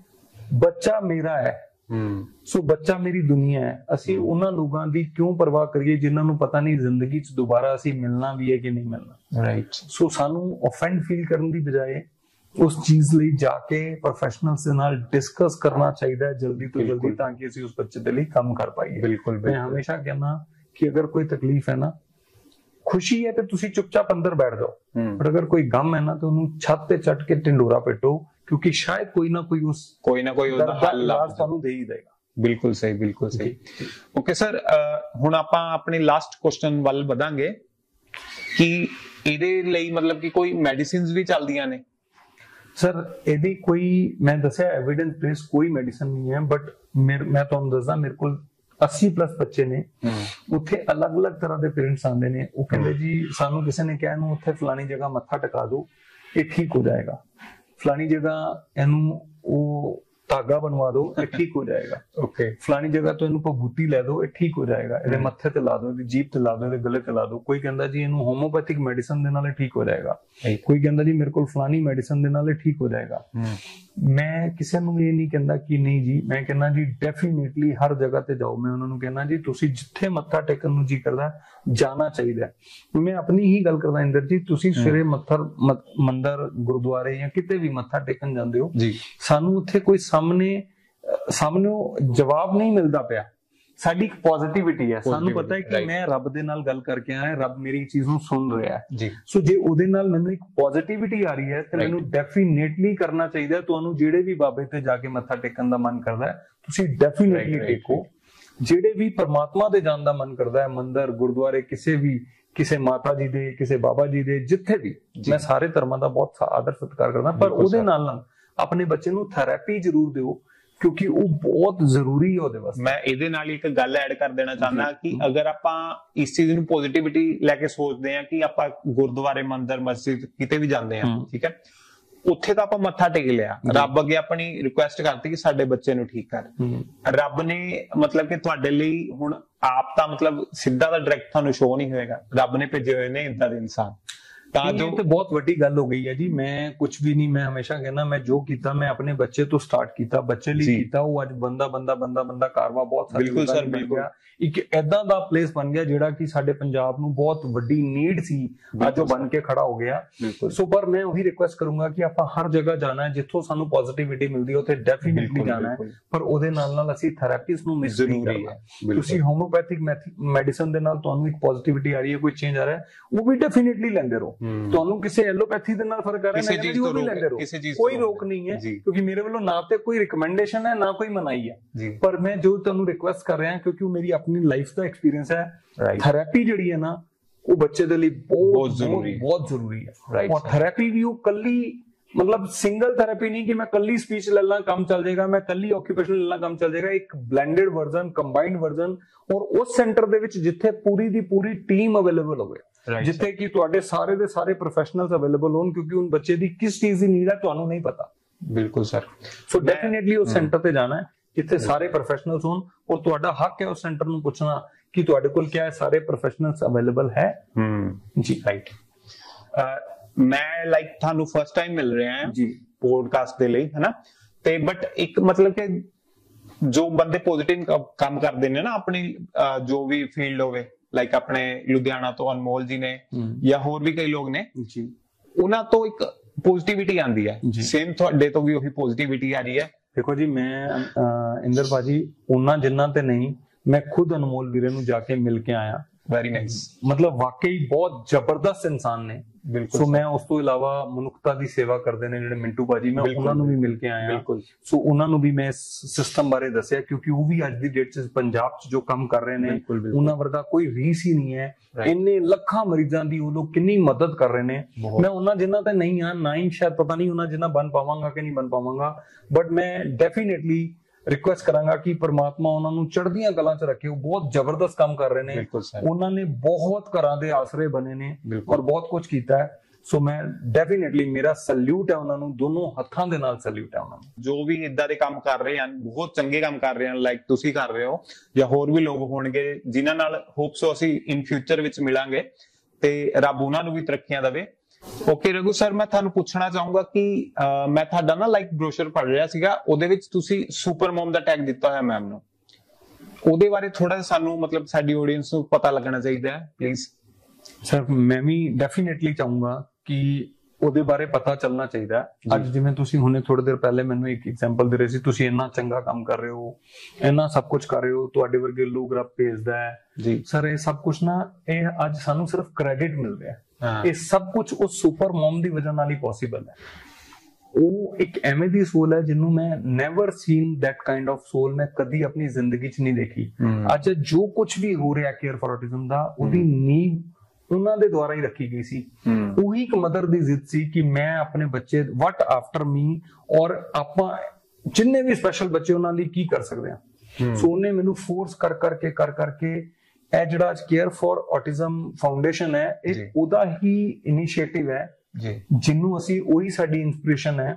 ਬੱਚਾ ਮੇਰਾ ਹੈ, ਸੋ ਬੱਚਾ ਮੇਰੀ ਦੁਨੀਆ ਹੈ। ਅਸੀਂ ਉਹਨਾਂ ਲੋਕਾਂ ਦੀ ਕਿਉਂ ਪਰਵਾਹ ਕਰੀਏ ਜਿਨ੍ਹਾਂ ਨੂੰ ਪਤਾ ਨਹੀਂ ਜ਼ਿੰਦਗੀ ਚ ਦੁਬਾਰਾ ਅਸੀਂ ਮਿਲਣਾ ਵੀ ਹੈ ਕਿ ਨਹੀਂ ਮਿਲਣਾ। ਰਾਈਟ। ਸੋ ਸਾਨੂੰ ਆਫੈਂਡ ਫੀਲ ਕਰਨ ਦੀ ਬਜਾਏ ਉਸ ਚੀਜ਼ ਲਈ ਜਾ ਕੇ ਪ੍ਰੋਫੈਸ਼ਨਲਸ ਦੇ ਨਾਲ ਡਿਸਕਸ ਕਰਨਾ ਚਾਹੀਦਾ ਹੈ ਜਲਦੀ ਤੋਂ ਜਲਦੀ, ਤਾਂ ਕਿ ਅਸੀਂ ਉਸ ਬੱਚੇ ਦੇ ਲਈ ਕੰਮ ਕਰ ਪਾਈਏ। ਬਿਲਕੁਲ। ਮੈਂ ਹਮੇਸ਼ਾ ਕਹਿੰਦਾ ਕਿ ਅਗਰ ਕੋਈ ਤਕਲੀਫ ਹੈ ਨਾ, ਖੁਸ਼ੀ ਹੈ ਤੇ ਤੁਸੀਂ ਚੁੱਪਚਾਪ ਅੰਦਰ ਬੈਠ ਜਾਓ, ਪਰ ਅਗਰ ਕੋਈ ਗਮ ਹੈ ਨਾ ਤਾਂ ਉਹਨੂੰ ਛੱਤ ਤੇ ਚੱਟ ਕੇ ਢਿੰਡੋਰਾ ਪਿੱਟੋ, ਕਿਉਂਕਿ ਸ਼ਾਇਦ ਕੋਈ ਨਾ ਕੋਈ ਉਹਦਾ ਹੱਲ ਤੁਹਾਨੂੰ ਦੇ ਹੀ ਦੇਗਾ। ਬਿਲਕੁਲ ਸਹੀ, ਬਿਲਕੁਲ ਸਹੀ। ਓਕੇ ਸਰ, ਹੁਣ ਆਪਾਂ ਆਪਣੀ ਲਾਸਟ ਕੁਐਸਚਨ ਵੱਲ ਵਧਾਂਗੇ ਕਿ ਇਹਦੇ ਲਈ ਮਤਲਬ ਕਿ ਕੋਈ ਮੈਡੀਸਿਨਸ ਵੀ ਚੱਲਦੀਆਂ ਨੇ? ਸਰ ਇਹਦੀ ਕੋਈ, ਮੈਂ ਦੱਸਿਆ ਐਵੀਡੈਂਸ ਬੇਸ ਕੋਈ ਮੈਡੀਸਨ ਨਹੀਂ ਹੈ, ਬਟ ਮੈਂ ਤੁਹਾਨੂੰ ਦੱਸਦਾ ਮੇਰੇ ਕੋਲ 80+ ਬੱਚੇ ਨੇ, ਉੱਥੇ ਅਲੱਗ-ਅਲੱਗ ਤਰ੍ਹਾਂ ਦੇ ਪੇਰੈਂਟਸ ਆਉਂਦੇ ਨੇ। ਉਹ ਕਹਿੰਦੇ ਜੀ ਸਾਨੂੰ ਕਿਸੇ ਨੇ ਕਿਹਾ ਇਹਨੂੰ ਉੱਥੇ ਫਲਾਣੀ ਜਗ੍ਹਾ ਮੱਥਾ ਟਿਕਾ ਦਿਓ, ਇਹ ਠੀਕ ਹੋ ਜਾਏਗਾ, ਫਲਾਣੀ ਜਗ੍ਹਾ ਇਹਨੂੰ ਉਹ ਧਾਗਾ ਬਣਵਾ ਦਿਓ, ਇਹ ਠੀਕ ਹੋ ਜਾਏਗਾ। ਓਕੇ। ਫਲਾਣੀ ਜਗ੍ਹਾ ਤੋਂ ਇਹਨੂੰ ਭਭੂਤੀ ਲੈ ਦਿਓ, ਇਹ ਠੀਕ ਹੋ ਜਾਏਗਾ, ਇਹਦੇ ਮੱਥੇ ਤੇ ਲਾ ਦਿਓ, ਇਹਦੀ ਜੀਭ ਤੇ ਲਾ ਦਿਓ, ਇਹਦੇ ਗਲੇ ਤੇ ਲਾ ਦਿਓ। ਕੋਈ ਕਹਿੰਦਾ ਜੀ ਇਹਨੂੰ ਹੋਮੋਪੈਥਿਕ ਮੈਡੀਸਨ ਦੇ ਨਾਲ ਇਹ ਠੀਕ ਹੋ ਜਾਏਗਾ, ਕੋਈ ਕਹਿੰਦਾ ਜੀ ਮੇਰੇ ਕੋਲ ਫਲਾਣੀ ਮੈਡੀਸਨ ਦੇ ਨਾਲ ਇਹ ਠੀਕ ਹੋ ਜਾਏਗਾ। ਮੈਂ ਕਿਸੇ ਨੂੰ ਇਹ ਨਹੀਂ ਕਹਿੰਦਾ ਕਿ ਨਹੀਂ ਜੀ, ਮੈਂ ਕਹਿੰਦਾ ਜੀ ਡੈਫੀਨੇਟਲੀ ਹਰ ਜਗ੍ਹਾ ਤੇ ਜਾਓ। ਮੈਂ ਉਹਨਾਂ ਨੂੰ ਕਹਿੰਦਾ ਜੀ ਤੁਸੀਂ ਜਿੱਥੇ ਮੱਥਾ ਟੇਕਣ ਨੂੰ ਜੀ ਕਰਦਾ ਜਾਣਾ ਚਾਹੀਦਾ। ਮੈਂ ਆਪਣੀ ਹੀ ਗੱਲ ਕਰਦਾ ਇੰਦਰ ਜੀ, ਤੁਸੀਂ ਸਵੇਰੇ ਮੰਦਰ, ਗੁਰਦੁਆਰੇ ਜਾਂ ਕਿਤੇ ਵੀ ਮੱਥਾ ਟੇਕਣ ਜਾਂਦੇ ਹੋ, ਸਾਨੂੰ ਉੱਥੇ ਕੋਈ ਸਾਹਮਣੇ ਜਵਾਬ ਨਹੀਂ ਮਿਲਦਾ ਪਿਆ, ਸਾਡੀ ਇੱਕ ਪੋਜ਼ਿਟਿਵਿਟੀ ਹੈ। ਸਾਨੂੰ ਪਤਾ ਹੈ ਕਿ ਮੈਂ ਰੱਬ ਦੇ ਨਾਲ ਗੱਲ ਕਰਕੇ ਆਇਆ, ਰੱਬ ਮੇਰੀ ਚੀਜ਼ ਨੂੰ ਸੁਣ ਰਿਹਾ ਹੈ। ਸੋ ਜੇ ਉਹਦੇ ਨਾਲ ਮੈਨੂੰ ਇੱਕ ਪੋਜ਼ਿਟਿਵਿਟੀ ਆ ਰਹੀ ਹੈ ਤੇ ਮੈਨੂੰ ਡੈਫੀਨੇਟਲੀ ਕਰਨਾ ਚਾਹੀਦਾ। ਤੁਹਾਨੂੰ ਜਿਹੜੇ ਵੀ ਬਾਬੇ ਤੇ ਜਾ ਕੇ ਮੱਥਾ ਟੇਕਣ ਦਾ ਮਨ ਕਰਦਾ ਹੈ ਤੁਸੀਂ ਡੈਫੀਨੇਟਲੀ ਟੇਕੋ। ਜਿਹੜੇ ਵੀ ਪਰਮਾਤਮਾ ਦੇ ਜਾਣ ਦਾ ਮਨ ਕਰਦਾ ਹੈ, ਮੰਦਿਰ, ਗੁਰਦੁਆਰੇ, ਕਿਸੇ ਮਾਤਾ ਜੀ ਦੇ, ਕਿਸੇ ਬਾਬਾ ਜੀ ਦੇ, ਜਿੱਥੇ ਵੀ, ਮੈਂ ਸਾਰੇ ਧਰਮਾਂ ਦਾ ਬਹੁਤ ਆਦਰ ਸਤਿਕਾਰ ਕਰਦਾ, ਪਰ ਉਹਦੇ ਨਾਲ ਆਪਣੇ ਬੱਚੇ ਨੂੰ ਥੈਰੇਪੀ ਜ਼ਰੂਰ ਦਿਓ, ਕਿਉਂਕਿ ਉਹ ਬਹੁਤ ਜ਼ਰੂਰੀ ਹੈ ਉਹਦੇ ਵਾਸਤੇ। ਮੈਂ ਇਹਦੇ ਨਾਲ ਇੱਕ ਗੱਲ ਐਡ ਕਰ ਦੇਣਾ ਚਾਹੁੰਦਾ ਕਿ ਅਗਰ ਆਪਾਂ ਇਸ ਚੀਜ਼ ਨੂੰ ਪੋਜ਼ਿਟਿਵਿਟੀ ਲੈ ਕੇ ਸੋਚਦੇ ਹਾਂ ਕਿ ਆਪਾਂ ਗੁਰਦੁਆਰੇ, ਮੰਦਿਰ, ਮਸਜਿਦ ਕਿਤੇ ਵੀ ਜਾਂਦੇ ਹਾਂ, ਠੀਕ ਹੈ, ਉੱਥੇ ਤਾਂ ਆਪਾਂ ਮੱਥਾ ਟੇਕ ਲਿਆ, ਰੱਬ ਅੱਗੇ ਆਪਣੀ ਰਿਕੁਐਸਟ ਕਰਤੀ ਕਿ ਸਾਡੇ ਬੱਚੇ ਨੂੰ ਠੀਕ ਕਰ। ਰੱਬ ਨੇ ਮਤਲਬ ਕਿ ਤੁਹਾਡੇ ਲਈ ਹੁਣ ਆਪ ਤਾਂ ਮਤਲਬ ਸਿੱਧਾ ਤਾਂ ਡਾਇਰੈਕਟ ਤੁਹਾਨੂੰ ਸ਼ੋ ਨਹੀਂ ਹੋਏਗਾ, ਰੱਬ ਨੇ ਭੇਜੇ ਹੋਏ ਨੇ ਇਦਾਂ ਦੇ ਇਨਸਾਨ। ਤਾਂ ਜੋ ਤੇ ਬਹੁਤ ਵੱਡੀ ਗੱਲ ਹੋ ਗਈ ਹੈ ਜੀ। ਮੈਂ ਕੁਝ ਵੀ ਨਹੀਂ, ਮੈਂ ਹਮੇਸ਼ਾ ਕਹਿੰਦਾ ਮੈਂ ਜੋ ਕੀਤਾ ਮੈਂ ਆਪਣੇ ਬੱਚੇ ਤੋਂ ਸਟਾਰਟ ਕੀਤਾ, ਬੱਚੇ ਲਈ ਕੀਤਾ। ਉਹ ਅੱਜ ਬੰਦਾ ਕਾਰਵਾ ਬਹੁਤ ਸਾਰੇ। ਬਿਲਕੁਲ ਸਰ, ਬਿਲਕੁਲ। ਇੱਕ ਏਦਾਂ ਦਾ ਪਲੇਸ ਬਣ ਗਿਆ ਜਿਹੜਾ ਕਿ ਸਾਡੇ ਪੰਜਾਬ ਨੂੰ ਬਹੁਤ ਵੱਡੀ ਨੀਡ ਸੀ, ਅੱਜ ਉਹ ਬਣ ਕੇ ਖੜਾ ਹੋ ਗਿਆ। ਸੋ ਪਰ ਮੈਂ ਉਹੀ ਰਿਕੁਐਸਟ ਕਰੂੰਗਾ ਕਿ ਆਪਾਂ ਹਰ ਜਗ੍ਹਾ ਜਾਣਾ ਹੈ, ਜਿੱਥੋਂ ਸਾਨੂੰ ਪੋਜ਼ਿਟਿਵਿਟੀ ਮਿਲਦੀ ਹੈ ਉੱਥੇ ਡੈਫੀਨੇਟਲੀ ਜਾਣਾ ਹੈ, ਪਰ ਉਹਦੇ ਨਾਲ ਅਸੀਂ ਥੈਰੇਪੀਸ ਨੂੰ ਮਿਸ ਨਹੀਂ ਕਰਨਾ। ਤੁਸੀਂ ਹੋਮੋਪੈਥਿਕ ਮੈਡੀਸਨ ਦੇ ਨਾਲ ਤੁਹਾਨੂੰ ਇੱਕ ਪੋਜ਼ਿਟਿਵਿਟੀ ਆ ਰਹੀ ਹੈ, ਕੋਈ ਚੇਂਜ ਆ ਰਿਹਾ ਹੈ, ਉਹ ਵੀ ਡੈਫੀਨੇਟਲੀ ਲੈਂਦੇ ਰਹੋ। ਤੁਹਾਨੂੰ ਕਿਸੇ ਐਲੋਪੈਥੀ ਦੇ ਨਾਲ ਫਰਕ ਆ ਰਿਹਾ ਹੈ, ਉਹ ਵੀ ਲੈਂਦੇ ਰਹੋ, ਕੋਈ ਰੋਕ ਨਹੀਂ ਹੈ, ਕਿਉਂਕਿ ਮੇਰੇ ਵੱਲੋਂ ਨਾ ਤੇ ਕੋਈ ਰਿਕਮੈਂਡੇਸ਼ਨ ਹੈ ਨਾ ਕੋਈ ਮਨਾਹੀ ਹੈ। ਪਰ ਮੈਂ ਜੋ ਤੁਹਾਨੂੰ ਰਿਕੁਐਸਟ ਕਰ ਰਿਹਾ ਕਿਉਂਕਿ ਉਹ ਮੇਰੀ ਆਪਣੀ ਲਾਈਫ ਦਾ ਐਕਸਪੀਰੀਅੰਸ ਹੈ, ਥੈਰੇਪੀ ਜਿਹੜੀ ਹੈ ਨਾ ਉਹ ਬੱਚੇ ਦੇ ਲਈ ਬਹੁਤ ਜ਼ਰੂਰੀ ਹੈ। ਔਰ ਥੈਰੇਪੀ ਵੀ ਉਹ ਕੱਲੀ ਮਤਲਬ ਸਿੰਗਲ ਥੈਰੇਪੀ ਨਹੀਂ ਕਿ ਮੈਂ ਕੱਲੀ ਸਪੀਚ ਲੈ ਲਾਂ ਕੰਮ ਚੱਲ ਜਾਏਗਾ, ਮੈਂ ਕੱਲੀ ਆਕਿਊਪੇਸ਼ਨ ਲੈ ਲਾਂ ਕੰਮ ਚੱਲ ਜਾਏਗਾ। ਇੱਕ ਬਲੈਂਡਡ ਵਰਜ਼ਨ, ਕੰਬਾਈਨਡ ਵਰਜ਼ਨ, ਔਰ ਉਸ ਸੈਂਟਰ ਦੇ ਵਿੱਚ ਜਿੱਥੇ ਪੂਰੀ ਦੀ ਪੂਰੀ ਟੀਮ ਅਵੇਲੇਬਲ ਹੋਵੇ, ਜਿੱਥੇ ਕਿ ਤੁਹਾਡੇ ਸਾਰੇ ਦੇ ਸਾਰੇ ਪ੍ਰੋਫੈਸ਼ਨਲਸ ਅਵੇਲੇਬਲ ਹੋਣ, ਕਿਉਂਕਿ ਉਹ ਬੱਚੇ ਦੀ ਕਿਸ ਚੀਜ਼ ਦੀ ਨੀਡ ਹੈ ਤੁਹਾਨੂੰ ਨਹੀਂ ਪਤਾ। ਬਿਲਕੁਲ ਸਰ। ਸੋ ਡੈਫੀਨੇਟਲੀ ਉਸ ਸੈਂਟਰ ਤੇ ਜਾਣਾ ਹੈ ਜਿੱਥੇ ਸਾਰੇ ਪ੍ਰੋਫੈਸ਼ਨਲਸ ਹੋਣ, ਔਰ ਤੁਹਾਡਾ ਹੱਕ ਹੈ ਉਸ ਸੈਂਟਰ ਨੂੰ ਪੁੱਛਣਾ ਕਿ ਤੁਹਾਡੇ ਕੋਲ ਕਿਆ ਸਾਰੇ ਪ੍ਰੋਫੈਸ਼ਨਲਸ ਅਵੇਲੇਬਲ ਹੈ। ਜੀ ਰਾਈਟ। ਮੈਂ ਤੁਹਾਨੂੰ ਫਸਟ ਟਾਈਮ ਮਿਲ ਰਿਹਾ ਹਾਂ ਜੀ ਪੋਡਕਾਸਟ ਦੇ ਲਈ, ਹੈਨਾ, ਤੇ ਬਟ ਇੱਕ ਮਤਲਬ ਕਿ ਜੋ ਬੰਦੇ ਪੋਜ਼ਿਟਿਵ ਕੰਮ ਕਰਦੇ ਨੇ ਨਾ ਆਪਣੀ ਜੋ ਵੀ ਫੀਲਡ ਹੋਵੇ, ਲਾਈਕ ਆਪਣੇ ਲੁਧਿਆਣਾ ਤੋਂ ਅਨਮੋਲ ਜੀ ਨੇ ਜਾਂ ਹੋਰ ਵੀ ਕਈ ਲੋਕ ਨੇ ਜੀ, ਉਹਨਾਂ ਤੋਂ ਇੱਕ ਪੋਜ਼ਿਟਿਵਿਟੀ ਆਉਂਦੀ ਹੈ, ਸੇਮ ਤੁਹਾਡੇ ਤੋਂ ਵੀ ਉਹੀ ਪੋਜ਼ਿਟਿਵਿਟੀ ਆ ਰਹੀ ਹੈ। ਦੇਖੋ ਜੀ, ਮੈਂ ਇੰਦਰ ਭਾਜੀ ਉਹਨਾਂ ਜਿੰਨਾਂ ਤੇ ਨਹੀਂ, ਮੈਂ ਖੁਦ ਅਨਮੋਲ ਵੀਰੇ ਨੂੰ ਜਾ ਕੇ ਮਿਲ ਕੇ ਆਇਆ। Very nice. ਮਤਲਬ ਵਾਕਈ ਬਹੁਤ ਜ਼ਬਰਦਸਤ ਇਨਸਾਨ ਨੇ। ਸੋ ਮੈਂ ਉਸ ਤੋਂ ਇਲਾਵਾ ਮਨੁੱਖਤਾ ਦੀ ਸੇਵਾ ਕਰਦੇ ਨੇ ਜਿਹੜੇ ਮਿੰਟੂ ਭਾਜੀ, ਮੈਂ ਉਹਨਾਂ ਨੂੰ ਵੀ ਮਿਲ ਕੇ ਆਇਆ। ਸੋ ਉਹਨਾਂ ਨੂੰ ਵੀ ਮੈਂ ਇਸ ਸਿਸਟਮ ਬਾਰੇ ਦੱਸਿਆ, ਕਿਉਂਕਿ ਉਹ ਵੀ ਅੱਜ ਦੀ ਡੇਟ 'ਚ ਪੰਜਾਬ 'ਚ ਜੋ ਕੰਮ ਕਰ ਰਹੇ ਨੇ ਉਹਨਾਂ ਵਰਗਾ ਕੋਈ ਰੀਸ ਹੀ ਨਹੀਂ ਹੈ। ਇੰਨੇ ਲੱਖਾਂ ਮਰੀਜ਼ਾਂ ਦੀ ਉਹ ਲੋਕ ਕਿੰਨੀ ਮਦਦ ਕਰ ਰਹੇ ਨੇ। ਮੈਂ ਉਹਨਾਂ ਜਿਨ੍ਹਾਂ ਤੇ ਨਹੀਂ ਆ, ਨਾ ਹੀ ਸ਼ਾਇਦ ਪਤਾ ਨਹੀਂ ਉਹਨਾਂ ਜਿਨ੍ਹਾਂ ਬਣ ਪਾਵਾਂਗਾ ਕਿ ਨਹੀਂ ਬਣ ਪਾਵਾਂਗਾ, ਬਟ ਮੈਂ ਡੈਫੀਨੇਟਲੀ ਰਿਕੁਐਸਟ ਕਰਾਂਗਾ ਕਿ ਪਰਮਾਤਮਾ ਉਹਨਾਂ ਨੂੰ ਚੜ੍ਹਦੀਆਂ ਕਲਾਂ 'ਚ ਰੱਖੇ। ਉਹ ਬਹੁਤ ਜ਼ਬਰਦਸਤ ਕੰਮ ਕਰ ਰਹੇ ਨੇ, ਉਹਨਾਂ ਨੇ ਬਹੁਤ ਘਰਾਂ ਦੇ ਆਸਰੇ ਬਣੇ ਨੇ ਔਰ ਬਹੁਤ ਕੁਝ ਕੀਤਾ ਹੈ। ਸੋ ਮੈਂ ਡੈਫੀਨੇਟਲੀ ਮੇਰਾ ਸੈਲੂਟ ਹੈ ਉਹਨਾਂ ਨੂੰ, ਦੋਨੋਂ ਹੱਥਾਂ ਦੇ ਨਾਲ ਸੈਲੂਟ ਹੈ ਉਹਨਾਂ ਨੂੰ। ਜੋ ਵੀ ਇਦਾਂ ਦੇ ਕੰਮ ਕਰ ਰਹੇ ਹਨ, ਬਹੁਤ ਚੰਗੇ ਕੰਮ ਕਰ ਰਹੇ ਹਨ, ਲਾਈਕ ਤੁਸੀਂ ਕਰ ਰਹੇ ਹੋ ਜਾਂ ਹੋਰ ਵੀ ਲੋਕ ਹੋਣਗੇ ਜਿਨ੍ਹਾਂ ਨਾਲ ਹੋਪਸ ਅਸੀਂ ਇਨ ਫਿਊਚਰ ਵਿੱਚ ਮਿਲਾਂਗੇ, ਤੇ ਰੱਬ ਉਹਨਾਂ ਨੂੰ ਵੀ ਤਰੱਕੀਆਂ ਦੇਵੇ। ਓਕੇ ਰਘੂ ਸਰ, ਮੈਂ ਤੁਹਾਨੂੰ ਪੁੱਛਣਾ ਚਾਹੂੰਗਾ ਕਿ ਮੈਂ ਤੁਹਾਡਾ ਨਾ ਲਾਈਕ ਬ੍ਰੋਸ਼ਰ ਪੜ੍ਹ ਰਿਹਾ ਸੀਗਾ, ਉਹਦੇ ਵਿੱਚ ਤੁਸੀਂ ਸੁਪਰ ਮਮ ਦਾ ਟੈਗ ਦਿੱਤਾ ਹੋਇਆ ਮੈਮ ਨੂੰ, ਉਹਦੇ ਬਾਰੇ ਥੋੜਾ ਸਾਨੂੰ ਮਤਲਬ ਸਾਡੀ ਆਡੀਅנס ਨੂੰ ਪਤਾ ਲੱਗਣਾ ਚਾਹੀਦਾ ਹੈ ਪਲੀਜ਼। ਸਰ ਮੈਂ ਵੀ ਡੈਫੀਨੇਟਲੀ ਚਾਹੂੰਗਾ ਕਿ ਉਹਦੇ ਬਾਰੇ ਪਤਾ ਚੱਲਣਾ ਚਾਹੀਦਾ ਹੈ। ਅੱਜ ਜਿਵੇਂ ਤੁਸੀਂ ਹੁਣੇ ਥੋੜੀ ਦੇਰ ਪਹਿਲੇ ਮੈਨੂੰ ਇੱਕ ਐਗਜ਼ਾਮਪਲ ਦੇ ਰਹੇ ਸੀ, ਤੁਸੀਂ ਇੰਨਾ ਚੰਗਾ ਕੰਮ ਕਰ ਰਹੇ ਹੋ, ਇੰਨਾ ਸਭ ਕੁਝ ਕਰ ਰਹੇ ਹੋ, ਤੁਹਾਡੇ ਵਰਗੇ ਲੋਕ ਰੱਬ ਭੇਜਦਾ ਹੈ ਜੀ ਸਰ। ਇਹ ਸਭ ਕੁਝ ਨਾ, ਇਹ ਅੱਜ ਸਾਨੂੰ ਸਿਰਫ ਕ੍ਰੈਡਿਟ ਮਿਲ ਰਿਹਾ, ਇਹ ਸਭ ਕੁਝ ਉਸ ਸੁਪਰ ਮਮ ਦੀ ਵਜ੍ਹਾ ਨਾਲ ਹੀ ਪੋਸੀਬਲ ਹੈ। ਉਹ ਇੱਕ ਐਵੇਂ ਦੀ ਸੋਲ ਹੈ ਜਿਹਨੂੰ ਮੈਂ never seen that kind of soul ਮੈਂ ਕਦੀ ਆਪਣੀ ਜ਼ਿੰਦਗੀ 'ਚ ਨਹੀਂ ਦੇਖੀ। ਅੱਜ ਜੋ ਕੁਝ ਵੀ ਹੋ ਰਿਹਾ ਕੇਅਰ ਫॉर ਆਟਿਜ਼ਮ ਦਾ, ਉਹਦੀ ਨੀਂਹ ਉਹਨਾਂ ਦੇ ਦੁਆਰਾ ਹੀ ਰੱਖੀ ਗਈ ਸੀ। ਉਹੀ ਇੱਕ ਮਦਰ ਦੀ ਜ਼ਿੱਦ ਸੀ ਕਿ ਮੈਂ ਆਪਣੇ ਬੱਚੇ ਵਟ ਆਫਟਰ ਮੀ, ਔਰ ਆਪਾਂ ਜਿੰਨੇ ਵੀ ਸਪੈਸ਼ਲ ਬੱਚੇ ਉਹਨਾਂ ਲਈ ਕੀ ਕਰ ਸਕਦੇ ਹਾਂ। ਸੋ ਉਹਨੇ ਮੈਨੂੰ ਫੋਰਸ ਕਰ ਕਰਕੇ ਇਹ ਜਿਹੜਾ ਕੇਅਰ ਫॉर ਆਟਿਜ਼ਮ ਫਾਊਂਡੇਸ਼ਨ ਹੈ, ਇਹ ਉਹਦਾ ਹੀ ਇਨੀਸ਼ੀਏਟਿਵ ਹੈ ਜਿਹਨੂੰ ਅਸੀਂ, ਉਹੀ ਸਾਡੀ ਇੰਸਪੀਰੇਸ਼ਨ ਹੈ।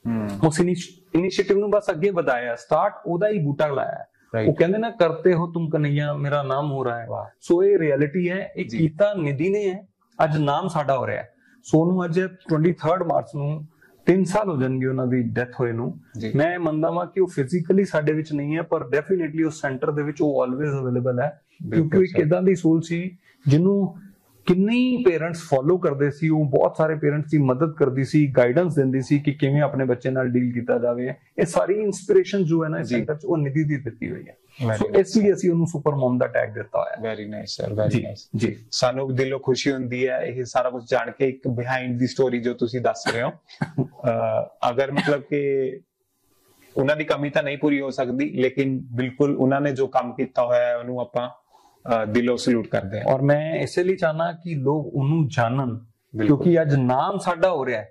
ਉਸ ਇਨੀਸ਼ੀਏਟਿਵ ਨੂੰ ਬਸ ਅੱਗੇ ਵਧਾਇਆ, ਸਟਾਰਟ ਉਹਦਾ ਹੀ ਬੂਟਾ ਲਾਇਆ। ਉਹ ਕਹਿੰਦੇ ਨਾ ਕਰਤੇ ਹੋ ਤੁਮ ਕਨਈਆ ਮੇਰਾ ਨਾਮ ਹੋ ਰਹਾ ਹੈ। ਸੋ ਇਹ ਰਿਐਲਿਟੀ ਹੈ, ਇਹ ਕੀਤਾ ਨਿਧੀ ਨੇ ਹੈ, ਅੱਜ ਨਾਮ ਸਾਡਾ ਹੋ ਰਿਹਾ ਹੈ। ਸੋ ਉਹਨੂੰ ਅੱਜ 23 ਮਾਰਚ ਨੂੰ 3 ਸਾਲ ਹੋ ਜਾਣਗੇ ਉਹਨਾਂ ਦੀ ਡੈਥ ਹੋਏ ਨੂੰ। ਮੈਂ ਮੰਨਦਾ ਵਾਂ ਕਿ ਉਹ ਫਿਜ਼ੀਕਲੀ ਸਾਡੇ ਵਿੱਚ ਨਹੀਂ ਹੈ, ਪਰ ਡੈਫੀਨੇਟਲੀ ਉਸ ਸੈਂਟਰ ਦੇ ਵਿੱਚ ਉਹ ਆਲਵੇਜ਼ ਅਵੇਲੇਬਲ ਹੈ, ਕਿਉਂਕਿ ਉਹ ਇੱਕ ਇਦਾਂ ਦੀ ਸੋਲ ਸੀ ਜਿਹਨੂੰ ਕਿੰਨੇ ਪੇਰੈਂਟਸ ਫੋਲੋ ਕਰਦੇ ਸੀ। ਉਹ ਬਹੁਤ ਸਾਰੇ ਪੇਰੈਂਟਸ ਦੀ ਮਦਦ ਕਰਦੀ ਸੀ, ਗਾਈਡੈਂਸ ਦਿੰਦੀ ਸੀ ਕਿ ਕਿਵੇਂ ਆਪਣੇ ਬੱਚੇ ਨਾਲ ਡੀਲ ਕੀਤਾ ਜਾਵੇ। ਇਹ ਸਾਰੀ ਇਨਸਪੀਰੇਸ਼ਨ ਜੋ ਹੈ ਨਾ ਇਸ ਸੈਂਟਰ 'ਚ, ਉਹ ਨਿਧੀ ਦੀ ਦਿੱਤੀ ਹੋਈ ਹੈ। ਸੋ ਇਸ ਲਈ ਅਸੀਂ ਉਹਨੂੰ ਸੁਪਰ ਮਮ ਦਾ ਟੈਗ ਦਿੱਤਾ ਹੋਇਆ। Very nice sir, very nice ਜੀ। ਸਾਨੂੰ ਦਿਲੋਂ ਖੁਸ਼ੀ ਹੁੰਦੀ ਹੈ ਇਹ ਸਾਰਾ ਕੁਝ ਜਾਣ ਕੇ, ਇੱਕ ਬਿਹਾਈਂਡ ਦੀ ਸਟੋਰੀ ਜੋ ਤੁਸੀਂ ਦੱਸ ਰਹੇ ਹੋ। ਅਗਰ ਮਤਲਬ ਕਿ ਉਹਨਾਂ ਦੀ ਕਮੀ ਤਾਂ ਨਹੀਂ ਪੂਰੀ ਹੋ ਸਕਦੀ, ਲੇਕਿਨ ਬਿਲਕੁਲ ਉਹਨਾਂ ਨੇ ਜੋ ਕੰਮ ਕੀਤਾ ਹੋਇਆ ਹੈ ਉਹਨੂੰ ਆਪਾਂ ਦਿਲੋਂ ਸਲੂਟ ਕਰਦੇ ਹਾਂ। ਔਰ ਮੈਂ ਇਸੇ ਲਈ ਚਾਹਨਾ ਕਿ ਲੋਕ ਉਹਨੂੰ ਜਾਣਨ, ਕਿਉਂਕਿ ਅੱਜ ਨਾਮ ਸਾਡਾ ਹੋ ਰਿਹਾ ਹੈ।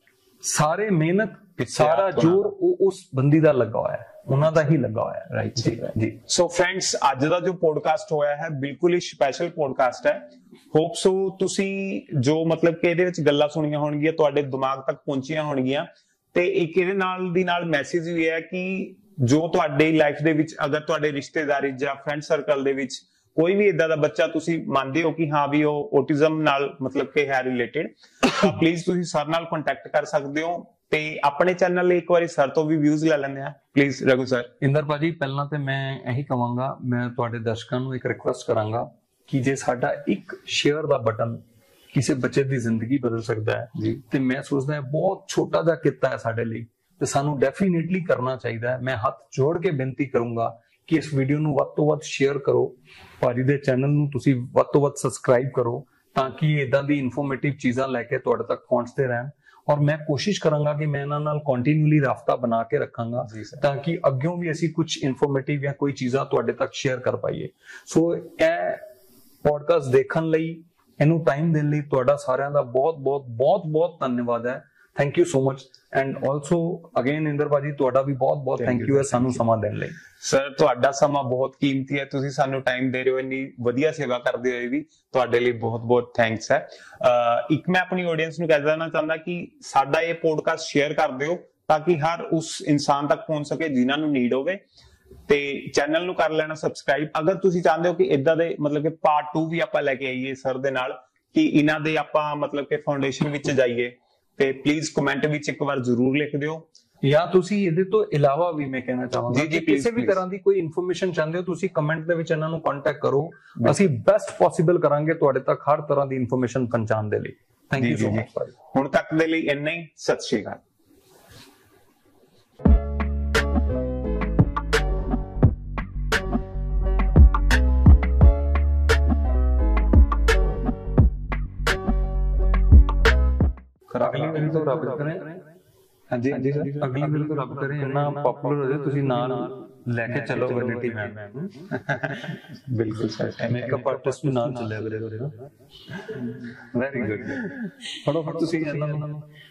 ਸਾਰੇ ਮਿਹਨਤ, ਸਾਰਾ ਜ਼ੋਰ ਉਹ ਉਸ ਬੰਦੀ ਦਾ ਲੱਗਾ ਹੋਇਆ ਹੈ, ਉਹਨਾਂ ਦਾ ਹੀ ਲੱਗਾ ਹੋਇਆ ਹੈ। ਰਾਈਟ ਜੀ। ਸੋ ਫਰੈਂਡਸ, ਅੱਜ ਦਾ ਜੋ ਪੋਡਕਾਸਟ ਹੋਇਆ ਹੈ ਬਿਲਕੁਲ ਹੀ ਸਪੈਸ਼ਲ ਪੋਡਕਾਸਟ ਹੈ। ਹੋਪ ਸੋ ਤੁਸੀਂ ਜੋ ਮਤਲਬ ਕਿ ਇਹਦੇ ਵਿੱਚ ਗੱਲਾਂ ਸੁਣੀਆਂ ਹੋਣਗੀਆਂ ਤੁਹਾਡੇ ਦਿਮਾਗ ਤੱਕ ਪਹੁੰਚੀਆਂ ਹੋਣਗੀਆਂ, ਤੇ ਇੱਕ ਇਹਦੇ ਨਾਲ ਦੀ ਨਾਲ ਮੈਸੇਜ ਵੀ ਹੈ ਕਿ ਜੋ ਤੁਹਾਡੀ ਲਾਈਫ ਦੇ ਵਿੱਚ ਅਗਰ ਤੁਹਾਡੇ ਰਿਸ਼ਤੇਦਾਰੀ ਜਾਂ ਫਰੈਂਡ ਸਰਕਲ ਦੇ ਵਿੱਚ ਕੋਈ ਵੀ ਇਦਾਂ ਦਾ ਬੱਚਾ ਤੁਸੀਂ ਮੰਨਦੇ ਹੋ ਕਿ ਹਾਂ ਵੀ ਉਹ ਆਟਿਜ਼ਮ ਨਾਲ ਮਤਲਬ ਕਿ ਹੈ ਰਿਲੇਟਡ, ਤਾਂ ਪਲੀਜ਼ ਤੁਸੀਂ ਸਰ ਨਾਲ ਕੰਟੈਕਟ ਕਰ ਸਕਦੇ ਹੋ। ਤੇ ਆਪਣੇ ਚੈਨਲ ਲਈ ਇੱਕ ਵਾਰੀ ਸਰ ਤੋਂ ਵੀ ਵਿਊਜ਼ ਲੈ ਲੈਂਦੇ ਆ ਪਲੀਜ਼। ਰਘੂ ਸਰ। ਇੰਦਰ ਭਾਜੀ, ਪਹਿਲਾਂ ਤੇ ਮੈਂ ਇਹੀ ਕਹਾਂਗਾ, ਮੈਂ ਤੁਹਾਡੇ ਦਰਸ਼ਕਾਂ ਨੂੰ ਇੱਕ ਰਿਕੁਐਸਟ ਕਰਾਂਗਾ ਕਿ ਜੇ ਸਾਡਾ ਇੱਕ ਸ਼ੇਅਰ ਦਾ ਬਟਨ ਕਿਸੇ ਬੱਚੇ ਦੀ ਜ਼ਿੰਦਗੀ ਬਦਲ ਸਕਦਾ ਹੈ, ਤੇ ਮੈਂ ਸੋਚਦਾ ਹਾਂ ਬਹੁਤ ਛੋਟਾ ਜਿਹਾ ਕਿੱਤਾ ਹੈ ਸਾਡੇ ਲਈ, ਤੇ ਸਾਨੂੰ ਡੈਫੀਨੇਟਲੀ ਕਰਨਾ ਚਾਹੀਦਾ ਹੈ। ਮੈਂ ਹੱਥ ਜੋੜ ਕੇ ਬੇਨਤੀ ਕਰੂੰਗਾ ਕਿ ਇਸ ਵੀਡੀਓ ਨੂੰ ਵੱਧ ਤੋਂ ਵੱਧ ਸ਼ੇਅਰ ਕਰੋ, ਭਾਜੀ ਦੇ ਚੈਨਲ ਨੂੰ ਤੁਸੀਂ ਵੱਧ ਤੋਂ ਵੱਧ ਸਬਸਕ੍ਰਾਈਬ ਕਰੋ, ਤਾਂ ਕਿ ਇਦਾਂ ਦੀ ਇਨਫੋਰਮੇਟਿਵ ਚੀਜ਼ਾਂ ਲੈ ਕੇ ਤੁਹਾਡੇ ਤੱਕ ਪਹੁੰਚਦੇ ਰਹਿਣ। ਔਰ ਮੈਂ ਕੋਸ਼ਿਸ਼ ਕਰਾਂਗਾ ਕਿ ਮੈਂ ਇਹਨਾਂ ਨਾਲ ਕੰਟੀਨਿਊਲੀ ਰਾਬਤਾ ਬਣਾ ਕੇ ਰੱਖਾਂਗਾ, ਤਾਂ ਕਿ ਅੱਗੇ ਵੀ ਅਸੀਂ ਕੁਝ ਇਨਫੋਰਮੇਟਿਵ ਜਾਂ ਕੋਈ ਚੀਜ਼ਾਂ ਤੁਹਾਡੇ ਤੱਕ ਸ਼ੇਅਰ ਕਰ ਪਾਈਏ। ਸੋ ਇਹ ਪੋਡਕਾਸਟ ਦੇਖਣ ਲਈ, ਇਹਨੂੰ ਟਾਈਮ ਦੇਣ ਲਈ ਤੁਹਾਡਾ ਸਾਰਿਆਂ ਦਾ ਬਹੁਤ ਧੰਨਵਾਦ ਹੈ। Thank you so much. And also again Inder ਭਾਜੀ, ਤੁਹਾਡਾ ਵੀ ਬਹੁਤ ਥੈਂਕ ਯੂ ਹੈ ਸਾਨੂੰ ਸਮਾਂ ਦੇਣ ਲਈ। ਸਰ ਤੁਹਾਡਾ ਸਮਾਂ ਬਹੁਤ ਕੀਮਤੀ ਹੈ, ਤੁਸੀਂ ਸਾਨੂੰ ਟਾਈਮ ਦੇ ਰਹੇ ਹੋ, ਇੰਨੀ ਵਧੀਆ ਸੇਵਾ ਕਰਦੇ ਹੋਏ ਵੀ ਤੁਹਾਡੇ ਲਈ ਬਹੁਤ ਥੈਂਕਸ ਹੈ। ਇੱਕ ਮੈਂ ਆਪਣੀ ਆਡੀਅנס ਨੂੰ ਕਹਿ ਦੇਣਾ ਚਾਹੁੰਦਾ ਕਿ ਸਾਡਾ ਇਹ ਪੋਡਕਾਸਟ ਸ਼ੇਅਰ ਕਰ ਦਿਓ, ਤਾਂ ਕਿ ਹਰ ਉਸ ਇਨਸਾਨ ਤੱਕ ਪਹੁੰਚ ਸਕੇ ਜਿਨ੍ਹਾਂ ਨੂੰ ਨੀਡ ਹੋਵੇ। ਤੇ ਚੈਨਲ ਨੂੰ ਕਰ ਲੈਣਾ ਸਬਸਕ੍ਰਾਈਬ। ਅਗਰ ਤੁਸੀਂ ਚਾਹੁੰਦੇ ਹੋ ਕਿ ਇਦਾਂ ਦੇ ਮਤਲਬ ਕਿ ਪਾਰਟ 2 ਵੀ ਆਪਾਂ ਲੈ ਕੇ ਆਈਏ ਸਰ ਦੇ ਨਾਲ, ਕਿ ਇਹਨਾਂ ਦੇ ਆਪਾਂ ਮਤਲਬ ਕਿ ਫਾਊਂਡੇਸ਼ਨ ਵਿੱਚ ਜਾਈਏ, ਤੇ ਪਲੀਜ਼ ਕਮੈਂਟ ਵਿੱਚ ਇੱਕ ਵਾਰ ਜ਼ਰੂਰ ਲਿਖ ਦਿਓ। ਜਾਂ ਤੁਸੀਂ ਇਹਦੇ ਤੋਂ ਇਲਾਵਾ ਵੀ ਮੈਂ ਕਹਿਣਾ ਚਾਹਾਂਗਾ ਕਿ ਕਿਸੇ ਵੀ ਤਰ੍ਹਾਂ ਦੀ ਕੋਈ ਇਨਫੋਰਮੇਸ਼ਨ ਚਾਹੁੰਦੇ ਹੋ, ਤੁਸੀਂ ਕਮੈਂਟ ਦੇ ਵਿੱਚ ਇਹਨਾਂ ਨੂੰ ਕੰਟੈਕਟ ਕਰੋ। ਅਸੀਂ ਬੈਸਟ ਪੋਸੀਬਲ ਕਰਾਂਗੇ ਤੁਹਾਡੇ ਤੱਕ ਹਰ ਤਰ੍ਹਾਂ ਦੀ ਇਨਫੋਰਮੇਸ਼ਨ ਪਹੁੰਚਾਉਣ ਦੇ ਲਈ। Thank you so much. ਹੁਣ ਤੱਕ ਦੇ ਲਈ ਇੰਨਾ ਹੀ। ਸਤਿ ਸ਼੍ਰੀ ਅਕਾਲ। ਅਗਲੀ ਵਾਰੀ ਤੋਂ ਰੱਬ ਕਰੇ, ਹਾਂਜੀ ਹਾਂਜੀ ਸਰ, ਅਗਲੀ ਵਾਰੀ ਤੋਂ ਰੱਬ ਕਰੇ ਇੰਨਾ ਪਪੂਲਰ ਹੋ ਜਾਏ ਤੁਸੀਂ ਨਾਲ ਲੈ ਕੇ ਚੱਲੋ ਵੈਨਿਟੀ ਮੈਮ। ਬਿਲਕੁਲ ਸਰ, ਮੇਕਅਪ ਆਰਟਿਸਟ ਵੀ ਨਾਲ ਚੱਲਿਆ ਕਰੇ। Very good. ਫਟਾਫਟ ਤੁਸੀਂ ਇਹਨਾਂ ਨੂੰ